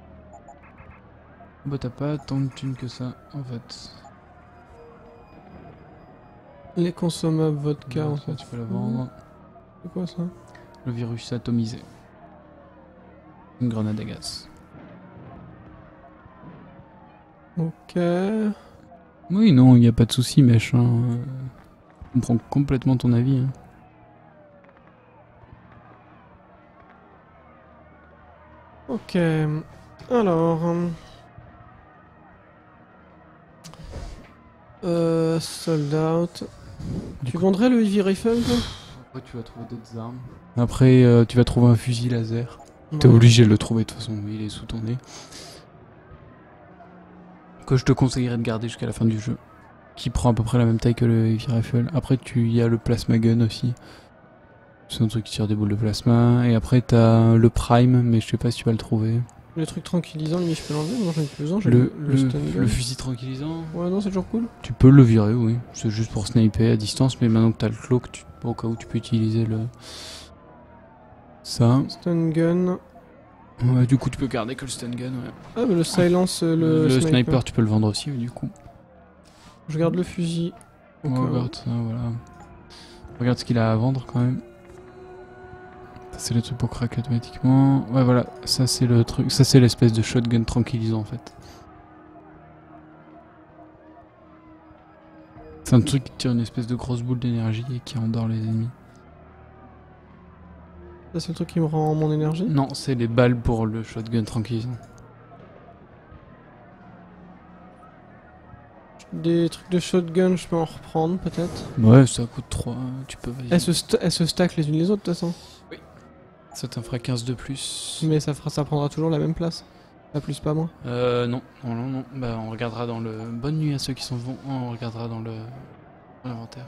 A: Bah t'as pas tant de thunes que ça en fait.
B: Les consommables vodka
A: Ouais,
B: en
A: ça,
B: fait.
A: tu peux la vendre.
B: C'est quoi ça?
A: Le virus atomisé. Une grenade à gaz.
B: Ok.
A: Oui, non, il n'y a pas de souci, mèche. Hein. Je comprends complètement ton avis. Hein.
B: Ok. Alors. hum, Euh. Sold out. Tu vendrais le Heavy Rifle toi?
A: Après, tu vas trouver d'autres armes. Après, euh, tu vas trouver un fusil laser. T'es
B: Ouais.
A: obligé de le trouver de toute façon, il est sous ton nez. Que je te conseillerais de garder jusqu'à la fin du jeu. Qui prend à peu près la même taille que le Heavy Rifle. Après, tu y a le Plasma Gun aussi. C'est un truc qui tire des boules de plasma. Et après, t'as le Prime, mais je sais pas si tu vas le trouver.
B: Le truc tranquillisant, lui, je peux l'enlever? Non, j'en ai plus besoin. J'ai
A: Le,
B: le,
A: le,
B: stun gun.
A: le fusil tranquillisant.
B: Ouais, non, c'est toujours cool.
A: Tu peux le virer, oui. C'est juste pour sniper à distance, mais maintenant que t'as le cloak, tu... au cas où tu peux utiliser le. Ça.
B: Stun gun.
A: Ouais, du coup, tu peux garder que le stun gun, ouais.
B: Ah, mais le silence, euh, le,
A: Le
B: sniper.
A: sniper, tu peux le vendre aussi, du coup.
B: Je garde le fusil. au
A: Ouais,
B: cas où.
A: regarde ça, voilà. Regarde ce qu'il a à vendre quand même. Ça, c'est le truc pour craquer automatiquement. Ouais, voilà, ça c'est le truc. Ça c'est l'espèce de shotgun tranquillisant en fait. C'est un truc qui tire une espèce de grosse boule d'énergie et qui endort les ennemis.
B: Ça, c'est le truc qui me rend mon énergie.
A: Non, c'est les balles pour le shotgun tranquillisant.
B: Des trucs de shotgun, je peux en reprendre peut-être.
A: Ouais, ça coûte trois, tu peux vas-y.
B: Elles se, sta- elles se stack les unes les autres de toute façon.
A: Ça t'en fera quinze de plus.
B: Mais ça, fera, ça prendra toujours la même place. Pas plus, pas moins.
A: Euh, non, non, non, non. Bah, on regardera dans le. Bonne nuit à ceux qui s'en vont. On regardera dans le. Dans l'inventaire.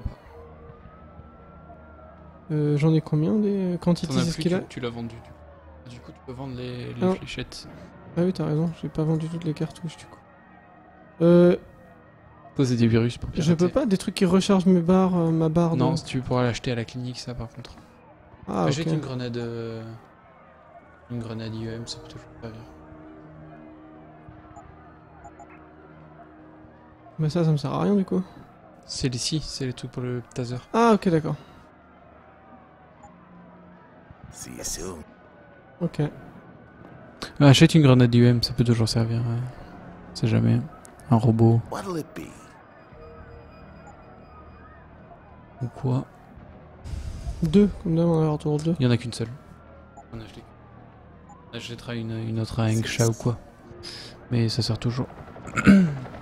B: Euh, J'en ai combien des quantités?
A: T'en as
B: C'est ce
A: plus,
B: qu'il a.
A: tu, tu l'as vendu. Du coup, tu peux vendre les, les
B: Ah.
A: fléchettes.
B: Ah oui, t'as raison, j'ai pas vendu toutes les cartouches du coup. Euh.
A: Ça, c'est des virus pour
B: Je
A: pirater.
B: peux pas des trucs qui rechargent mes barres, euh, ma barre de-
A: Non, si tu pourras l'acheter à la clinique, ça par contre.
B: Ah,
A: Achète
B: ok.
A: une grenade. euh, Une grenade I E M, ça peut toujours servir.
B: Mais ça, ça me sert à rien du coup.
A: C'est les si, c'est les trucs pour le taser.
B: Ah, ok, d'accord.
J: See you soon.
B: Ok.
A: Ah, achète une grenade I E M, ça peut toujours servir. Ouais. C'est jamais. Un robot
J: What'll it be?
A: ou quoi.
B: Deux, comme d'hab, on va avoir toujours deux.
A: Il y en a qu'une seule. On achète. On achètera une, une autre à Engsha ou quoi. Mais ça sert toujours. Tu peux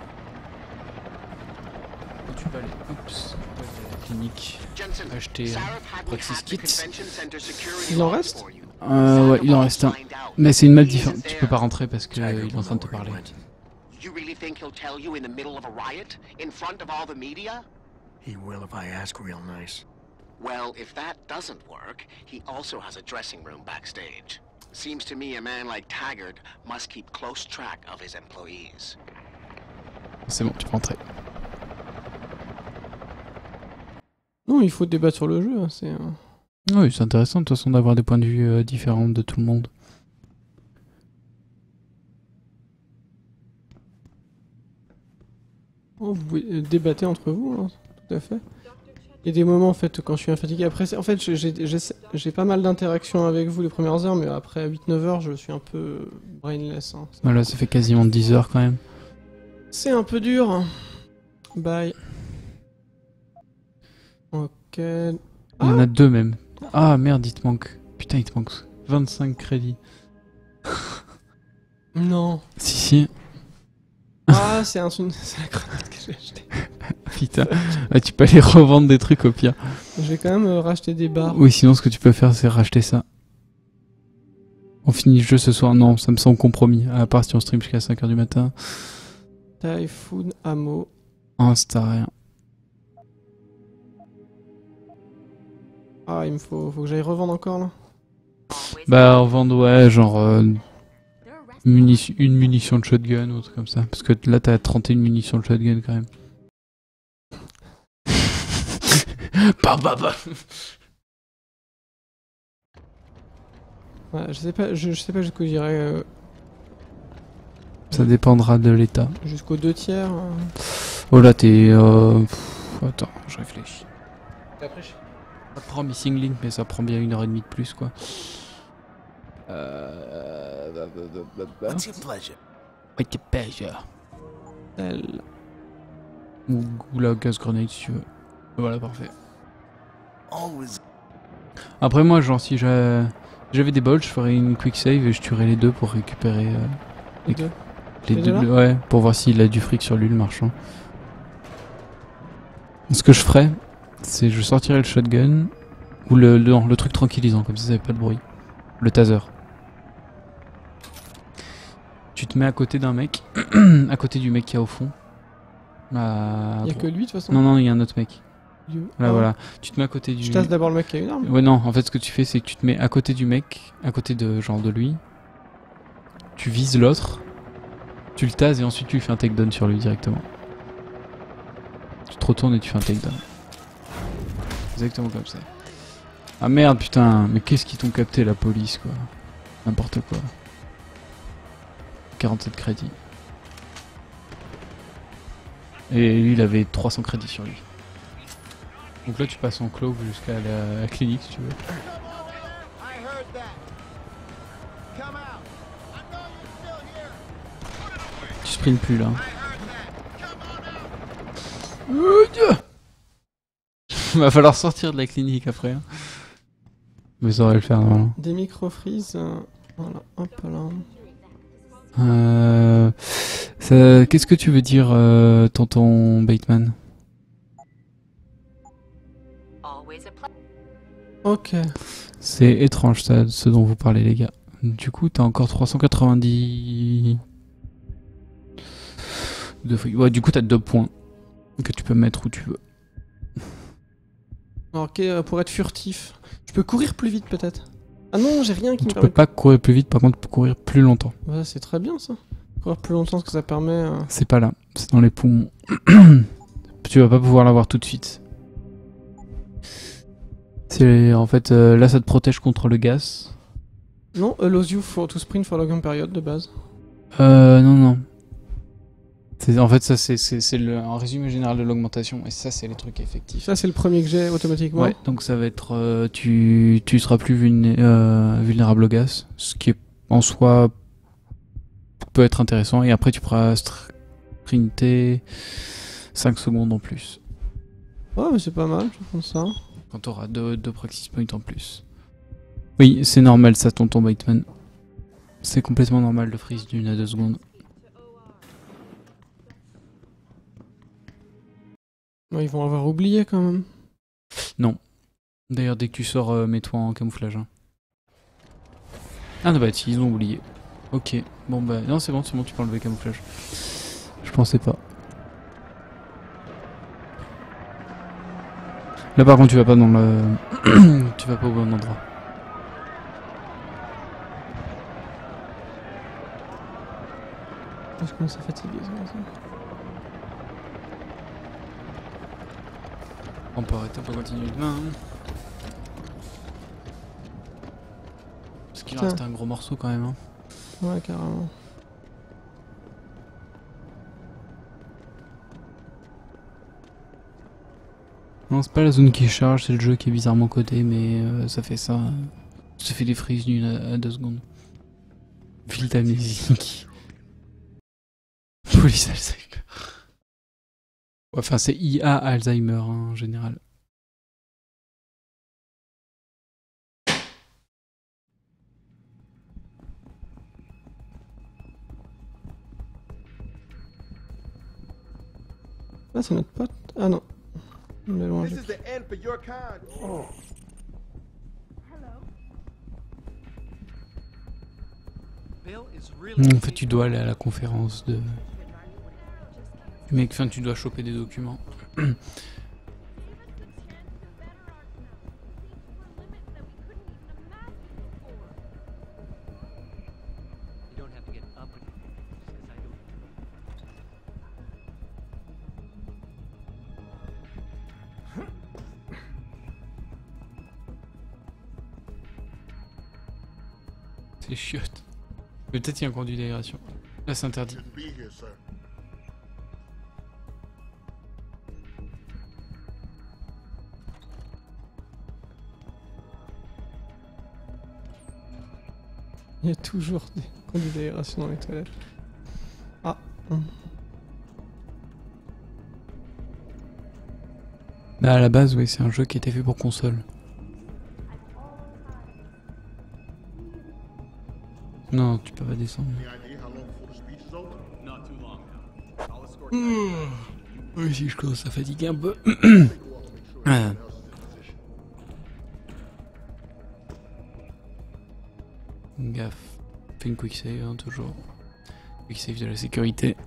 A: aller, oups, tu peux aller à la clinique, acheter un Praxis Kit.
B: Il en reste?
A: Euh, ouais, il en reste un. Mais c'est une map différente. Tu peux pas rentrer parce qu'il est en train de te parler.
J: You really think he'll tell you in the middle of a riot? In front of all the media?
D: He will if I ask real nice.
J: Well, if that doesn't work, he also has a dressing room backstage. Seems to me a man like Taggart must keep close track of his employees.
A: C'est bon, tu peux rentrer.
B: Non, il faut débattre sur le jeu, hein, c'est... euh,
A: Oui, c'est intéressant de toute façon d'avoir des points de vue euh, différents de tout le monde.
B: Oh, vous pouvez euh, débattre entre vous, hein, tout à fait. Il y a des moments en fait quand je suis fatigué. Après, c'est- en fait, j'ai- j'ai j'ai- j'ai pas mal d'interactions avec vous les premières heures, mais après huit neuf heures, je suis un peu brainless. Hein.
A: Voilà, ça fait quasiment dix heures quand même.
B: C'est un peu dur. Bye. Ok.
A: Il y en a deux même. Ah merde, il te manque. Putain, il te manque vingt-cinq crédits.
B: Non.
A: Si, si.
B: Ah, c'est un c'est la grenade que j'ai acheté.
A: Putain, ah, tu peux aller revendre des trucs au pire.
B: Je vais quand même euh, racheter des barres.
A: Oui, sinon ce que tu peux faire c'est racheter ça. On finit le jeu ce soir. Non, ça me semble compromis. À part si on stream jusqu'à cinq heures du matin.
B: Typhoon Ammo.
A: Ah, c'est rien.
B: Ah, il me faut, faut que j'aille revendre encore là.
A: Bah, revendre, ouais, genre. Euh, munition, une munition de shotgun ou un truc comme ça. Parce que là, t'as trente et une munitions de shotgun quand même. Bah, bah, bah.
B: Ouais, je sais pas, je, je sais pas jusqu'où j'irai. Euh,
A: Ça dépendra de l'état.
B: jusqu'aux deux tiers. euh.
A: Oh là, t'es. Euh... pff, Attends, je réfléchis. Après, je... Ça prend Missing Link, mais ça prend bien une heure et demie de plus, quoi. Euh... bah, bah, bah, bah, bah.
L: What's your pleasure?
A: What's your pleasure?
B: Elle.
A: Ou, ou la gas grenade si tu veux. Voilà, parfait.
L: Always.
A: Après, moi, genre, si j'a- j'avais des bolts, je ferais une quick save et je tuerais les deux pour récupérer. Euh,
B: Les deux
A: Les
B: Les
A: deux,
B: deux là
A: ouais, pour voir s'il a du fric sur lui, le marchand. Ce que je ferais, c'est je sortirais le shotgun ou le, le, non, le truc tranquillisant, comme ça ça fait pas de bruit. Le taser. Tu te mets à côté d'un mec, à côté du mec qui est au fond. À
B: Y a
A: dro-
B: que lui, de toute façon.
A: Non, non, il y a un autre mec.
B: You-
A: Là,
B: Ah.
A: voilà. Tu te mets à côté du.
B: Je tasse d'abord le mec qui a une arme.
A: Ouais, non, en fait, ce que tu fais, c'est que tu te mets à côté du mec, à côté de genre de lui. Tu vises l'autre, tu le tases et ensuite tu lui fais un takedown sur lui directement. Tu te retournes et tu fais un takedown. Exactement comme ça. Ah merde, putain, mais qu'est-ce qu'ils t'ont capté, la police, quoi. N'importe quoi. quarante-sept crédits. Et lui, il avait trois cents crédits sur lui. Donc là, tu passes en clove jusqu'à la, la clinique, si tu veux. Tu sprints plus, là. Va falloir sortir de la clinique après. Hein. Mais ça aurait le faire, normalement.
B: Des micro-freeze. euh, Voilà, hop là.
A: Euh, ça- Qu'est-ce que tu veux dire, euh, tonton Bateman?
B: Ok.
A: C'est étrange, ça, ce dont vous parlez, les gars. Du coup, t'as encore trois cent quatre-vingt-dix... De feuilles. Ouais, du coup, t'as deux points que tu peux mettre où tu veux.
B: Alors, ok, euh, pour être furtif, je peux courir plus vite peut-être. Ah non, j'ai rien qui me
A: Tu peux
B: permet.
A: pas courir plus vite, par contre, tu peux courir plus longtemps.
B: Ouais, c'est très bien ça. Courir plus longtemps, ce que ça permet. euh,
A: C'est pas là, c'est dans les poumons. Tu vas pas pouvoir l'avoir tout de suite. C'est en fait euh, là ça te protège contre le gaz.
B: Non, allows you for to sprint for long period de base.
A: Euh non non. C'est en fait ça c'est c'est c'est le un résumé général de l'augmentation et ça c'est les trucs effectifs.
B: Ça c'est le premier que j'ai automatiquement.
A: Ouais, donc ça va être euh, tu tu seras plus vulné- euh, vulnérable au gaz, ce qui est en soi peut être intéressant et après tu pourras sprinter cinq secondes en plus.
B: Ouais, mais c'est pas mal, je pense ça.
A: Quand tu auras deux, deux practice points en plus. Oui, c'est normal ça, tonton Bateman. C'est complètement normal de freeze d'une à deux secondes.
B: Ouais, ils vont avoir oublié quand même.
A: Non. D'ailleurs, dès que tu sors, euh, mets-toi en camouflage. Hein. Ah non, bah si, ils ont oublié. Ok, bon bah... Non, c'est bon, c'est bon, tu peux enlever le camouflage. Je pensais pas. Là par contre tu vas pas dans le... tu vas pas au bon endroit.
B: Je commence à fatiguer ça. ça.
A: On peut arrêter, on peut continuer demain. Hein. Parce qu'il
B: Putain.
A: reste un gros morceau quand même. Hein.
B: Ouais, carrément.
A: Non, c'est pas la zone qui charge, c'est le jeu qui est bizarrement codé, mais euh, ça fait ça. Ça fait des frises d'une à, à deux secondes. Filtre amnésique. Police Alzheimer. Enfin, c'est I A Alzheimer hein, en général.
B: Là, c'est notre pote. Ah non. On est loin.
Q: This is the end for your kind. Oh.
A: En fait, tu dois aller à la conférence de... Mec, enfin, tu dois choper des documents. C'est chiotte. Mais peut-être il y a un conduit d'aération. Là, c'est interdit.
B: Il y a toujours des conduits d'aération dans les toilettes. Ah.
A: Bah à la base, oui, c'est un jeu qui était fait pour console. Non, tu peux pas descendre. Mmh. Oui, si je commence à fatiguer un peu. Ah. Gaffe. Fais une quick save, hein, toujours. Quick save de la sécurité.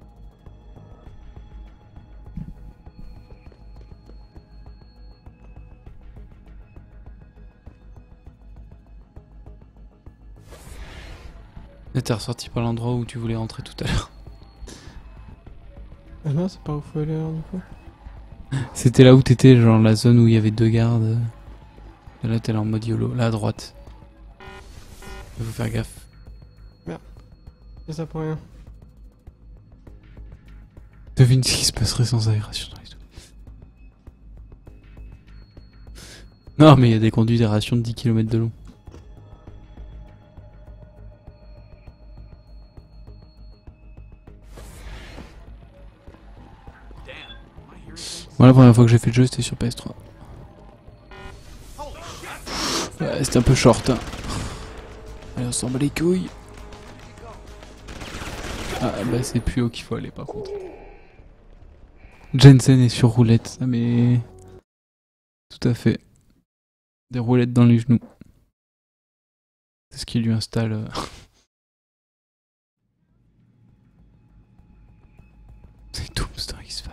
A: T'es ressorti par l'endroit où tu voulais rentrer tout à l'heure.
B: Ah non, c'est pas où faut aller alors du coup.
A: C'était là où t'étais, genre la zone où il y avait deux gardes. Et là t'es là en mode YOLO, là à droite. Il faut faire gaffe.
B: Merde. C'est ça pour rien.
A: Devine ce qui se passerait sans aération dans les tours. Non mais il y a des conduits d'aération de dix kilomètres de long. Bon, la première fois que j'ai fait le jeu, c'était sur P S trois. Ouais, c'était un peu short. Hein. Allez, on s'en bat les couilles. Ah, bah c'est plus haut qu'il faut aller par contre. Jensen est sur roulette, ah, mais... Tout à fait. Des roulettes dans les genoux. C'est ce qui lui installe... Euh... c'est Tombstone X-Files.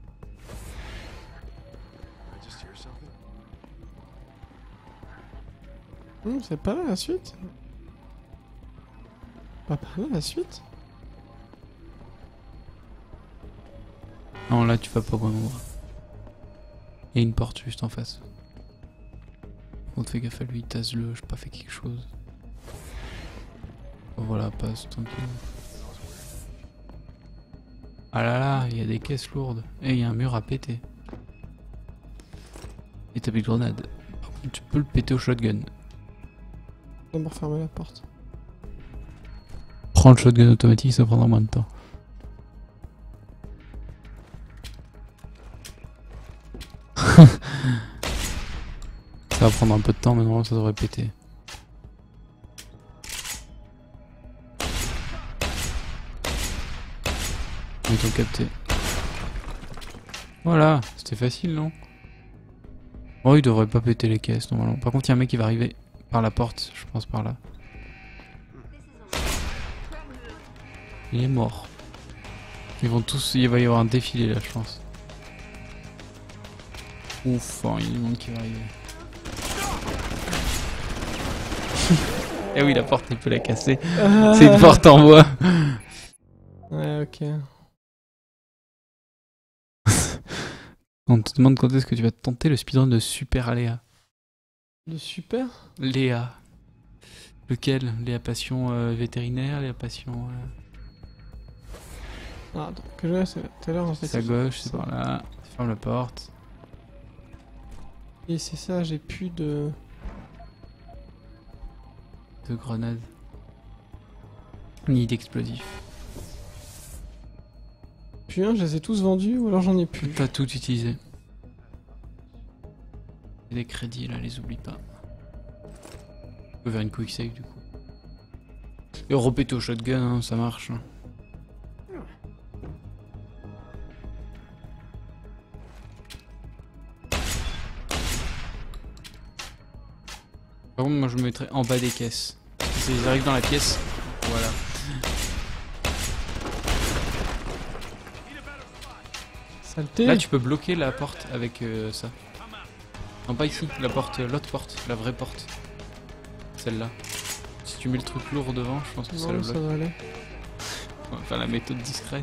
B: Hum, c'est pas là la suite. Pas par là la suite.
A: Non, là tu vas pas au bon endroit. Il y a une porte juste en face. On te fait gaffe à lui, tasse-le, j'ai pas fait quelque chose. Voilà, passe tranquille. Ah là là, il y a des caisses lourdes. Et il y a un mur à péter. Et t'as plus de grenade. Par contre, tu peux le péter au shotgun.
B: D'abord fermer la porte.
A: Prends le shotgun automatique, ça prendra moins de temps. Ça va prendre un peu de temps, mais normalement ça devrait péter. Ils t'ont capté. Voilà, c'était facile, non? Oh, il devrait pas péter les caisses normalement. Par contre, il y a un mec qui va arriver par la porte, je pense par là. Il est mort. Ils vont tous, il va y avoir un défilé là, je pense. Ouf, oh, il y a du monde qui va arriver. Eh oui, la porte, il peut la casser. Ah. C'est une porte en bois.
B: Ouais, ok.
A: On te demande quand est-ce que tu vas tenter le speedrun de Super Léa.
B: Le Super
A: Léa. Lequel? Léa Passion euh, vétérinaire, Léa Passion... Euh...
B: Ah, attends, que je c'est tout à l'heure.
A: C'est à gauche, c'est par là. Ferme la porte.
B: Et c'est ça, j'ai plus de...
A: De grenades. Ni d'explosifs.
B: Putain, je les ai tous vendus ou alors j'en ai plus.
A: T'as tout utilisé. Et les crédits là, les oublie pas. On peut faire une quick save du coup. Et repéter au shotgun, hein, ça marche. Par contre, moi je me mettrais en bas des caisses. Si ils arrivent dans la pièce, voilà.
B: Saleté.
A: Là, tu peux bloquer la porte avec euh, ça. Non, pas ici, la porte, l'autre porte, la vraie porte. Celle-là. Si tu mets le truc lourd devant, je pense que ça
B: Non,
A: le
B: ça
A: bloque.
B: va aller.
A: On va faire la méthode discrète.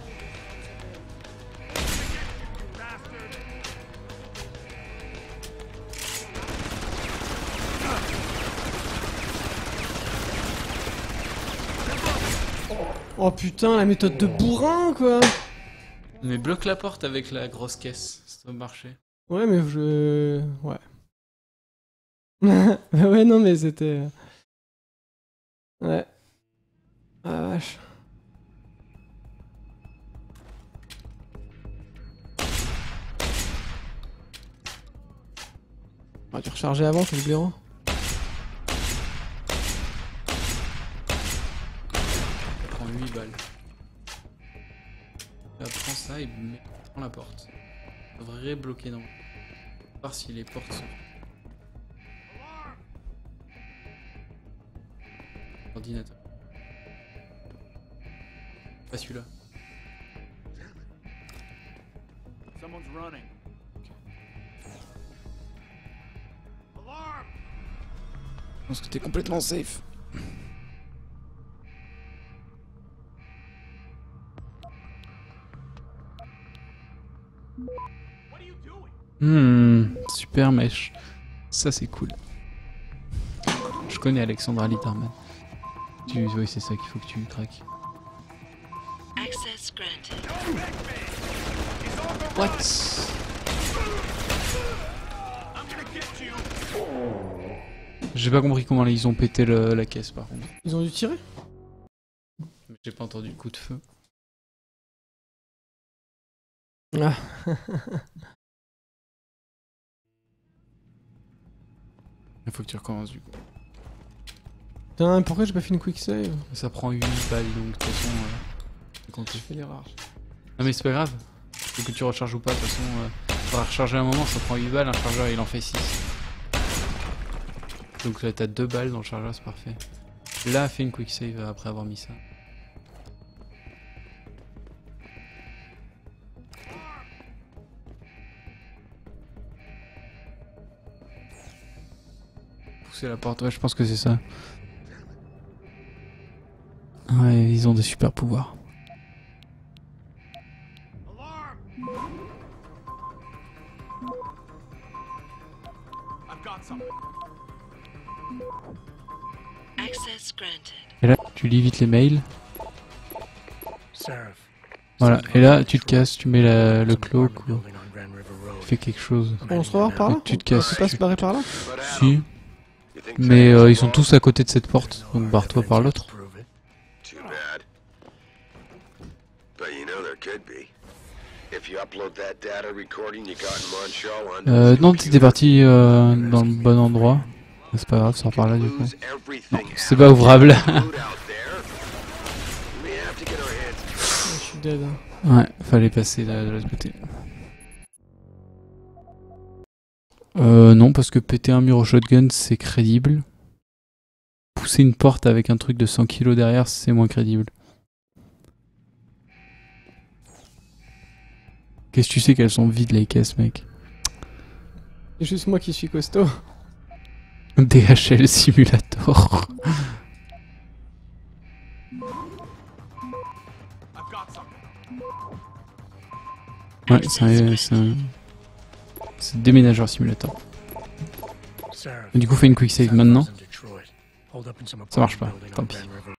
B: Oh putain, la méthode de bourrin quoi.
A: Mais bloque la porte avec la grosse caisse, ça doit marcher.
B: Ouais, mais je... Ouais. Bah ouais, non, mais c'était... Ouais. Ah la vache. On va tu recharger avant, c'est le blaireau.
A: Ça prend huit balles. Là, prends ça et mets dans la porte. Ça devrait bloquer dans. Voir si les portes sont. Ordinateur. Pas celui-là.
R: Someone's running.
A: Je pense que t'es complètement safe. Hmm, super mèche. Ça c'est cool. Je connais Alexandra Litterman. Tu, oui, c'est ça qu'il faut que tu craques.
I: Access granted.
A: What? J'ai pas compris comment ils ont pété le, la caisse par contre.
B: Ils ont dû tirer?
A: J'ai pas entendu le coup de feu.
B: Ah.
A: Il faut que tu recommences du coup.
B: Putain, pourquoi j'ai pas fait une quick save?
A: Ça prend huit balles donc de toute façon. Euh, quand tu fais l'erreur. Non mais c'est pas grave. Faut que tu recharges ou pas, de toute façon. Euh, faudra recharger un moment, ça prend huit balles, un chargeur il en fait six. Donc là t'as deux balles dans le chargeur, c'est parfait. Là fais une quick save après avoir mis ça. Pousser la porte, ouais je pense que c'est ça. Ouais, ils ont des super pouvoirs. Et là, tu lis vite les mails. Voilà, et là, tu te casses, tu mets la, le cloak ou tu fais quelque chose.
B: On se revoit par là?
A: Tu te casses.
B: On peut pas se barrer par là?
A: Si. Mais euh, ils sont tous à côté de cette porte, donc barre-toi par l'autre. Euh, non, t'étais parti euh, dans le bon endroit. C'est pas grave, sors par là du coup. Non, c'est pas ouvrable.
B: Je suis dead.
A: Ouais, fallait passer de, de l'autre côté. Euh, non, parce que péter un mur au shotgun, c'est crédible. Pousser une porte avec un truc de cent kilos derrière, c'est moins crédible. Qu'est-ce que tu sais qu'elles sont vides les caisses, mec?
B: C'est juste moi qui suis costaud.
A: D H L Simulator. Ouais, c'est un, c'est un... c'est déménageur simulator. Du coup, fais une quick save maintenant. Ça marche pas, tant pis.